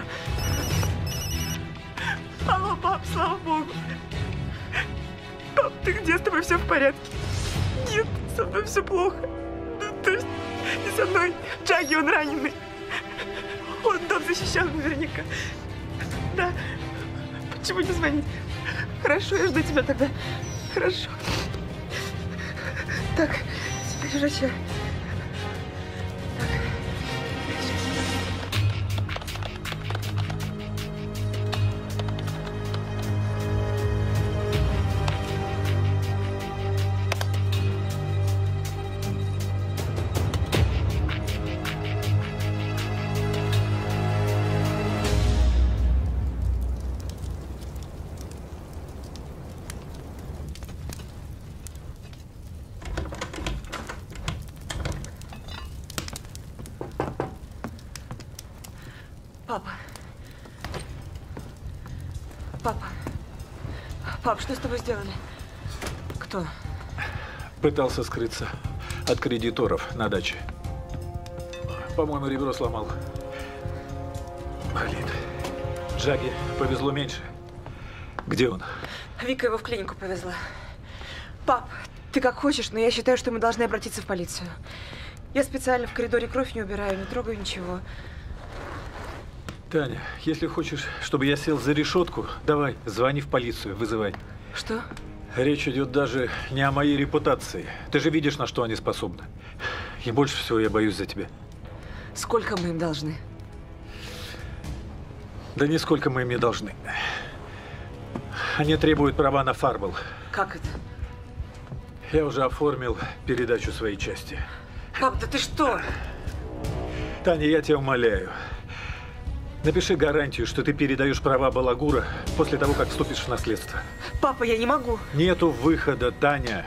Алло, пап, слава богу. Пап, ты где? С тобой все в порядке? Нет, со мной все плохо. Ну, то есть не со мной. Джаги, он раненый. Он дом защищал наверняка. Да. Почему не звонить? Хорошо, я жду тебя тогда. Хорошо. Так, теперь врача. Папа. Папа. Пап, что с тобой сделали? Кто? Пытался скрыться от кредиторов на даче. По-моему, ребро сломал. Болит. Джаги повезло меньше. Где он? Вика его в клинику повезла. Пап, ты как хочешь, но я считаю, что мы должны обратиться в полицию. Я специально в коридоре кровь не убираю, не трогаю ничего. Таня, если хочешь, чтобы я сел за решетку, давай, звони в полицию, вызывай. Что? Речь идет даже не о моей репутации. Ты же видишь, на что они способны. И больше всего я боюсь за тебя. Сколько мы им должны? Да нисколько мы им не должны. Они требуют права на Фарбол. Как это? Я уже оформил передачу своей части. Пап, да ты что? Таня, я тебя умоляю. Напиши гарантию, что ты передаешь права Балагура после того, как вступишь в наследство. Папа, я не могу. Нету выхода, Таня.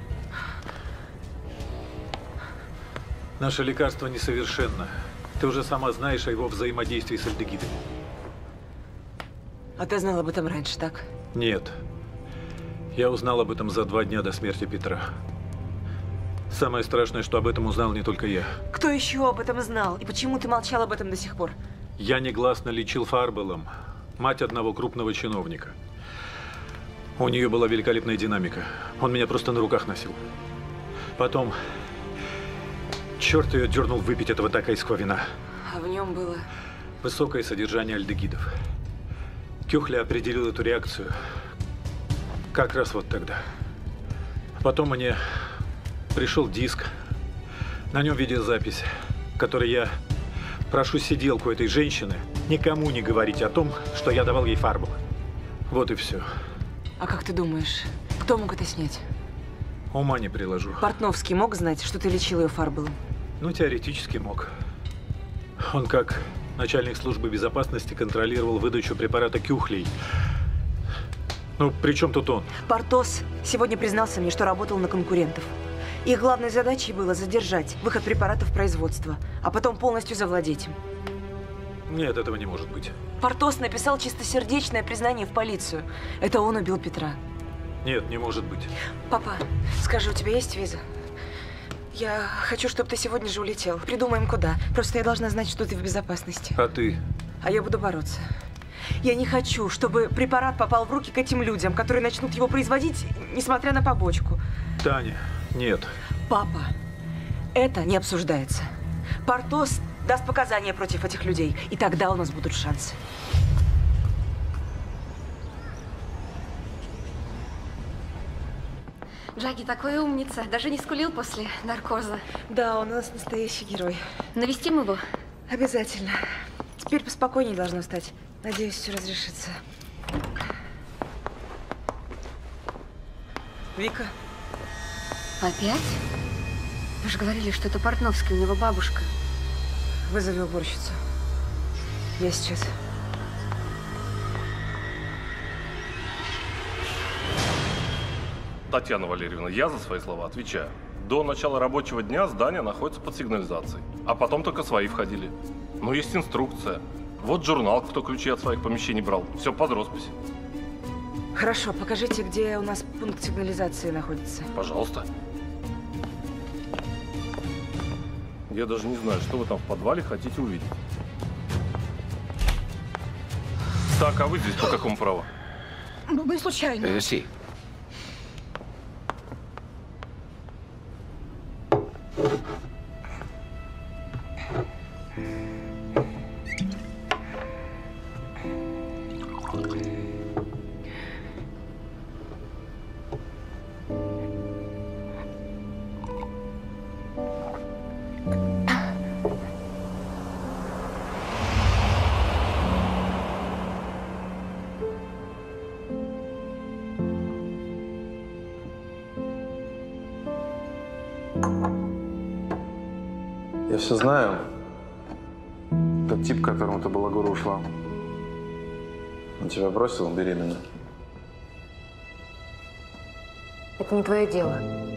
Наше лекарство несовершенно. Ты уже сама знаешь о его взаимодействии с альдегидами. А ты знал об этом раньше, так? Нет. Я узнал об этом за два дня до смерти Петра. Самое страшное, что об этом узнал не только я. Кто еще об этом знал? И почему ты молчал об этом до сих пор? Я негласно лечил Фарбелом мать одного крупного чиновника. У нее была великолепная динамика. Он меня просто на руках носил. Потом, черт ее дернул выпить этого такайского вина. А в нем было… Высокое содержание альдегидов. Кюхля определил эту реакцию как раз вот тогда. Потом мне пришел диск, на нем видеозапись, в которой я прошу сиделку этой женщины никому не говорить о том, что я давал ей фарбу. Вот и все. А как ты думаешь, кто мог это снять? Ума не приложу. Портновский мог знать, что ты лечил ее фарбелом? Ну, теоретически мог. Он, как начальник службы безопасности, контролировал выдачу препарата Кюхлей. Ну, при чем тут он? Портос сегодня признался мне, что работал на конкурентов. Их главной задачей было задержать выход препаратов в производство, а потом полностью завладеть им. Нет, этого не может быть. Портос написал чистосердечное признание в полицию. Это он убил Петра. Нет, не может быть. Папа, скажи, у тебя есть виза? Я хочу, чтобы ты сегодня же улетел. Придумаем куда. Просто я должна знать, что ты в безопасности. А ты? А я буду бороться. Я не хочу, чтобы препарат попал в руки к этим людям, которые начнут его производить, несмотря на побочку. Таня, нет. Папа, это не обсуждается. Портос даст показания против этих людей, и тогда у нас будут шансы. Джаги такой умница, даже не скулил после наркоза. Да, он у нас настоящий герой. Навестим его? Обязательно. Теперь поспокойнее должно стать. Надеюсь, все разрешится. Вика. Опять? Вы же говорили, что это Портновский, у него бабушка. Вызови уборщицу. Я сейчас. Татьяна Валерьевна, я за свои слова отвечаю. До начала рабочего дня здание находится под сигнализацией, а потом только свои входили. Но есть инструкция. Вот журнал, кто ключи от своих помещений брал. Все под роспись. Хорошо, покажите, где у нас пункт сигнализации находится. Пожалуйста. Я даже не знаю, что вы там в подвале хотите увидеть. Так, а вы здесь по какому праву? Ну, мы случайно. Э, си. Я все знаю. Тот тип, к которому ты Балагура ушла. Он тебя бросил, он беременна. Это не твое дело.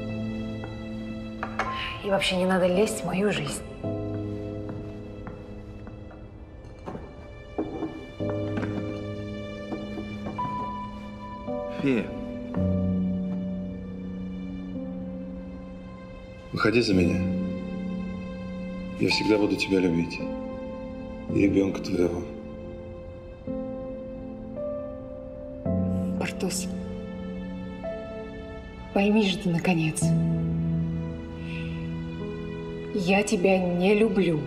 И вообще не надо лезть в мою жизнь. Фея. Выходи за меня. Я всегда буду тебя любить. И ребенка твоего. Портос, пойми же ты, наконец. Я тебя не люблю.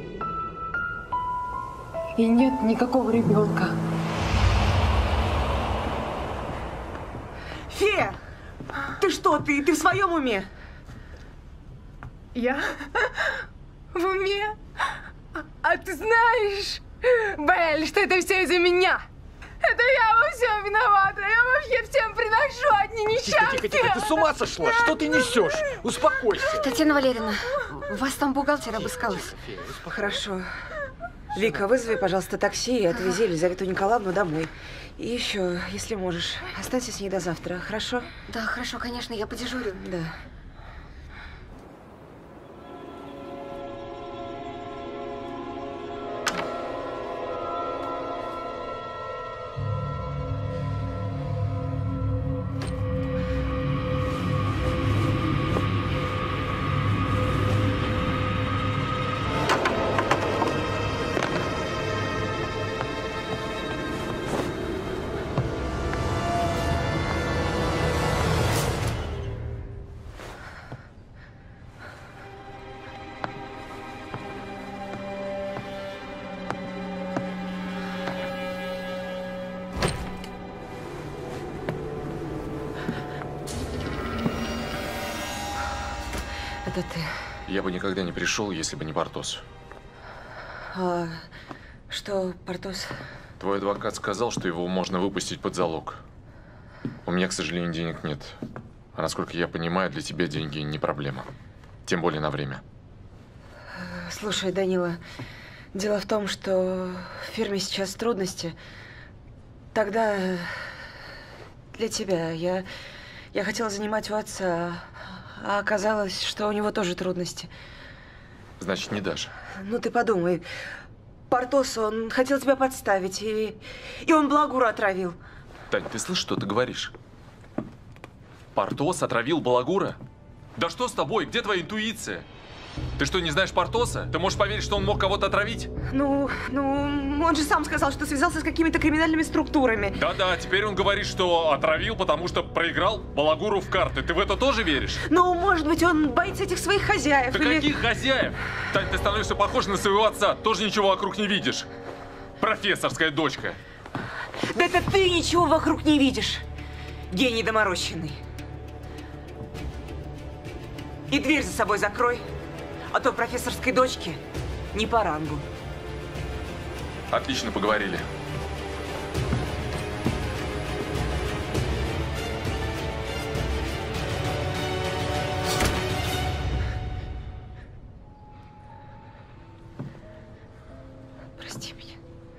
И нет никакого ребенка. Фея! Ты что, ты, ты в своем уме? Я в уме? А, а ты знаешь, Белль, что это все из-за меня? Это я во всем виновата. Я вообще всем приношу одни несчастья. Тихо, тихо, тихо. Ты с ума сошла? Что ты несешь? Успокойся. Татьяна Валерьевна, вас там бухгалтер обыскалась. Хорошо. Вика, вызови, пожалуйста, такси и отвези Елизавету Николаевну домой. И еще, если можешь, останься с ней до завтра, хорошо? Да, хорошо, конечно, я подежурю. Да. это ты. Я бы никогда не пришел, если бы не Портос. А что, Портос? Твой адвокат сказал, что его можно выпустить под залог. У меня, к сожалению, денег нет. А насколько я понимаю, для тебя деньги не проблема. Тем более на время. Слушай, Данила, дело в том, что в фирме сейчас трудности. Тогда для тебя я, я хотела занимать у отца, а оказалось, что у него тоже трудности. Значит, не дашь? Ну, ты подумай. Портос, он хотел тебя подставить, и, и он Балагура отравил. Тань, ты слышишь, что ты говоришь? Портос отравил Балагура? Да что с тобой? Где твоя интуиция? Ты что, не знаешь Портоса? Ты можешь поверить, что он мог кого-то отравить? Ну, ну, он же сам сказал, что связался с какими-то криминальными структурами. Да-да, теперь он говорит, что отравил, потому что проиграл Балагуру в карты. Ты в это тоже веришь? Ну, может быть, он боится этих своих хозяев. Да или... каких хозяев? Тань, ты становишься похожа на своего отца. Тоже ничего вокруг не видишь. Профессорская дочка. Да это ты ничего вокруг не видишь. Гений доморощенный. И дверь за собой закрой. А то профессорской дочке не по рангу. Отлично поговорили. Прости меня.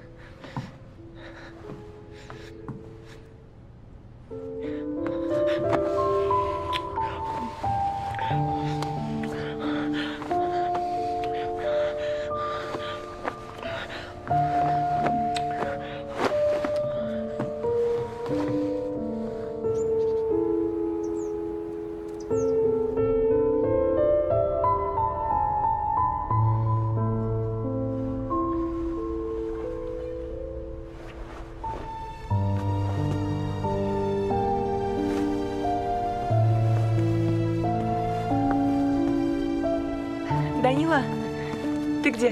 Данила, ты где?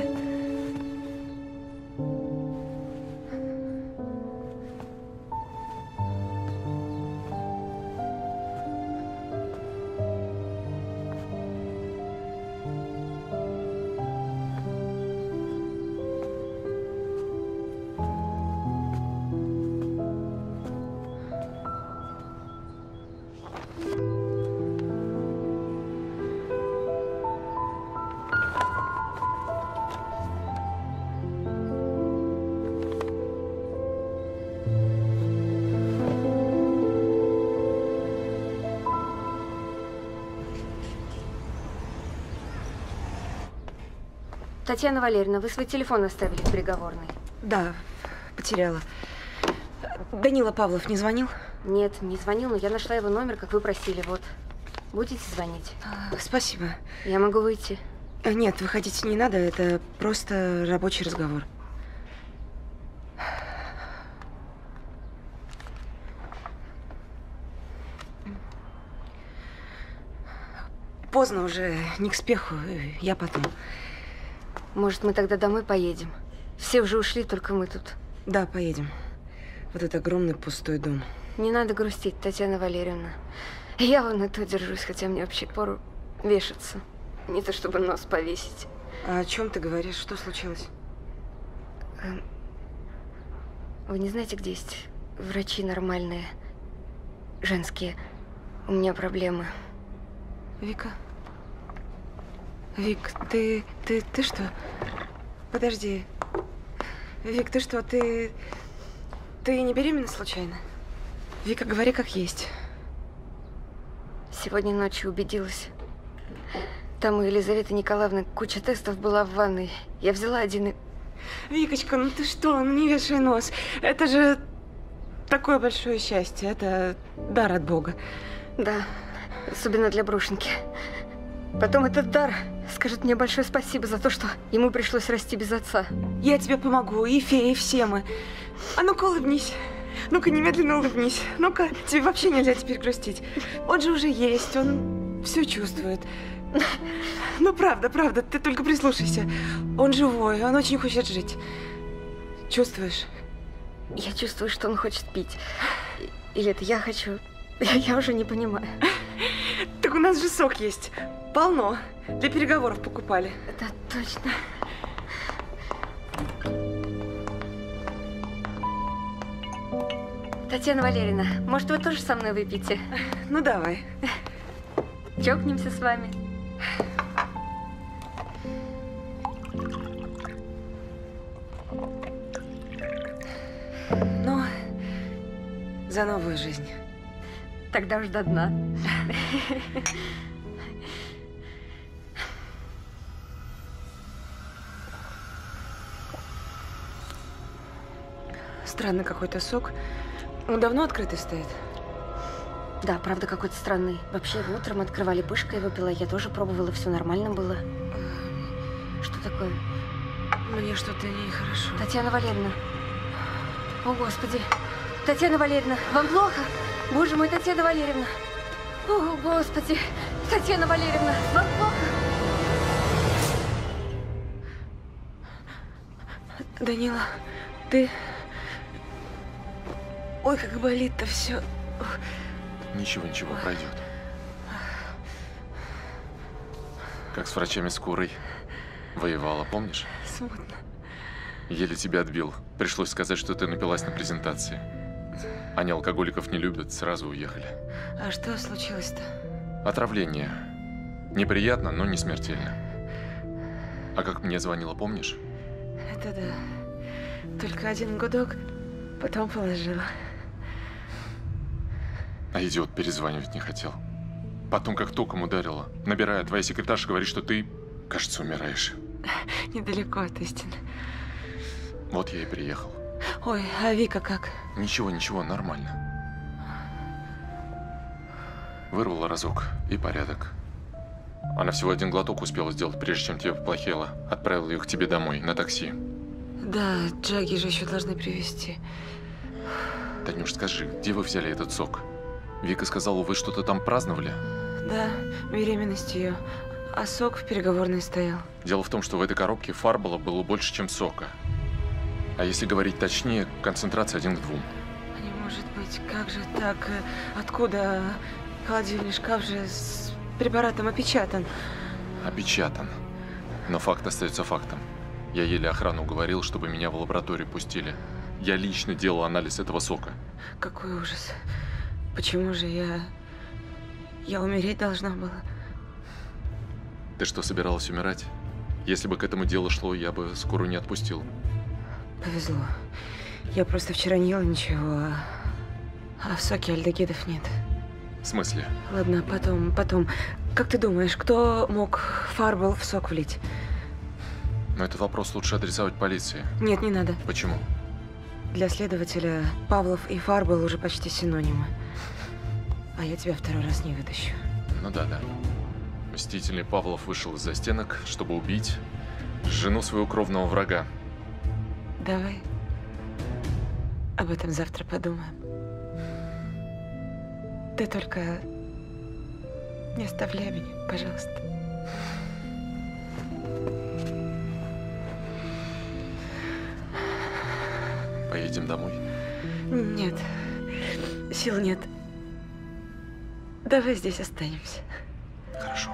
Татьяна Валерьевна, вы свой телефон оставили в приговорной? Да, потеряла. Данила Павлов не звонил? Нет, не звонил, но я нашла его номер, как вы просили. Вот. Будете звонить? Спасибо. Я могу выйти? Нет, выходить не надо, это просто рабочий разговор. Поздно уже, не к спеху, я потом. Может, мы тогда домой поедем? Все уже ушли, только мы тут. Да, поедем. Вот этот огромный пустой дом. Не надо грустить, Татьяна Валерьевна. Я вон и то держусь, хотя мне вообще пору вешаться. Не то чтобы нос повесить. А о чем ты говоришь? Что случилось? Вы не знаете, где есть врачи нормальные, женские? У меня проблемы. Вика? Вик, ты, ты, ты что? Подожди. Вик, ты что, ты, ты не беременна случайно? Вика, говори как есть. Сегодня ночью убедилась. Там у Елизаветы Николаевны куча тестов была в ванной. Я взяла один и... Викочка, ну ты что, ну не вешай нос. Это же такое большое счастье. Это дар от Бога. Да, особенно для Брушеньки. Потом этот дар скажет мне большое спасибо за то, что ему пришлось расти без отца. Я тебе помогу, и фея, и все мы. А ну-ка улыбнись. Ну-ка немедленно улыбнись. Ну-ка, тебе вообще нельзя теперь грустить. Он же уже есть, он все чувствует. Ну правда, правда, ты только прислушайся. Он живой, он очень хочет жить. Чувствуешь? Я чувствую, что он хочет пить. Или это я хочу. Я уже не понимаю. Так у нас же сок есть. Полно. Для переговоров покупали. Да, точно. Татьяна Валерьевна, может, вы тоже со мной выпьете? Ну, давай. Чокнемся с вами. Ну, за новую жизнь. Тогда уж до дна. Странный какой-то сок. Он давно открытый стоит? Да, правда, какой-то странный. Вообще, утром открывали пышкой, выпила. Я тоже пробовала, все нормально было. Что такое? Мне что-то нехорошо. Татьяна Валерьевна. О, Господи. Татьяна Валерьевна, вам плохо? Боже мой, Татьяна Валерьевна. О, Господи. Татьяна Валерьевна, вам плохо? Данила, ты... Ой, как болит-то все. Ничего, ничего, пройдет. Как с врачами скорой воевала, помнишь? Смутно. Еле тебя отбил. Пришлось сказать, что ты напилась на презентации. Они алкоголиков не любят, сразу уехали. А что случилось-то? Отравление. Неприятно, но не смертельно. А как мне звонила, помнишь? Это да. Только один гудок, потом положила. А идиот перезванивать не хотел. Потом как током ударила. Набирая, твоя секретарша говорит, что ты, кажется, умираешь. Недалеко от истины. Вот я и приехал. Ой, а Вика как? Ничего, ничего, нормально. Вырвала разок, и порядок. Она всего один глоток успела сделать, прежде чем тебе поплохело. Отправила их к тебе домой, на такси. Да, Джаги же еще должны привезти. Танюш, скажи, где вы взяли этот сок? Вика сказала, вы что-то там праздновали? Да, беременность ее. А сок в переговорной стоял. Дело в том, что в этой коробке фарбола было больше, чем сока. А если говорить точнее, концентрация один к двум. Не может быть, как же так? Откуда? Холодильный шкаф же с препаратом опечатан. Опечатан. Но факт остается фактом. Я еле охрану уговорил, чтобы меня в лабораторию пустили. Я лично делал анализ этого сока. Какой ужас. Почему же я... Я умереть должна была? Ты что, собиралась умирать? Если бы к этому делу шло, я бы скорую не отпустил. Повезло. Я просто вчера не ела ничего, а, а в соке альдегидов нет. В смысле? Ладно, потом, потом. Как ты думаешь, кто мог фарбол в сок влить? Но этот вопрос лучше адресовать полиции. Нет, не надо. Почему? Для следователя Павлов и фарбол уже почти синонимы. А я тебя второй раз не вытащу. Ну да, да. Мстительный Павлов вышел из-за стенок, чтобы убить жену своего кровного врага. Давай об этом завтра подумаем. Ты только не оставляй меня, пожалуйста. Поедем домой? Нет, сил нет. Давай здесь останемся. Хорошо.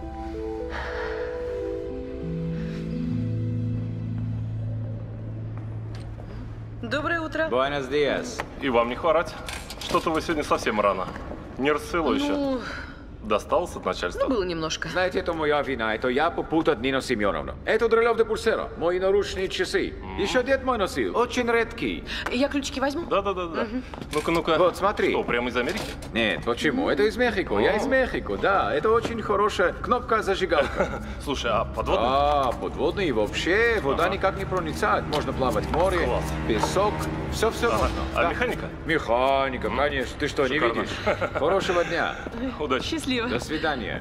Доброе утро. Буэнос диас. И вам не хворать. Что-то вы сегодня совсем рано. Не расцвело Ну, еще. Досталось от начальства? Ну, было немножко. Знаете, это моя вина. Это я попутал Нину Семеновну. Это Дрелев де Пульсера. Мои наручные часы. Еще дед мой носил. Очень редкий. Я ключики возьму? Да-да-да. Ну-ка, ну-ка. Вот, смотри. Что, прямо из Америки? Нет, почему? Это из Мехико. Я из Мехико, да. Это очень хорошая кнопка-зажигалка. Слушай, а подводный? А, подводный вообще. Вода Ага. никак не проницает. Можно плавать в море. Класс. Песок. Все-все Ага. можно. А Да. механика? Механика, конечно. Ты что, Шикарно. не видишь? Хорошего дня. Удачи. Счастливо. До свидания.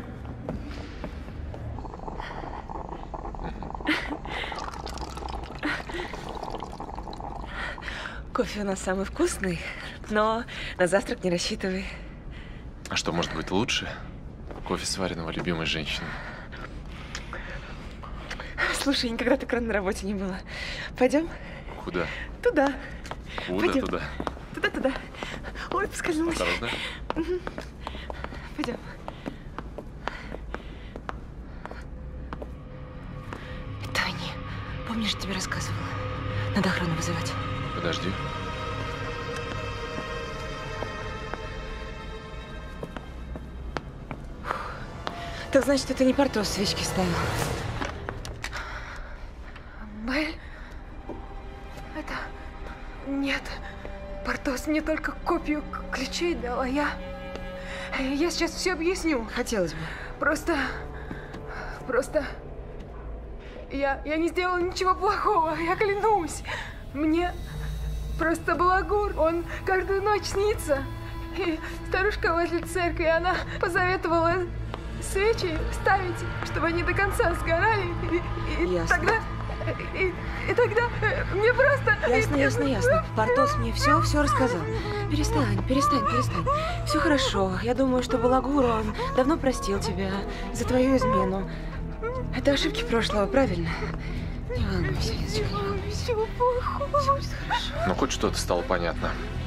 Кофе у нас самый вкусный, но на завтрак не рассчитывай. А что может быть лучше? Кофе, сваренного любимой женщиной. Слушай, никогда так рано на работе не было. Пойдем? Куда? Туда. Куда Пойдем. туда? Туда-туда. Ой, поскользнулась. Осторожно. Мгм. Пойдем. Помнишь, я тебе рассказывала? Надо охрану вызывать. Подожди. Так значит, это не Портос свечки ставил. Бель? Это... Нет. Портос мне только копию ключей дал, а я... Я сейчас все объясню. Хотелось бы. Просто... Просто... Я, я не сделала ничего плохого, я клянусь. Мне просто Балагур, он каждую ночь снится. И старушка возле церкви, она посоветовала свечи ставить, чтобы они до конца сгорали. И, и тогда... И, и тогда мне просто... Ясно, ясно, ясно. Портос мне все, все рассказал. Перестань, перестань, перестань. Все хорошо. Я думаю, что Балагур, он давно простил тебя за твою измену. Это ошибки прошлого, правильно? Не волнуйся, Лизочка, не волнуйся. Ничего плохого. Все будет хорошо. Ну, хоть что-то стало понятно.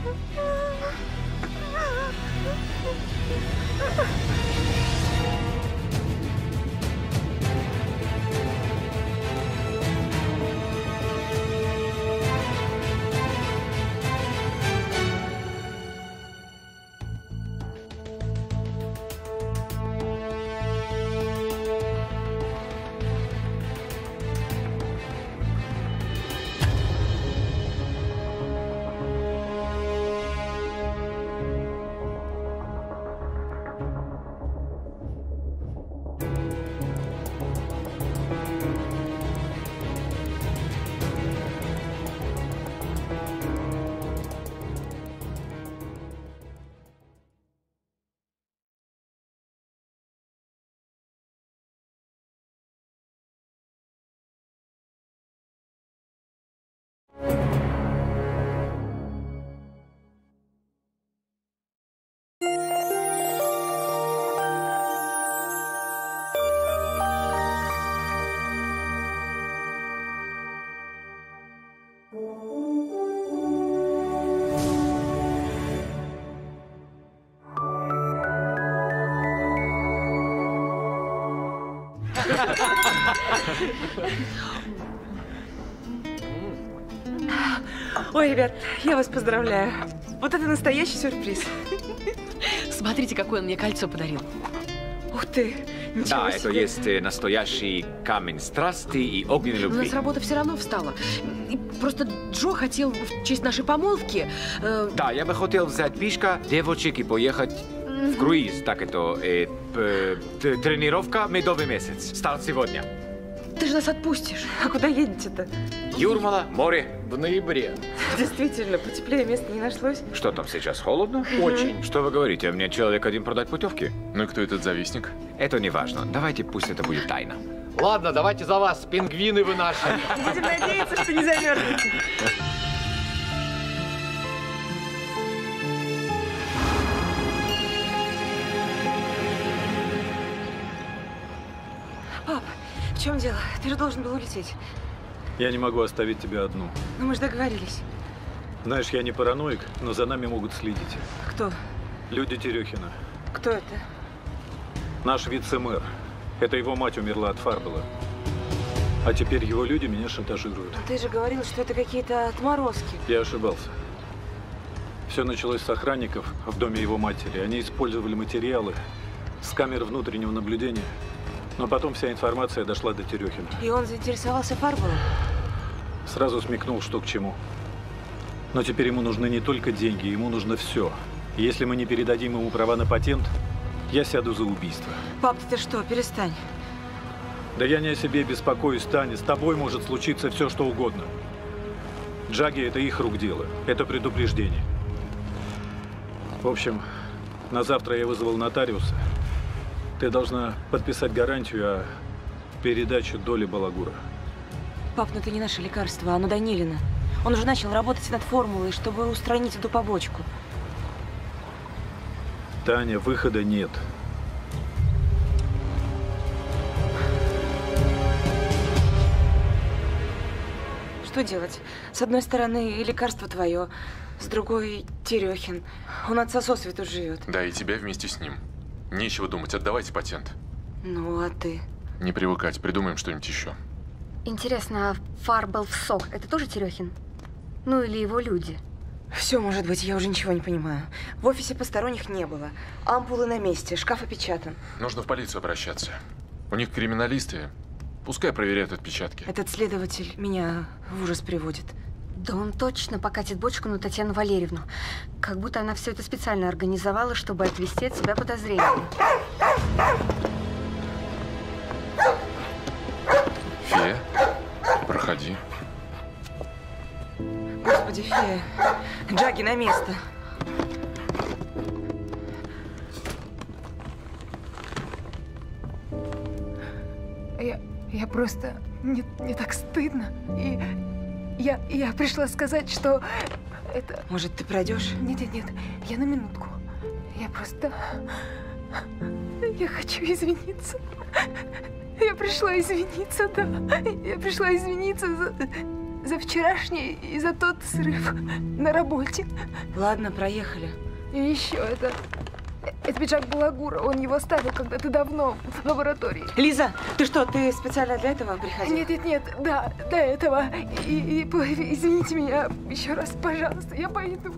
Ой, ребят, я вас поздравляю. Вот это настоящий сюрприз. Смотрите, какое он мне кольцо подарил. Ух ты, ничего Да, себе. это есть э, настоящий камень страсти и огненной У любви. нас работа все равно встала. И просто Джо хотел в честь нашей помолвки... э, Да, я бы хотел взять пешка девочек и поехать в круиз. Так это э, п- т- тренировка медовый месяц. Старт сегодня. Ты же нас отпустишь. А куда едете-то? Юрмала, море. В ноябре. Действительно, потеплее места не нашлось. Что там сейчас, холодно? Очень. Что вы говорите? Мне человек один продать путевки? Ну и кто этот завистник? Это не важно. Давайте пусть это будет тайна. Ладно, давайте за вас, пингвины вы наши. Будем надеяться, что не замерзнете. Пап, в чем дело? Ты же должен был улететь. Я не могу оставить тебя одну. Ну, мы же договорились. Знаешь, я не параноик, но за нами могут следить. Кто? Люди Терехина. Кто это? Наш вице-мэр. Это его мать умерла от Фарбела. А теперь его люди меня шантажируют. Но ты же говорил, что это какие-то отморозки. Я ошибался. Все началось с охранников в доме его матери. Они использовали материалы с камер внутреннего наблюдения. Но потом вся информация дошла до Терехина. И он заинтересовался Фарбелом? Сразу смекнул, что к чему. Но теперь ему нужны не только деньги, ему нужно все. И если мы не передадим ему права на патент, я сяду за убийство. Пап, ты что, перестань. Да я не о себе беспокоюсь, Таня. С тобой может случиться все, что угодно. Джаги – это их рук дело. Это предупреждение. В общем, на завтра я вызвал нотариуса. Ты должна подписать гарантию о передаче доли Балагура. Пап, ну это не наше лекарство, оно Данилина. Он уже начал работать над формулой, чтобы устранить эту побочку. Таня, выхода нет. Что делать? С одной стороны, лекарство твое, с другой – Терехин. Он отца сосвету живет. Да, и тебя вместе с ним. Нечего думать, отдавайте патент. Ну, а ты? Не привыкать, придумаем что-нибудь еще. Интересно, а Фарбелфсок – это тоже Терехин? Ну или его люди? Все может быть, я уже ничего не понимаю. В офисе посторонних не было. Ампулы на месте, шкаф опечатан. Нужно в полицию обращаться. У них криминалисты. Пускай проверяют отпечатки. Этот следователь меня в ужас приводит. Да он точно покатит бочку на Татьяну Валерьевну. Как будто она все это специально организовала, чтобы отвести от себя подозрения. Фея, проходи. Господи, Фея. Джаги на место. Я, я просто... Мне, мне так стыдно. И я, я пришла сказать, что это... Может, ты пройдешь? Нет, нет, нет. Я на минутку. Я просто... Я хочу извиниться. Я пришла извиниться, да. Я пришла извиниться за, за вчерашний и за тот срыв на работе. Ладно, проехали. И еще это... Это пиджак Балагура. Он его ставил когда-то давно в лаборатории. Лиза, ты что, ты специально для этого приходила? Нет, нет, нет. Да, до этого. И, и, извините меня еще раз, пожалуйста. Я пойду.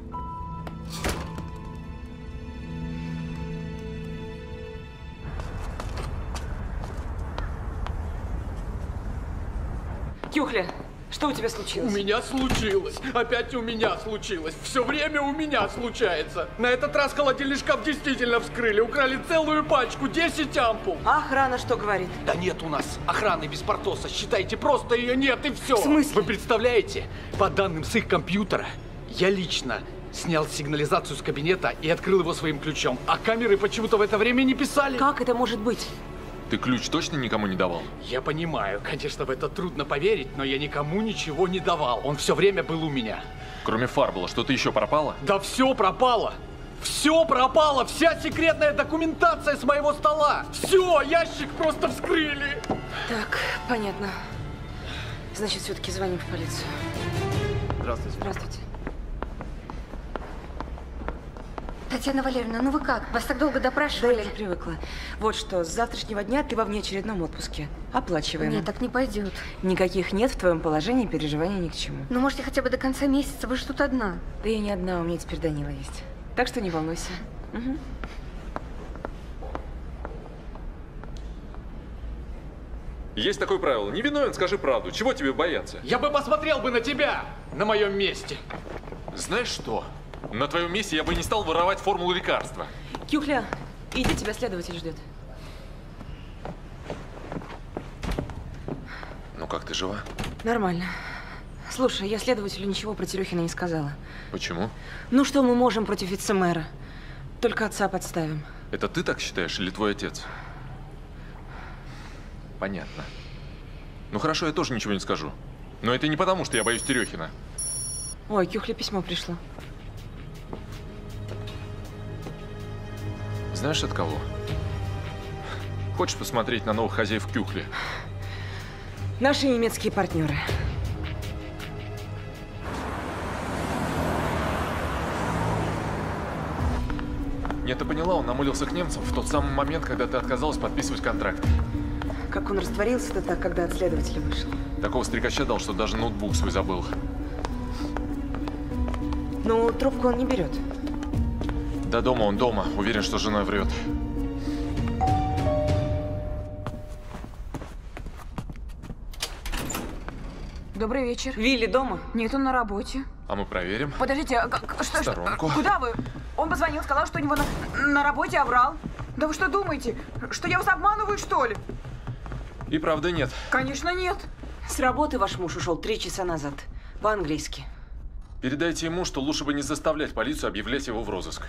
Кюхля, что у тебя случилось? У меня случилось. Опять у меня случилось. Все время у меня случается. На этот раз холодильный шкаф действительно вскрыли. Украли целую пачку, десять ампул. А охрана что говорит? Да нет у нас охраны без Портоса. Считайте, просто ее нет и все. В смысле? Вы представляете? По данным с их компьютера, я лично снял сигнализацию с кабинета и открыл его своим ключом. А камеры почему-то в это время не писали. Как это может быть? Ты ключ точно никому не давал? Я понимаю, конечно, в это трудно поверить, но я никому ничего не давал. Он все время был у меня. Кроме Фарбела, что-то еще пропало? Да все пропало! Все пропало! Вся секретная документация с моего стола! Все! Ящик просто вскрыли! Так, понятно. Значит, все-таки звоним в полицию. Здравствуйте. Здравствуйте. Татьяна Валерьевна, ну вы как? Вас так долго допрашивали? Да я уже привыкла. Вот что, с завтрашнего дня ты во внеочередном отпуске. Оплачиваем. Нет, так не пойдет. Никаких нет в твоем положении, переживаний ни к чему. Ну, можете хотя бы до конца месяца, вы же тут одна. Да я не одна, у меня теперь Данила есть. Так что не волнуйся. Угу. Есть такое правило. Не виновен, скажи правду. Чего тебе бояться? Я бы посмотрел бы на тебя на моем месте. Знаешь что? На твоем месте я бы не стал воровать формулу лекарства. Кюхля, иди, тебя следователь ждет. Ну как, ты жива? Нормально. Слушай, я следователю ничего про Терехина не сказала. Почему? Ну что мы можем против вице-мэра? Только отца подставим. Это ты так считаешь или твой отец? Понятно. Ну хорошо, я тоже ничего не скажу. Но это не потому, что я боюсь Терехина. Ой, Кюхле письмо пришло. Знаешь, от кого? Хочешь посмотреть на новых хозяев Кюхли? Наши немецкие партнеры. Нет, ты поняла, он намылился к немцам в тот самый момент, когда ты отказалась подписывать контракт. Как он растворился-то так, когда от следователя вышел. Такого стрекача дал, что даже ноутбук свой забыл. Ну, трубку он не берет. Да дома он дома. Уверен, что жена врет. Добрый вечер. Вилли дома? Нет, он на работе. А мы проверим. Подождите, а как, что, что, Сторонку. куда вы? Он позвонил, сказал, что у него на, на работе оврал. Да вы что думаете, что я вас обманываю, что ли? И правда нет. Конечно, нет. С работы ваш муж ушел три часа назад. По-английски. Передайте ему, что лучше бы не заставлять полицию объявлять его в розыск.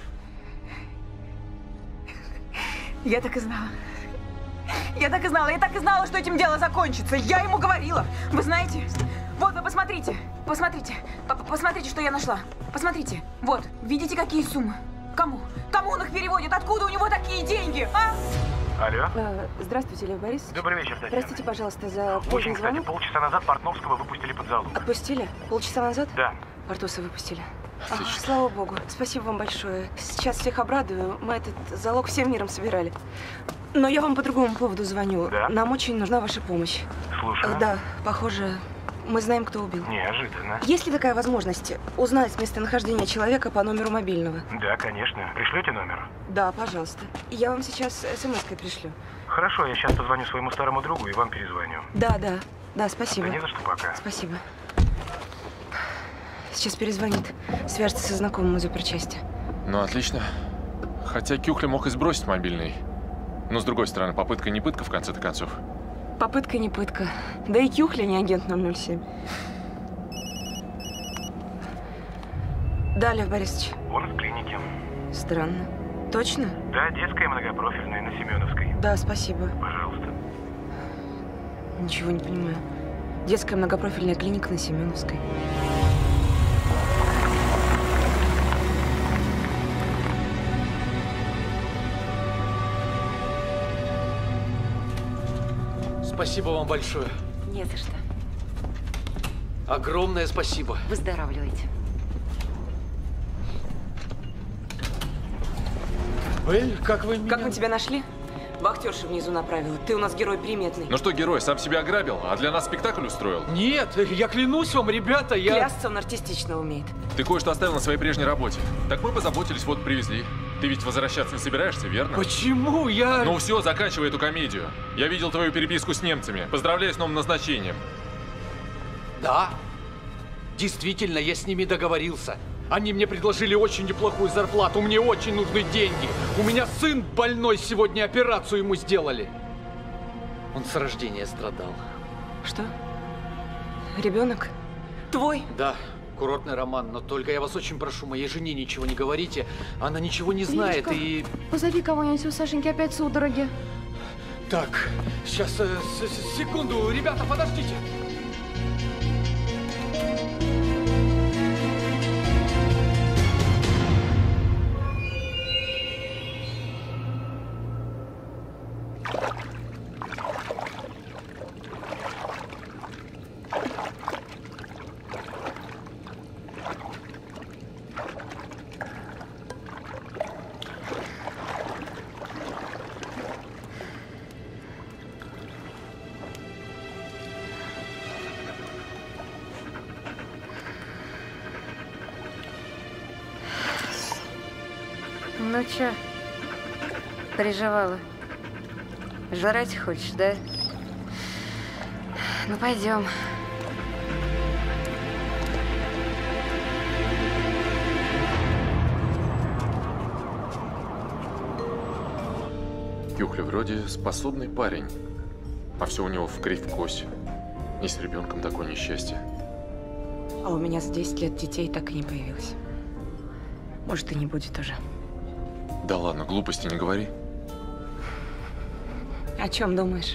Я так и знала. Я так и знала, я так и знала, что этим дело закончится. Я ему говорила. Вы знаете, вот вы посмотрите, посмотрите, посмотрите, что я нашла. Посмотрите, вот, видите, какие суммы? Кому? Кому он их переводит? Откуда у него такие деньги, а? Алло? А, здравствуйте, Лев Борис. Добрый вечер, Татьяна. Простите, пожалуйста, за Очень, поздний кстати, звонок. полчаса назад Портновского выпустили под залог. Отпустили? Полчаса назад? Да. Портоса выпустили. Отлично. А, слава богу. Спасибо вам большое. Сейчас всех обрадую. Мы этот залог всем миром собирали. Но я вам по другому поводу звоню. Да? Нам очень нужна ваша помощь. Слушаю. Э, Да, похоже, мы знаем, кто убил. Неожиданно. Есть ли такая возможность узнать местонахождение человека по номеру мобильного? Да, конечно. Пришлете номер? Да, пожалуйста. Я вам сейчас смс-кой пришлю. Хорошо, я сейчас позвоню своему старому другу и вам перезвоню. Да, да. Да, спасибо. Да не за что, пока. Спасибо. Сейчас перезвонит. Свяжется со знакомым из оперчасти. Ну, отлично. Хотя Кюхля мог и сбросить мобильный. Но, с другой стороны, попытка не пытка, в конце-то концов. Попытка не пытка. Да и Кюхля не агент ноль ноль семь. Да, Лев Борисович. Он в клинике. Странно. Точно? Да, детская многопрофильная на Семеновской. Да, спасибо. Пожалуйста. Ничего не понимаю. Детская многопрофильная клиника на Семеновской. Спасибо вам большое. Не за что. Огромное спасибо. Выздоравливайте. Белль, как вы меня... Как мы тебя нашли? Вахтерша внизу направила. Ты у нас герой приметный. Ну что, герой, сам себя ограбил, а для нас спектакль устроил? Нет, я клянусь вам, ребята, я... Клясться он артистично умеет. Ты кое-что оставил на своей прежней работе. Так мы позаботились, вот привезли. Ты ведь возвращаться не собираешься, верно? Почему я... Ну все, заканчивай эту комедию. Я видел твою переписку с немцами. Поздравляю с новым назначением. Да, действительно, я с ними договорился. Они мне предложили очень неплохую зарплату, мне очень нужны деньги. У меня сын больной, сегодня операцию ему сделали. Он с рождения страдал. Что? Ребенок? Твой? Да, курортный роман, но только я вас очень прошу, моей жене ничего не говорите. Она ничего не знает. Лидочка, и... позови кого-нибудь, у Сашеньки опять судороги. Так, сейчас, э, с- секунду, ребята, подождите. Ну чё, переживала? Жрать хочешь, да? Ну пойдем. Кюхля вроде способный парень, а все у него в кривь в кось. И с ребенком такое несчастье. А у меня за десять лет детей так и не появилось. Может, и не будет уже. Да ладно, глупости не говори. О чем думаешь?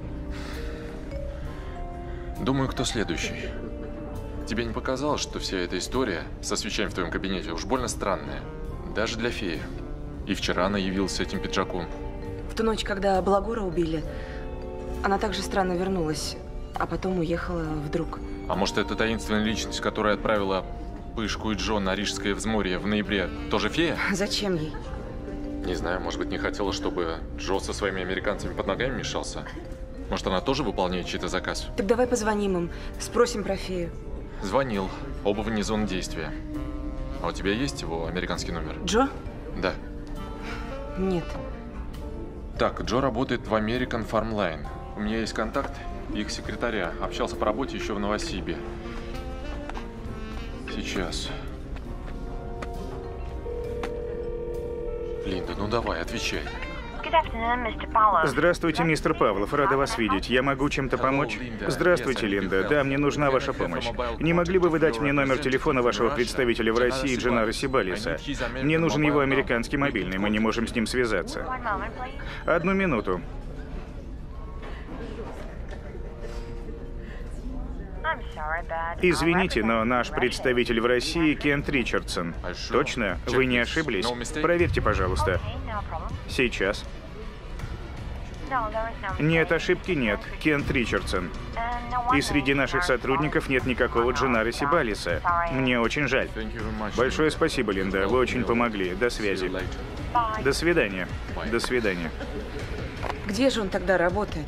Думаю, кто следующий. Тебе не показалось, что вся эта история со свечами в твоем кабинете уж больно странная? Даже для феи. И вчера она явилась с этим пиджаком. В ту ночь, когда Балагура убили, она также странно вернулась, а потом уехала вдруг. А может, это таинственная личность, которая отправила Пышку и Джо на Рижское взморье в ноябре, тоже фея? Зачем ей? Не знаю, может быть, не хотела, чтобы Джо со своими американцами под ногами мешался? Может, она тоже выполняет чей-то заказ? Так давай позвоним им, спросим про фею. Звонил. Оба вне зоны действия. А у тебя есть его американский номер? Джо? Да. Нет. Так, Джо работает в American Farm Line. У меня есть контакт их секретаря. Общался по работе еще в Новосибе. Сейчас. Линда, ну давай, отвечай. Здравствуйте, мистер Павлов. Рада вас видеть. Я могу чем-то помочь? Здравствуйте, Линда. Да, мне нужна ваша помощь. Не могли бы вы дать мне номер телефона вашего представителя в России, Дженара Сибалиса? Мне нужен его американский мобильный. Мы не можем с ним связаться. Одну минуту. Извините, но наш представитель в России Кент Ричардсон. Точно? Вы не ошиблись? Проверьте, пожалуйста. Сейчас. Нет, ошибки нет. Кент Ричардсон. И среди наших сотрудников нет никакого Дженара Сибалиса. Мне очень жаль. Большое спасибо, Линда. Вы очень помогли. До связи. До свидания. До свидания. Где же он тогда работает?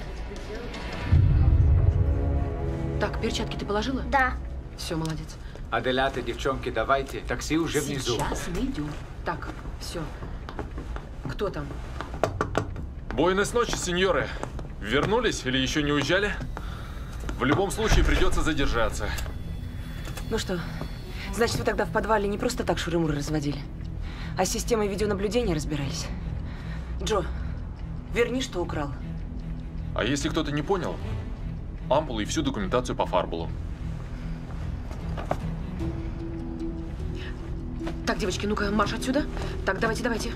Так, перчатки ты положила? Да. Все, молодец. Аделята, девчонки, давайте. Такси уже внизу. Сейчас мы идем. Так, все. Кто там? Буэнос ночи, сеньоры. Вернулись или еще не уезжали? В любом случае придется задержаться. Ну что, значит, вы тогда в подвале не просто так шуры-муры разводили, а с системой видеонаблюдения разбирались? Джо, верни, что украл. А если кто-то не понял, ампулы и всю документацию по Фарбулу. Так, девочки, ну-ка, марш отсюда. Так, давайте, давайте.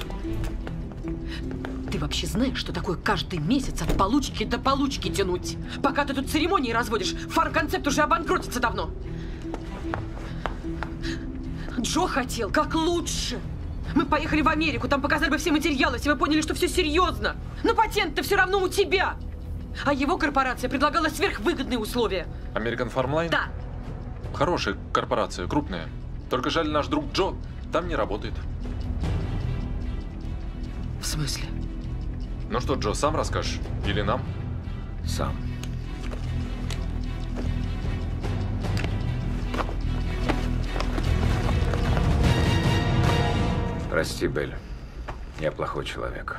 Ты вообще знаешь, что такое каждый месяц от получки до получки тянуть? Пока ты тут церемонии разводишь, фармконцепт уже обанкротится давно. Джо хотел как лучше. Мы поехали в Америку, там показали бы все материалы, если бы поняли, что все серьезно. Но патент-то все равно у тебя. А его корпорация предлагала сверхвыгодные условия. American Farmline? Да. Хорошая корпорация, крупная. Только жаль, наш друг Джо там не работает. В смысле? Ну что, Джо, сам расскажешь? Или нам? Сам. Прости, Белль. Я плохой человек.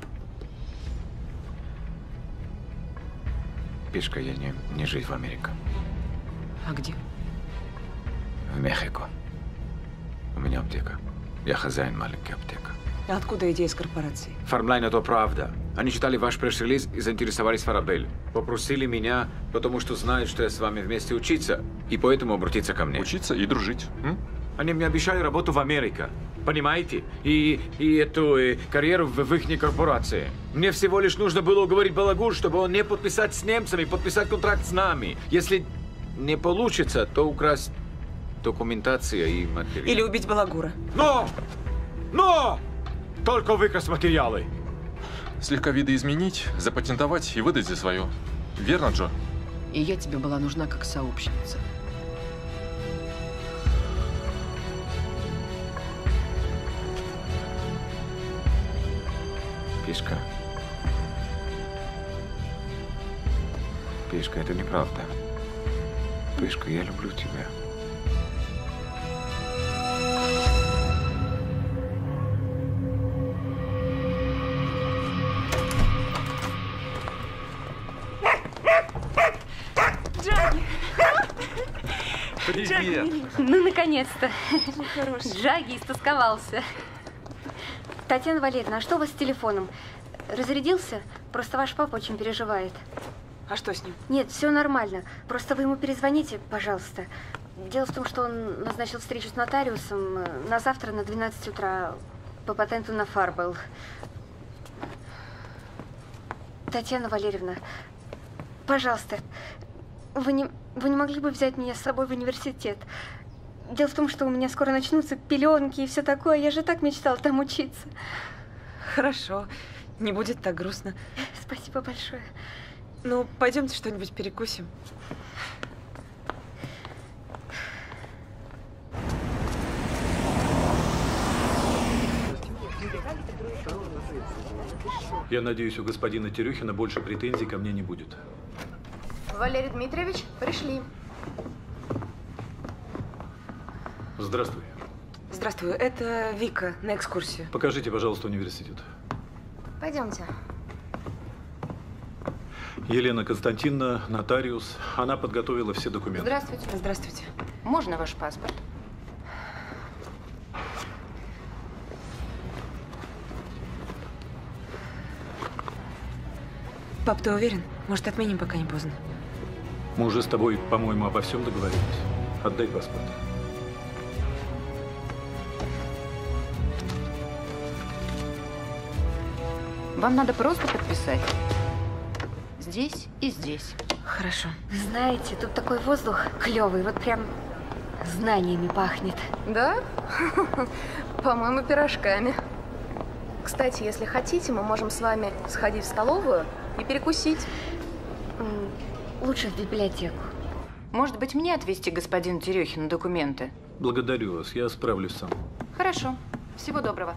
Пешка я не, не жить в Америке. А где? В Мехико. У меня аптека. Я хозяин маленькой аптеки. А откуда идея с корпорацией? Фармлайн, это правда. Они читали ваш пресс-релиз и заинтересовались Фарабель. Попросили меня, потому что знают, что я с вами вместе учиться, и поэтому обратиться ко мне. Учиться и дружить. М? Они мне обещали работу в Америке. Понимаете? И, и эту и карьеру в, в их корпорации. Мне всего лишь нужно было уговорить Балагур, чтобы он не подписать с немцами, подписать контракт с нами. Если не получится, то украсть документацию и материал. Или убить Балагура. Но! Но! Только выкрасть материалы. Слегка видоизменить, запатентовать и выдать за свое. Верно, Джо? И я тебе была нужна как сообщница. Пишка. Пишка, это неправда. Пишка, я люблю тебя. Джаги! Привет! Ну, наконец-то. Джаги истосковался. Татьяна Валерьевна, а что у вас с телефоном? Разрядился? Просто ваш папа очень переживает. А что с ним? Нет, все нормально. Просто вы ему перезвоните, пожалуйста. Дело в том, что он назначил встречу с нотариусом на завтра на двенадцать утра по патенту на Фарбелл. Татьяна Валерьевна, пожалуйста, вы не, вы не могли бы взять меня с собой в университет? Дело в том, что у меня скоро начнутся пеленки и все такое. Я же так мечтала там учиться. Хорошо. Не будет так грустно. Спасибо большое. Ну, пойдемте что-нибудь перекусим. Я надеюсь, у господина Терехина больше претензий ко мне не будет. Валерий Дмитриевич, пришли. Здравствуй. Здравствуй, это Вика на экскурсию. Покажите, пожалуйста, университет. Пойдемте. Елена Константиновна, нотариус. Она подготовила все документы. Здравствуйте. Здравствуйте. Можно ваш паспорт? Пап, ты уверен? Может, отменим, пока не поздно? Мы уже с тобой, по-моему, обо всем договорились. Отдай паспорт. Вам надо просто подписать. Здесь и здесь. Хорошо. Знаете, тут такой воздух клевый, вот прям знаниями пахнет. Да? По-моему, пирожками. Кстати, если хотите, мы можем с вами сходить в столовую и перекусить. Лучше в библиотеку. Может быть, мне отвезти господину Терехину документы? Благодарю вас, я справлюсь сам. Хорошо. Всего доброго.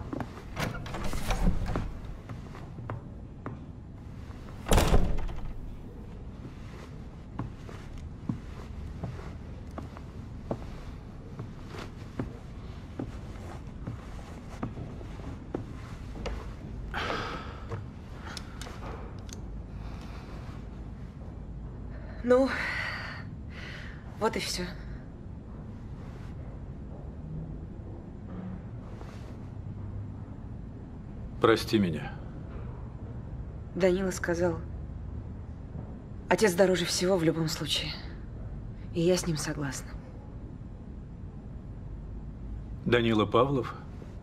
Ну, вот и все. Прости меня. Данила сказал, отец дороже всего в любом случае. И я с ним согласна. Данила Павлов?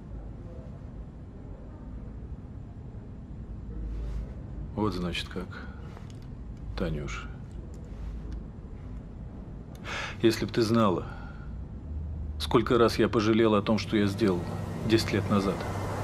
Вот значит как. Танюш. Если б ты знала, сколько раз я пожалел о том, что я сделал десять лет назад.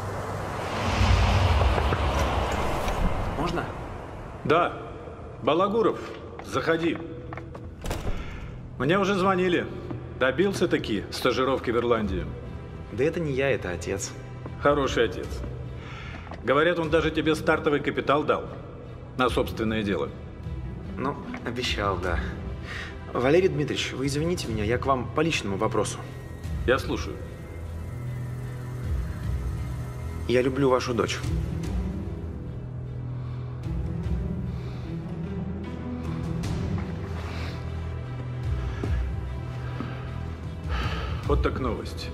Можно? Да. Балагуров, заходи. Мне уже звонили. Добился-таки стажировки в Ирландии. Да это не я, это отец. Хороший отец. Говорят, он даже тебе стартовый капитал дал. На собственное дело. Ну, обещал, да. Валерий Дмитриевич, вы извините меня, я к вам по личному вопросу. Я слушаю. Я люблю вашу дочь. Вот так новость.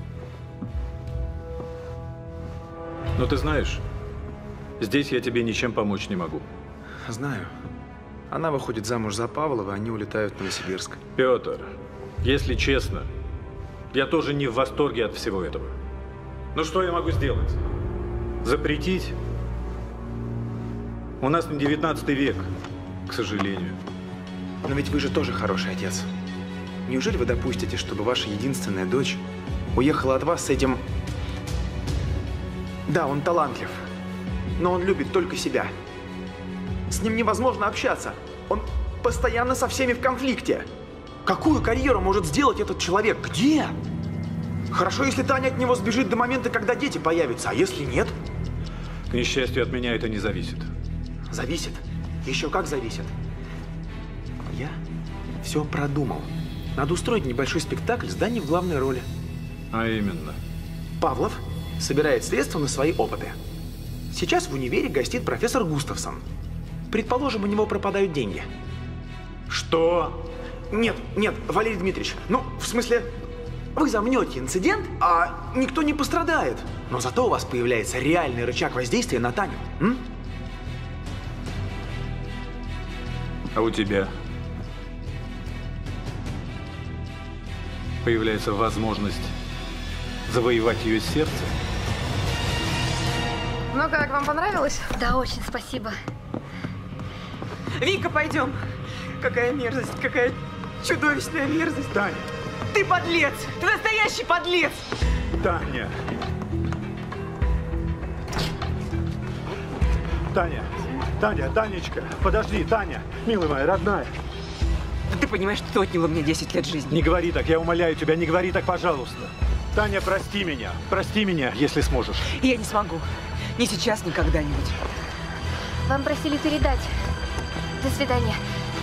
Но ты знаешь, здесь я тебе ничем помочь не могу. Знаю. Она выходит замуж за Павлова, они улетают в Новосибирск. Петр, если честно, я тоже не в восторге от всего этого. Ну что я могу сделать? Запретить? У нас не девятнадцатый век, к сожалению. Но ведь вы же тоже хороший отец. Неужели вы допустите, чтобы ваша единственная дочь уехала от вас с этим… Да, он талантлив, но он любит только себя. С ним невозможно общаться. Он постоянно со всеми в конфликте. Какую карьеру может сделать этот человек? Где? Хорошо, если Таня от него сбежит до момента, когда дети появятся, а если нет? К несчастью, от меня это не зависит. Зависит. Еще как зависит. Я все продумал. Надо устроить небольшой спектакль с Даней в главной роли. А именно? Павлов собирает средства на свои опыты. Сейчас в универе гостит профессор Густавсон. Предположим, у него пропадают деньги. Что? Нет, нет, Валерий Дмитриевич, ну, в смысле, вы замнете инцидент, а никто не пострадает. Но зато у вас появляется реальный рычаг воздействия на Таню. М? А у тебя? Появляется возможность завоевать ее сердце? Ну как, вам понравилось? Да, очень, спасибо. Вика, пойдем. Какая мерзость, какая чудовищная мерзость. Таня! Ты подлец! Ты настоящий подлец! Таня! Таня! Таня, Танечка, подожди, Таня, милая моя, родная. Ты понимаешь, что ты отняла мне десять лет жизни? Не говори так, я умоляю тебя, не говори так, пожалуйста. Таня, прости меня, прости меня, если сможешь. Я не смогу. Ни сейчас, ни когда-нибудь. Вам просили передать. До свидания.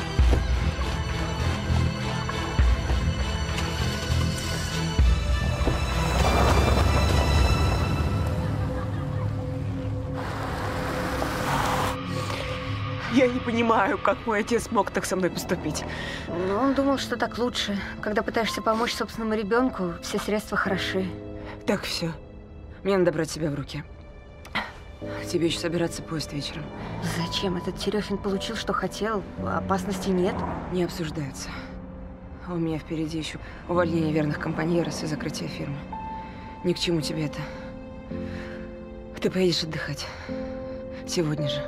Я не понимаю, как мой отец мог так со мной поступить. Ну, он думал, что так лучше. Когда пытаешься помочь собственному ребенку, все средства хороши. Так, все. Мне надо брать себя в руки. Тебе еще собираться поезд вечером. Зачем? Этот Терехин получил, что хотел. Опасности нет. Не обсуждается. У меня впереди еще увольнение верных компаньерос и закрытие фирмы. Ни к чему тебе это. Ты поедешь отдыхать. Сегодня же.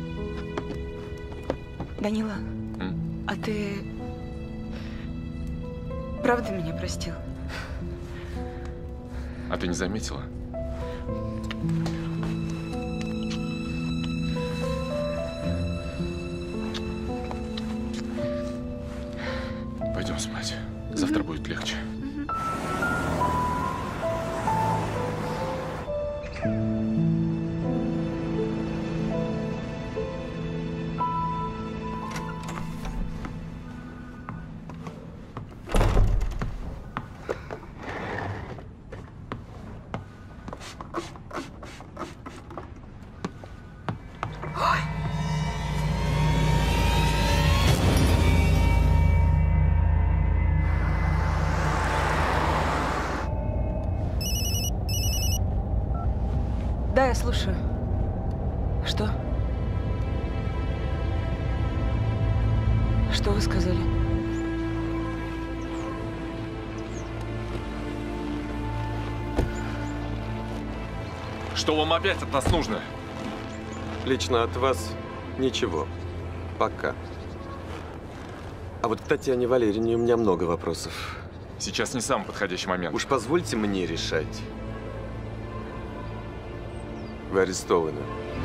Данила, М? а ты правда меня простил? А ты не заметила? Пойдем спать. Завтра будет легче. Да, я слушаю. Что? Что вы сказали? Что вам опять от нас нужно? Лично от вас ничего. Пока. А вот к Татьяне Валерьевне у меня много вопросов. Сейчас не самый подходящий момент. Уж позвольте мне решать. Вы арестованы.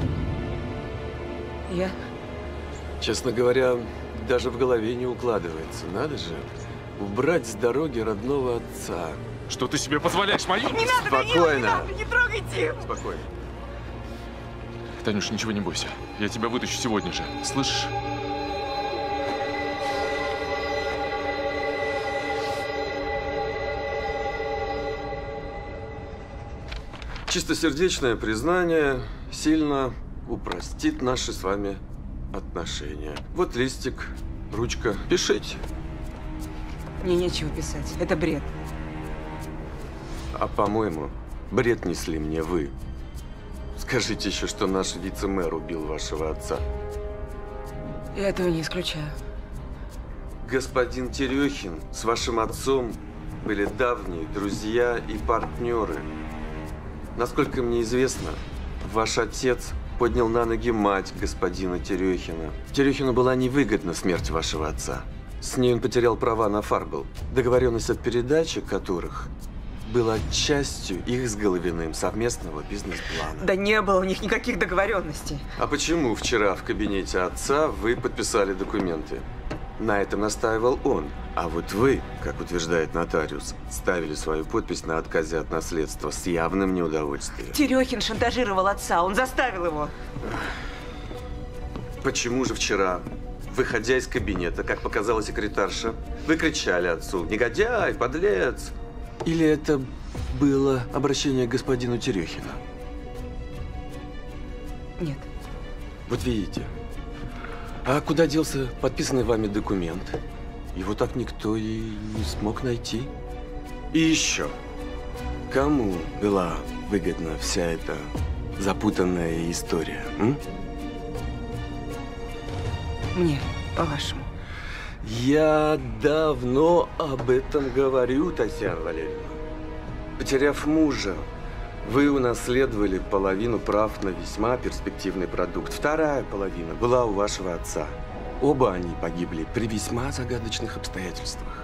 Я? Честно говоря, даже в голове не укладывается. Надо же убрать с дороги родного отца. Что ты себе позволяешь, майор? Не надо, Спокойно. Данила, не надо, не трогайте! Спокойно. Танюш, ничего не бойся. Я тебя вытащу сегодня же. Слышишь? Чистосердечное признание сильно упростит наши с вами отношения. Вот листик, ручка. Пишите. Мне нечего писать. Это бред. А по-моему, бред несли мне вы. Скажите еще, что наш вице-мэр убил вашего отца. Я этого не исключаю. Господин Терехин с вашим отцом были давние друзья и партнеры. Насколько мне известно, ваш отец поднял на ноги мать господина Терехина. Терехину была невыгодна смерть вашего отца. С ней он потерял права на Фарбл, договоренность о передаче которых была частью их с Головиным совместного бизнес-плана. Да не было у них никаких договоренностей. А почему вчера в кабинете отца вы подписали документы? На этом настаивал он. А вот вы, как утверждает нотариус, ставили свою подпись на отказе от наследства с явным неудовольствием. Терехин шантажировал отца, он заставил его. Почему же вчера, выходя из кабинета, как показала секретарша, вы кричали отцу: «Негодяй, подлец»? Или это было обращение к господину Терехину? Нет. Вот видите. А куда делся подписанный вами документ? Его так никто и не смог найти. И еще. Кому была выгодна вся эта запутанная история? М? Мне, по-вашему. Я давно об этом говорю, Татьяна Валерьевна. Потеряв мужа, вы унаследовали половину прав на весьма перспективный продукт. Вторая половина была у вашего отца. Оба они погибли при весьма загадочных обстоятельствах.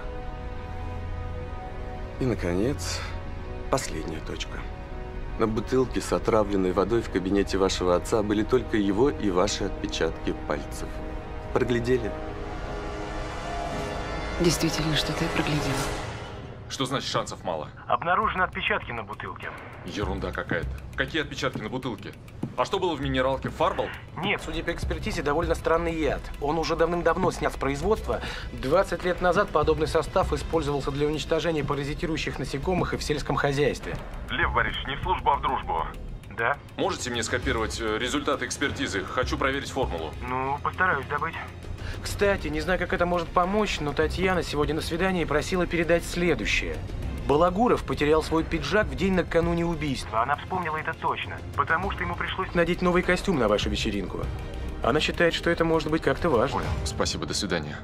И, наконец, последняя точка. На бутылке с отравленной водой в кабинете вашего отца были только его и ваши отпечатки пальцев. Проглядели? Действительно, что-то я проглядела. Что значит шансов мало? Обнаружены отпечатки на бутылке. Ерунда какая-то. Какие отпечатки на бутылке? А что было в минералке? Фарбл? Нет, судя по экспертизе, довольно странный яд. Он уже давным-давно снят с производства. двадцать лет назад подобный состав использовался для уничтожения паразитирующих насекомых и в сельском хозяйстве. Лев Борисович, не в службу, а в дружбу. Да? Можете мне скопировать результаты экспертизы? Хочу проверить формулу. Ну, постараюсь добыть. Кстати, не знаю, как это может помочь, но Татьяна сегодня на свидании просила передать следующее. Балагуров потерял свой пиджак в день накануне убийства. Она вспомнила это точно, потому что ему пришлось надеть новый костюм на вашу вечеринку. Она считает, что это может быть как-то важно. Спасибо, до свидания.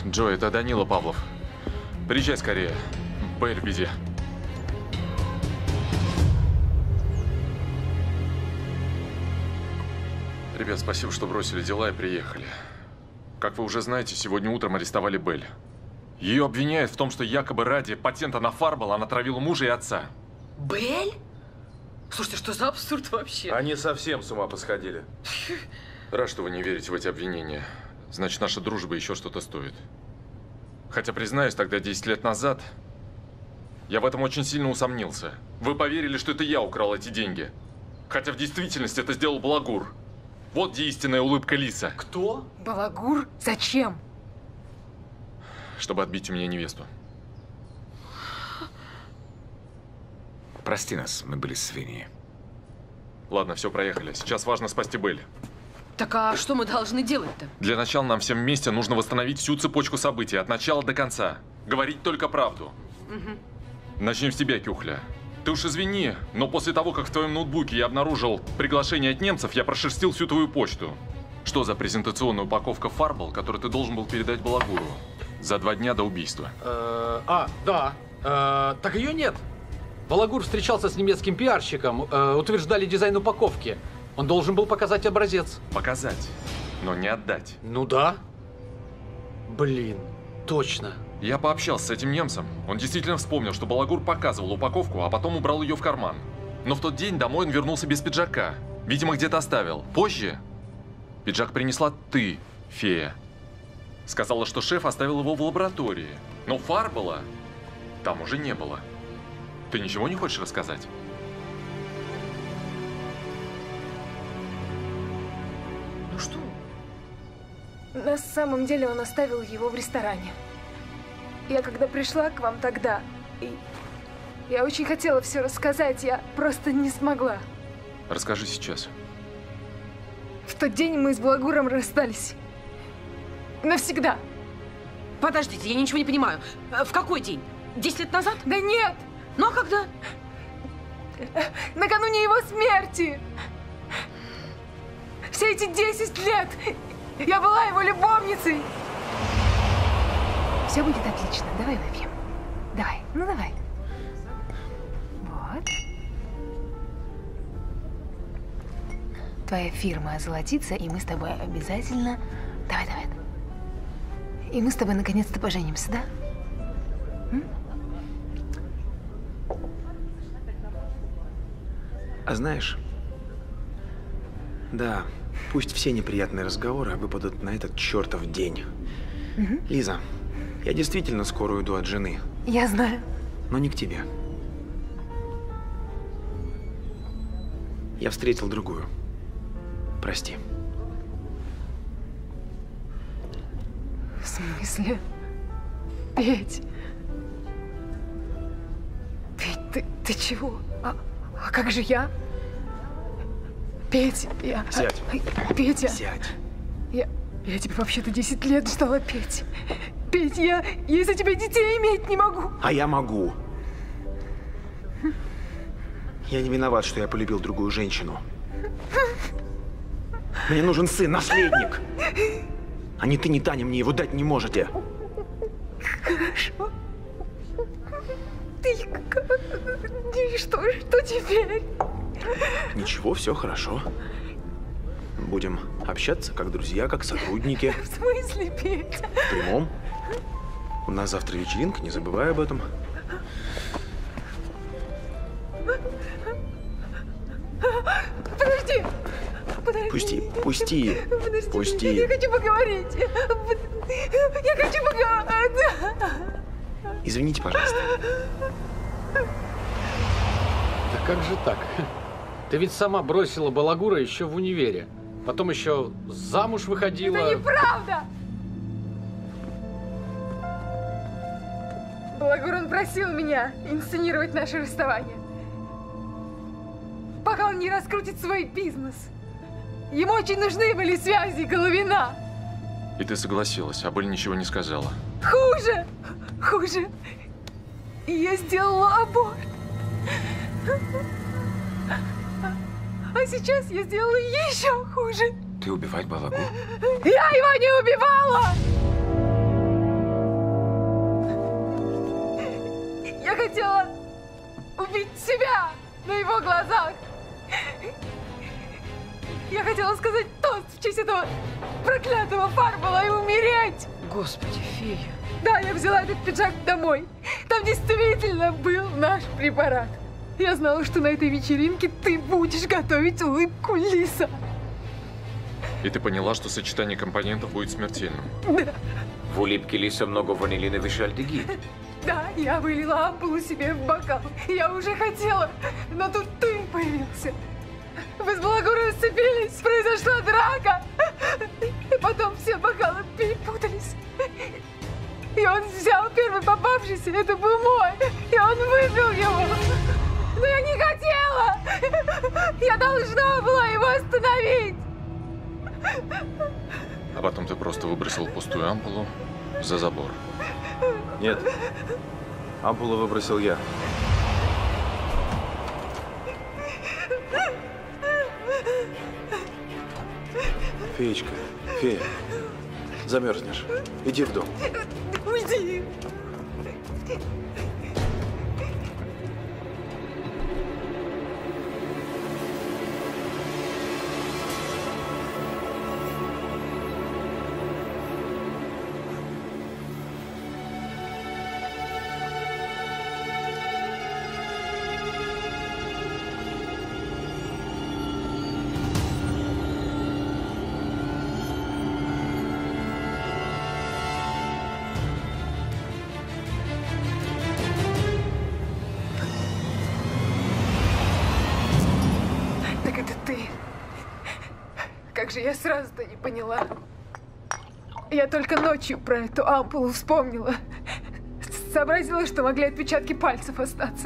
Джо, это Данила Павлов. Приезжай скорее. Белль в беде. Ребят, спасибо, что бросили дела и приехали. Как вы уже знаете, сегодня утром арестовали Белль. Ее обвиняют в том, что якобы ради патента на Фарбал она отравила мужа и отца. Белль? Слушайте, что за абсурд вообще? Они совсем с ума посходили. Рад, что вы не верите в эти обвинения. Значит, наша дружба еще что-то стоит. Хотя, признаюсь, тогда десять лет назад я в этом очень сильно усомнился. Вы поверили, что это я украл эти деньги. Хотя в действительности это сделал Балагур. Вот где истинная улыбка Лиса. Кто? Балагур? Зачем? Чтобы отбить у меня невесту. Прости нас, мы были свиньи. Ладно, все, проехали. Сейчас важно спасти Белль. Так а что мы должны делать-то? Для начала нам всем вместе нужно восстановить всю цепочку событий, от начала до конца. Говорить только правду. Угу. Начнем с тебя, Кюхля. Ты уж извини, но после того, как в твоем ноутбуке я обнаружил приглашение от немцев, я прошерстил всю твою почту. Что за презентационная упаковка Фарбал, которую ты должен был передать Балагуру за два дня до убийства? Э, а, да. Э, так ее нет. Балагур встречался с немецким пиарщиком, э, утверждали дизайн упаковки. Он должен был показать образец. Показать, но не отдать. Ну да. Блин, точно. Я пообщался с этим немцем. Он действительно вспомнил, что Балагур показывал упаковку, а потом убрал ее в карман. Но в тот день домой он вернулся без пиджака. Видимо, где-то оставил. Позже пиджак принесла ты, фея. Сказала, что шеф оставил его в лаборатории. Но Фарбала там уже не было. Ты ничего не хочешь рассказать? Ну что? На самом деле он оставил его в ресторане. Я когда пришла к вам тогда, и я очень хотела все рассказать, я просто не смогла. Расскажи сейчас. В тот день мы с Балагуром расстались. Навсегда. Подождите, я ничего не понимаю. В какой день? Десять лет назад? Да нет! Ну а когда? Накануне его смерти! Все эти десять лет я была его любовницей! Все будет отлично. Давай выпьем. Давай, ну давай. Вот. Твоя фирма озолотится, и мы с тобой обязательно... Давай, давай. И мы с тобой наконец-то поженимся, да? М? А знаешь, да, пусть все неприятные разговоры выпадут на этот чертов день. Угу. Лиза, я действительно скоро уйду от жены. Я знаю. Но не к тебе. Я встретил другую. Прости. В смысле? Петь? Петь, ты, ты чего? А, а как же я? Петь, я... Сядь. Петя. Сядь. Я, я тебя вообще-то десять лет ждала, Петь. Петь, я, я из-за тебя детей иметь не могу. А я могу. Я не виноват, что я полюбил другую женщину. Мне нужен сын, наследник. А ни ты, ни Таня мне его дать не можете. Хорошо. Ты... И что, что теперь? Ничего, все хорошо. Будем общаться как друзья, как сотрудники. В смысле, Петя? В прямом. У нас завтра вечеринка, не забывай об этом. Подожди! Подожди. Пусти, пусти, Подожди. пусти. Я хочу поговорить. Я хочу поговорить. Извините, пожалуйста. Да как же так? Ты ведь сама бросила Балагура еще в универе. Потом еще замуж выходила. Это неправда! Балагур, он просил меня инсценировать наше расставание. Пока он не раскрутит свой бизнес. Ему очень нужны были связи Головина. И ты согласилась, а Белль ничего не сказала. Хуже! Хуже! И я сделала аборт. А сейчас я сделала еще хуже. Ты убивать Балагур? Я его не убивала! хотела убить себя на его глазах. Я хотела сказать тост в честь этого проклятого Фарбола и умереть. Господи, фея. Да, я взяла этот пиджак домой. Там действительно был наш препарат. Я знала, что на этой вечеринке ты будешь готовить улыбку лиса. И ты поняла, что сочетание компонентов будет смертельным? Да. В улыбке лиса много ванилина и вишальдегид. Да, я вылила ампулу себе в бокал. Я уже хотела, но тут ты появился. Вы с Балагуром сцепились, произошла драка. И потом все бокалы перепутались. И он взял первый попавшийся, это был мой. И он выпил его. Но я не хотела. Я должна была его остановить. А потом ты просто выбросил пустую ампулу за забор. Нет, ампулу выбросил я. Феечка, фея, замерзнешь. Иди в дом. Уйди. Как же я сразу-то не поняла. Я только ночью про эту ампулу вспомнила. Сообразила, что могли отпечатки пальцев остаться.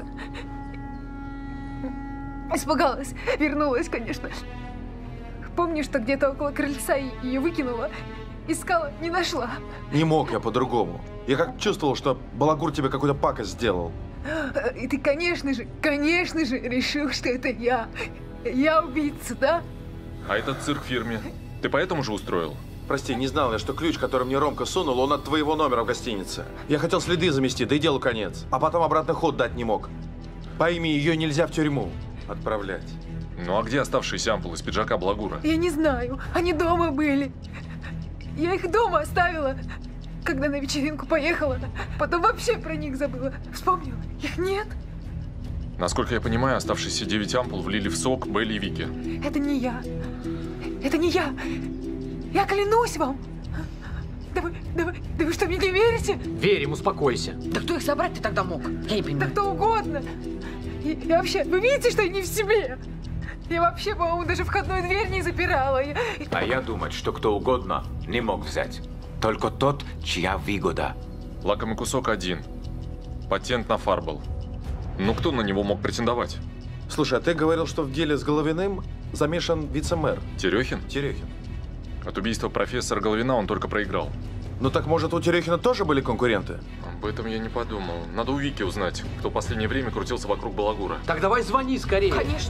Испугалась. Вернулась, конечно. Помню, что где-то около крыльца ее выкинула. Искала, не нашла. Не мог я по-другому. Я как чувствовал, что Балагур тебе какую-то пакость сделал. И ты, конечно же, конечно же, решил, что это я. Я убийца, да? А этот цирк в фирме ты поэтому же устроил? Прости, не знал я, что ключ, который мне Ромка сунул, он от твоего номера в гостинице. Я хотел следы замести, да и делу конец. А потом обратный ход дать не мог. Пойми, ее нельзя в тюрьму отправлять. Ну а где оставшиеся ампулы с пиджака Балагура? Я не знаю. Они дома были. Я их дома оставила, когда на вечеринку поехала. Потом вообще про них забыла. Вспомнила. Их нет. Насколько я понимаю, оставшиеся девять ампул влили в сок Белли и Вики. Это не я. Это не я. Я клянусь вам. Да вы, да вы, да вы что, мне не верите? Верим, успокойся. Да кто их собрать-то тогда мог? Я не понимаю. Да кто угодно. И, и вообще, вы видите, что я не в себе? Я вообще, по-моему, даже входную дверь не запирала. Я... А я думаю, что кто угодно не мог взять. Только тот, чья выгода. Лакомый кусок один. Патент на Фарбол. Ну кто на него мог претендовать? Слушай, а ты говорил, что в деле с Головиным замешан вице-мэр. Терехин? Терехин. От убийства профессора Головина он только проиграл. Ну так может у Терехина тоже были конкуренты? Об этом я не подумал. Надо у Вики узнать, кто в последнее время крутился вокруг Балагура. Так давай звони скорее. Конечно.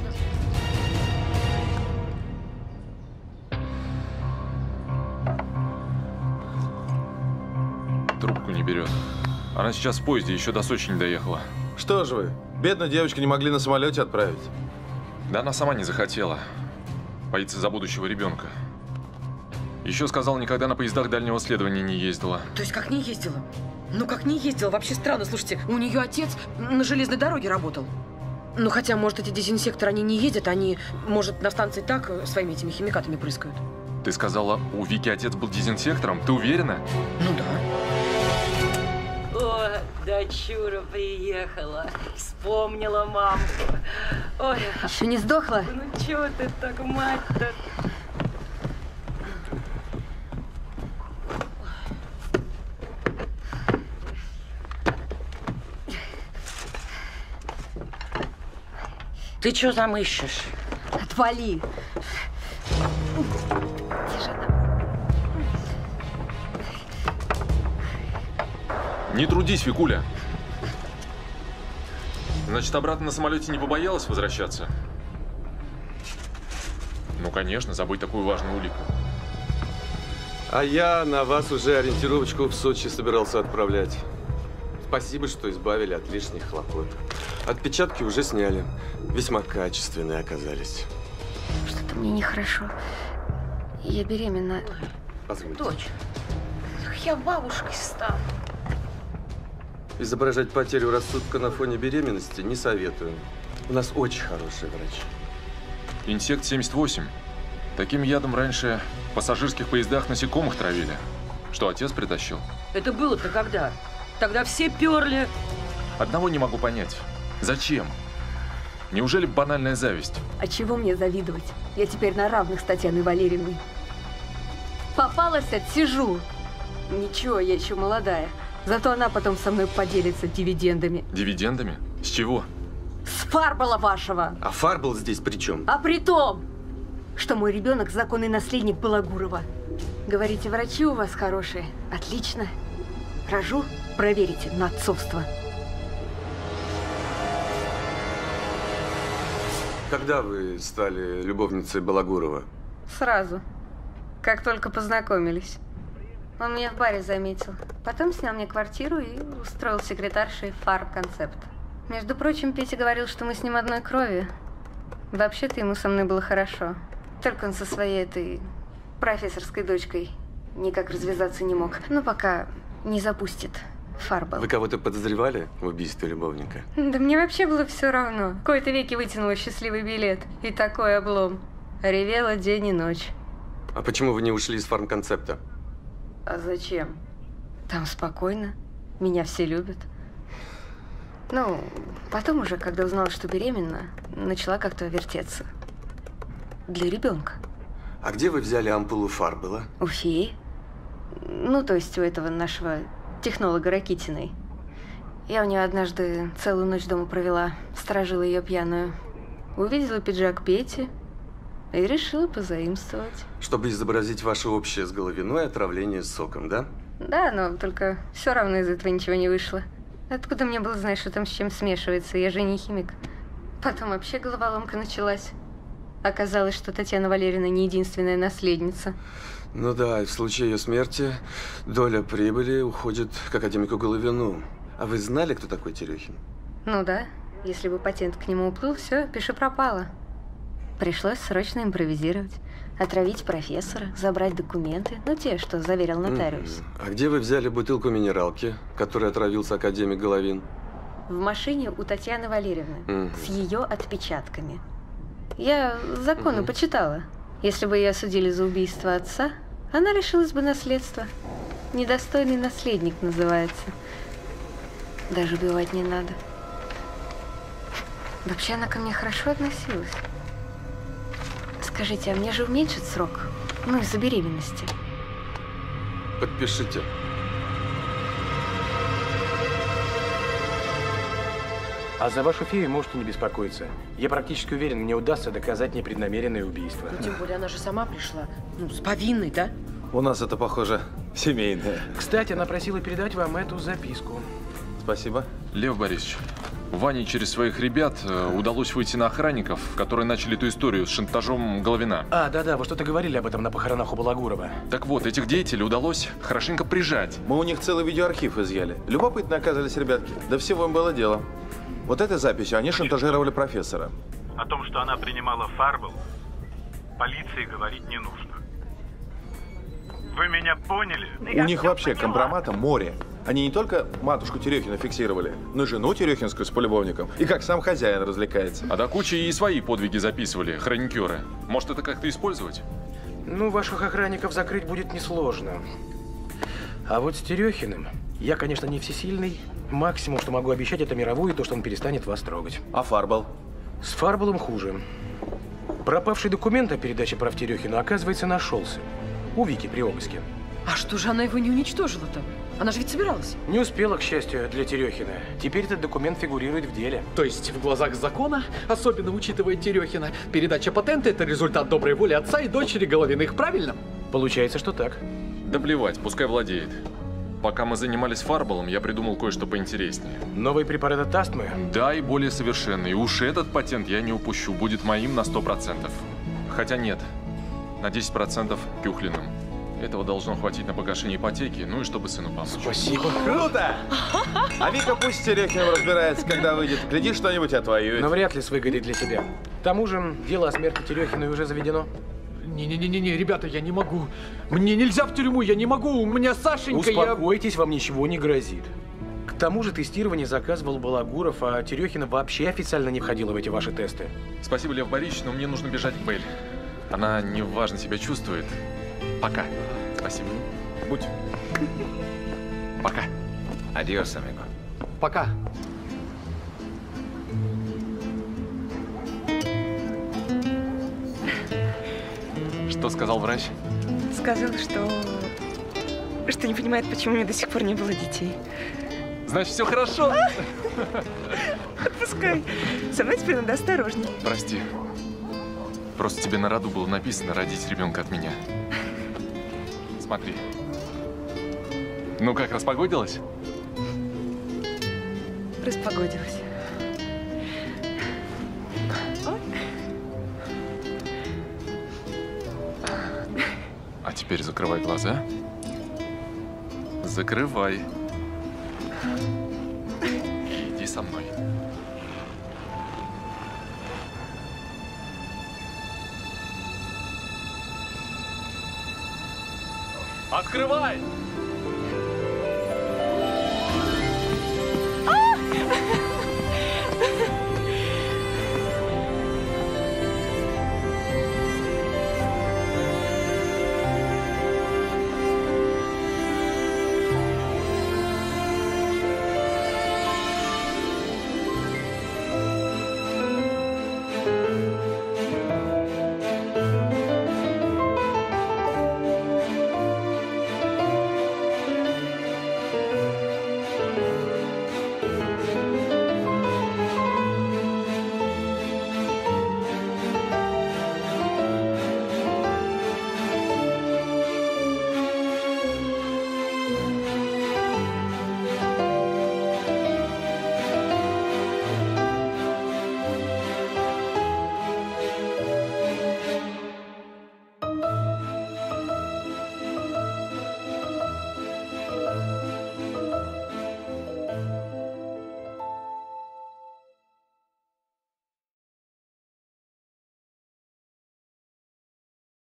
Трубку не берет. Она сейчас в поезде, еще до Сочи не доехала. Что же вы, бедную девочку не могли на самолете отправить? Да она сама не захотела. Боится за будущего ребенка. Еще сказал, никогда на поездах дальнего следования не ездила. То есть как не ездила? Ну как не ездила? Вообще странно. Слушайте, у нее отец на железной дороге работал. Ну хотя, может, эти дезинсекторы, они не ездят, они, может, на станции так своими этими химикатами прыскают. Ты сказала, у Вики отец был дезинсектором? Ты уверена? Ну да. О, дочура приехала. Вспомнила мамку. Ой. Еще не сдохла? Ну чего ты так, мать-то? Ты что там ищешь? Отвали. Не трудись, Викуля. Значит, обратно на самолете не побоялась возвращаться? Ну, конечно, забыть такую важную улику. А я на вас уже ориентировочку в Сочи собирался отправлять. Спасибо, что избавили от лишних хлопот. Отпечатки уже сняли. Весьма качественные оказались. Что-то мне нехорошо. Я беременна. Позвольте. Дочь, я бабушкой стану. Изображать потерю рассудка на фоне беременности не советую. У нас очень хороший врач. Инсект семьдесят восемь. Таким ядом раньше в пассажирских поездах насекомых травили. Что, отец притащил? Это было-то когда? Тогда все перли. Одного не могу понять. Зачем? Неужели банальная зависть? А чего мне завидовать? Я теперь на равных с Татьяной Валерьевной. Попалась, отсижу. Ничего, я еще молодая. Зато она потом со мной поделится дивидендами. Дивидендами? С чего? С Фарбола вашего. А Фарбол здесь при чем? А при том, что мой ребенок законный наследник Балагурова. Говорите, врачи у вас хорошие? Отлично. Рожу, проверите на отцовство. Когда вы стали любовницей Балагурова? Сразу. Как только познакомились. Он меня в баре заметил. Потом снял мне квартиру и устроил секретаршей фарб-концепт. Между прочим, Петя говорил, что мы с ним одной крови. Вообще-то ему со мной было хорошо. Только он со своей этой профессорской дочкой никак развязаться не мог. Но пока не запустит Фарбол. Вы кого-то подозревали в убийстве любовника? Да мне вообще было все равно. В кои-то веки вытянула счастливый билет. И такой облом. Ревела день и ночь. А почему вы не ушли из фармконцепта? А зачем? Там спокойно. Меня все любят. Ну, потом уже, когда узнала, что беременна, начала как-то вертеться. Для ребенка. А где вы взяли ампулу Фарбола? У феи. Ну, то есть у этого нашего технолога Ракитиной. Я у нее однажды целую ночь дома провела, сторожила ее пьяную. Увидела пиджак Пети и решила позаимствовать. Чтобы изобразить ваше общее с Головиной отравление соком, да? Да, но только все равно из этого ничего не вышло. Откуда мне было знать, что там с чем смешивается? Я же не химик. Потом вообще головоломка началась. Оказалось, что Татьяна Валерьевна не единственная наследница. Ну да, и в случае ее смерти доля прибыли уходит к академику Головину. А вы знали, кто такой Терехин? Ну да. Если бы патент к нему уплыл, все, пиши пропало. Пришлось срочно импровизировать. Отравить профессора, забрать документы. Ну, те, что заверил нотариус. А где вы взяли бутылку минералки, которой отравился академик Головин? В машине у Татьяны Валерьевны. Mm. С ее отпечатками. Я законы Mm-hmm. почитала. Если бы ее осудили за убийство отца, она лишилась бы наследства. Недостойный наследник называется. Даже убивать не надо. Вообще она ко мне хорошо относилась. Скажите, а мне же уменьшит срок? Ну, из-за беременности. Подпишите. А за вашу фею можете не беспокоиться. Я практически уверен, мне удастся доказать непреднамеренное убийство. Ну, тем более, она же сама пришла. Ну, с повинной, да? У нас это, похоже, семейное. Кстати, она просила передать вам эту записку. Спасибо. Лев Борисович, Ване через своих ребят э, удалось выйти на охранников, которые начали эту историю с шантажом Головина. А, да-да, вы что-то говорили об этом на похоронах у Балагурова. Так вот, этих деятелей удалось хорошенько прижать. Мы у них целый видеоархив изъяли. Любопытно оказались ребятки. Да всего им было дело. Вот этой записью они шантажировали профессора. О том, что она принимала Фарбол, полиции говорить не нужно. Вы меня поняли? У них вообще компромата море. Они не только матушку Терехина фиксировали, но и жену Терехинскую с полюбовником. И как сам хозяин развлекается. А до кучи и свои подвиги записывали, хроникеры. Может, это как-то использовать? Ну, ваших охранников закрыть будет несложно. А вот с Терехиным я, конечно, не всесильный. Максимум, что могу обещать, это мировую, и то, что он перестанет вас трогать. А Фарбол? С Фарболом хуже. Пропавший документ о передаче прав Терехину, оказывается, нашелся. У Вики при обыске. А что же она его не уничтожила-то? Она же ведь собиралась. Не успела, к счастью, для Терехина. Теперь этот документ фигурирует в деле. То есть в глазах закона, особенно учитывая Терехина, передача патента – это результат доброй воли отца и дочери Головиных, правильно? Получается, что так. Да плевать, пускай владеет. Пока мы занимались Фарболом, я придумал кое-что поинтереснее. Новый препарат от астмы? Да, и более совершенный. И уж этот патент я не упущу, будет моим на сто процентов. Хотя нет, на десять процентов Кюхлиным. Этого должно хватить на погашение ипотеки, ну и чтобы сыну помочь. Спасибо. Круто! А Вика пусть с Терехиным разбирается, когда выйдет. Гляди, что-нибудь отвоюет. Но вряд ли выгодит для тебя. К тому же, дело о смерти Терехиной уже заведено. Не-не-не-не, ребята, я не могу. Мне нельзя в тюрьму, я не могу. У меня Сашенька, Успокойтесь, я... вам ничего не грозит. К тому же тестирование заказывал Балагуров, а Терехина вообще официально не входила в эти ваши тесты. Спасибо, Лев Борисович, но мне нужно бежать к Белль. Она неважно себя чувствует. Пока. Спасибо. Будь. Пока. Адьос, амиго. Пока. Что сказал врач? Сказал, что... что не понимает, почему у меня до сих пор не было детей. Значит, все хорошо. Отпускай. Со мной теперь надо осторожней. Прости. Просто тебе на роду было написано родить ребенка от меня. Смотри. Ну как, распогодилась? Распогодилась. А теперь закрывай глаза. Закрывай. И иди со мной. Открывай!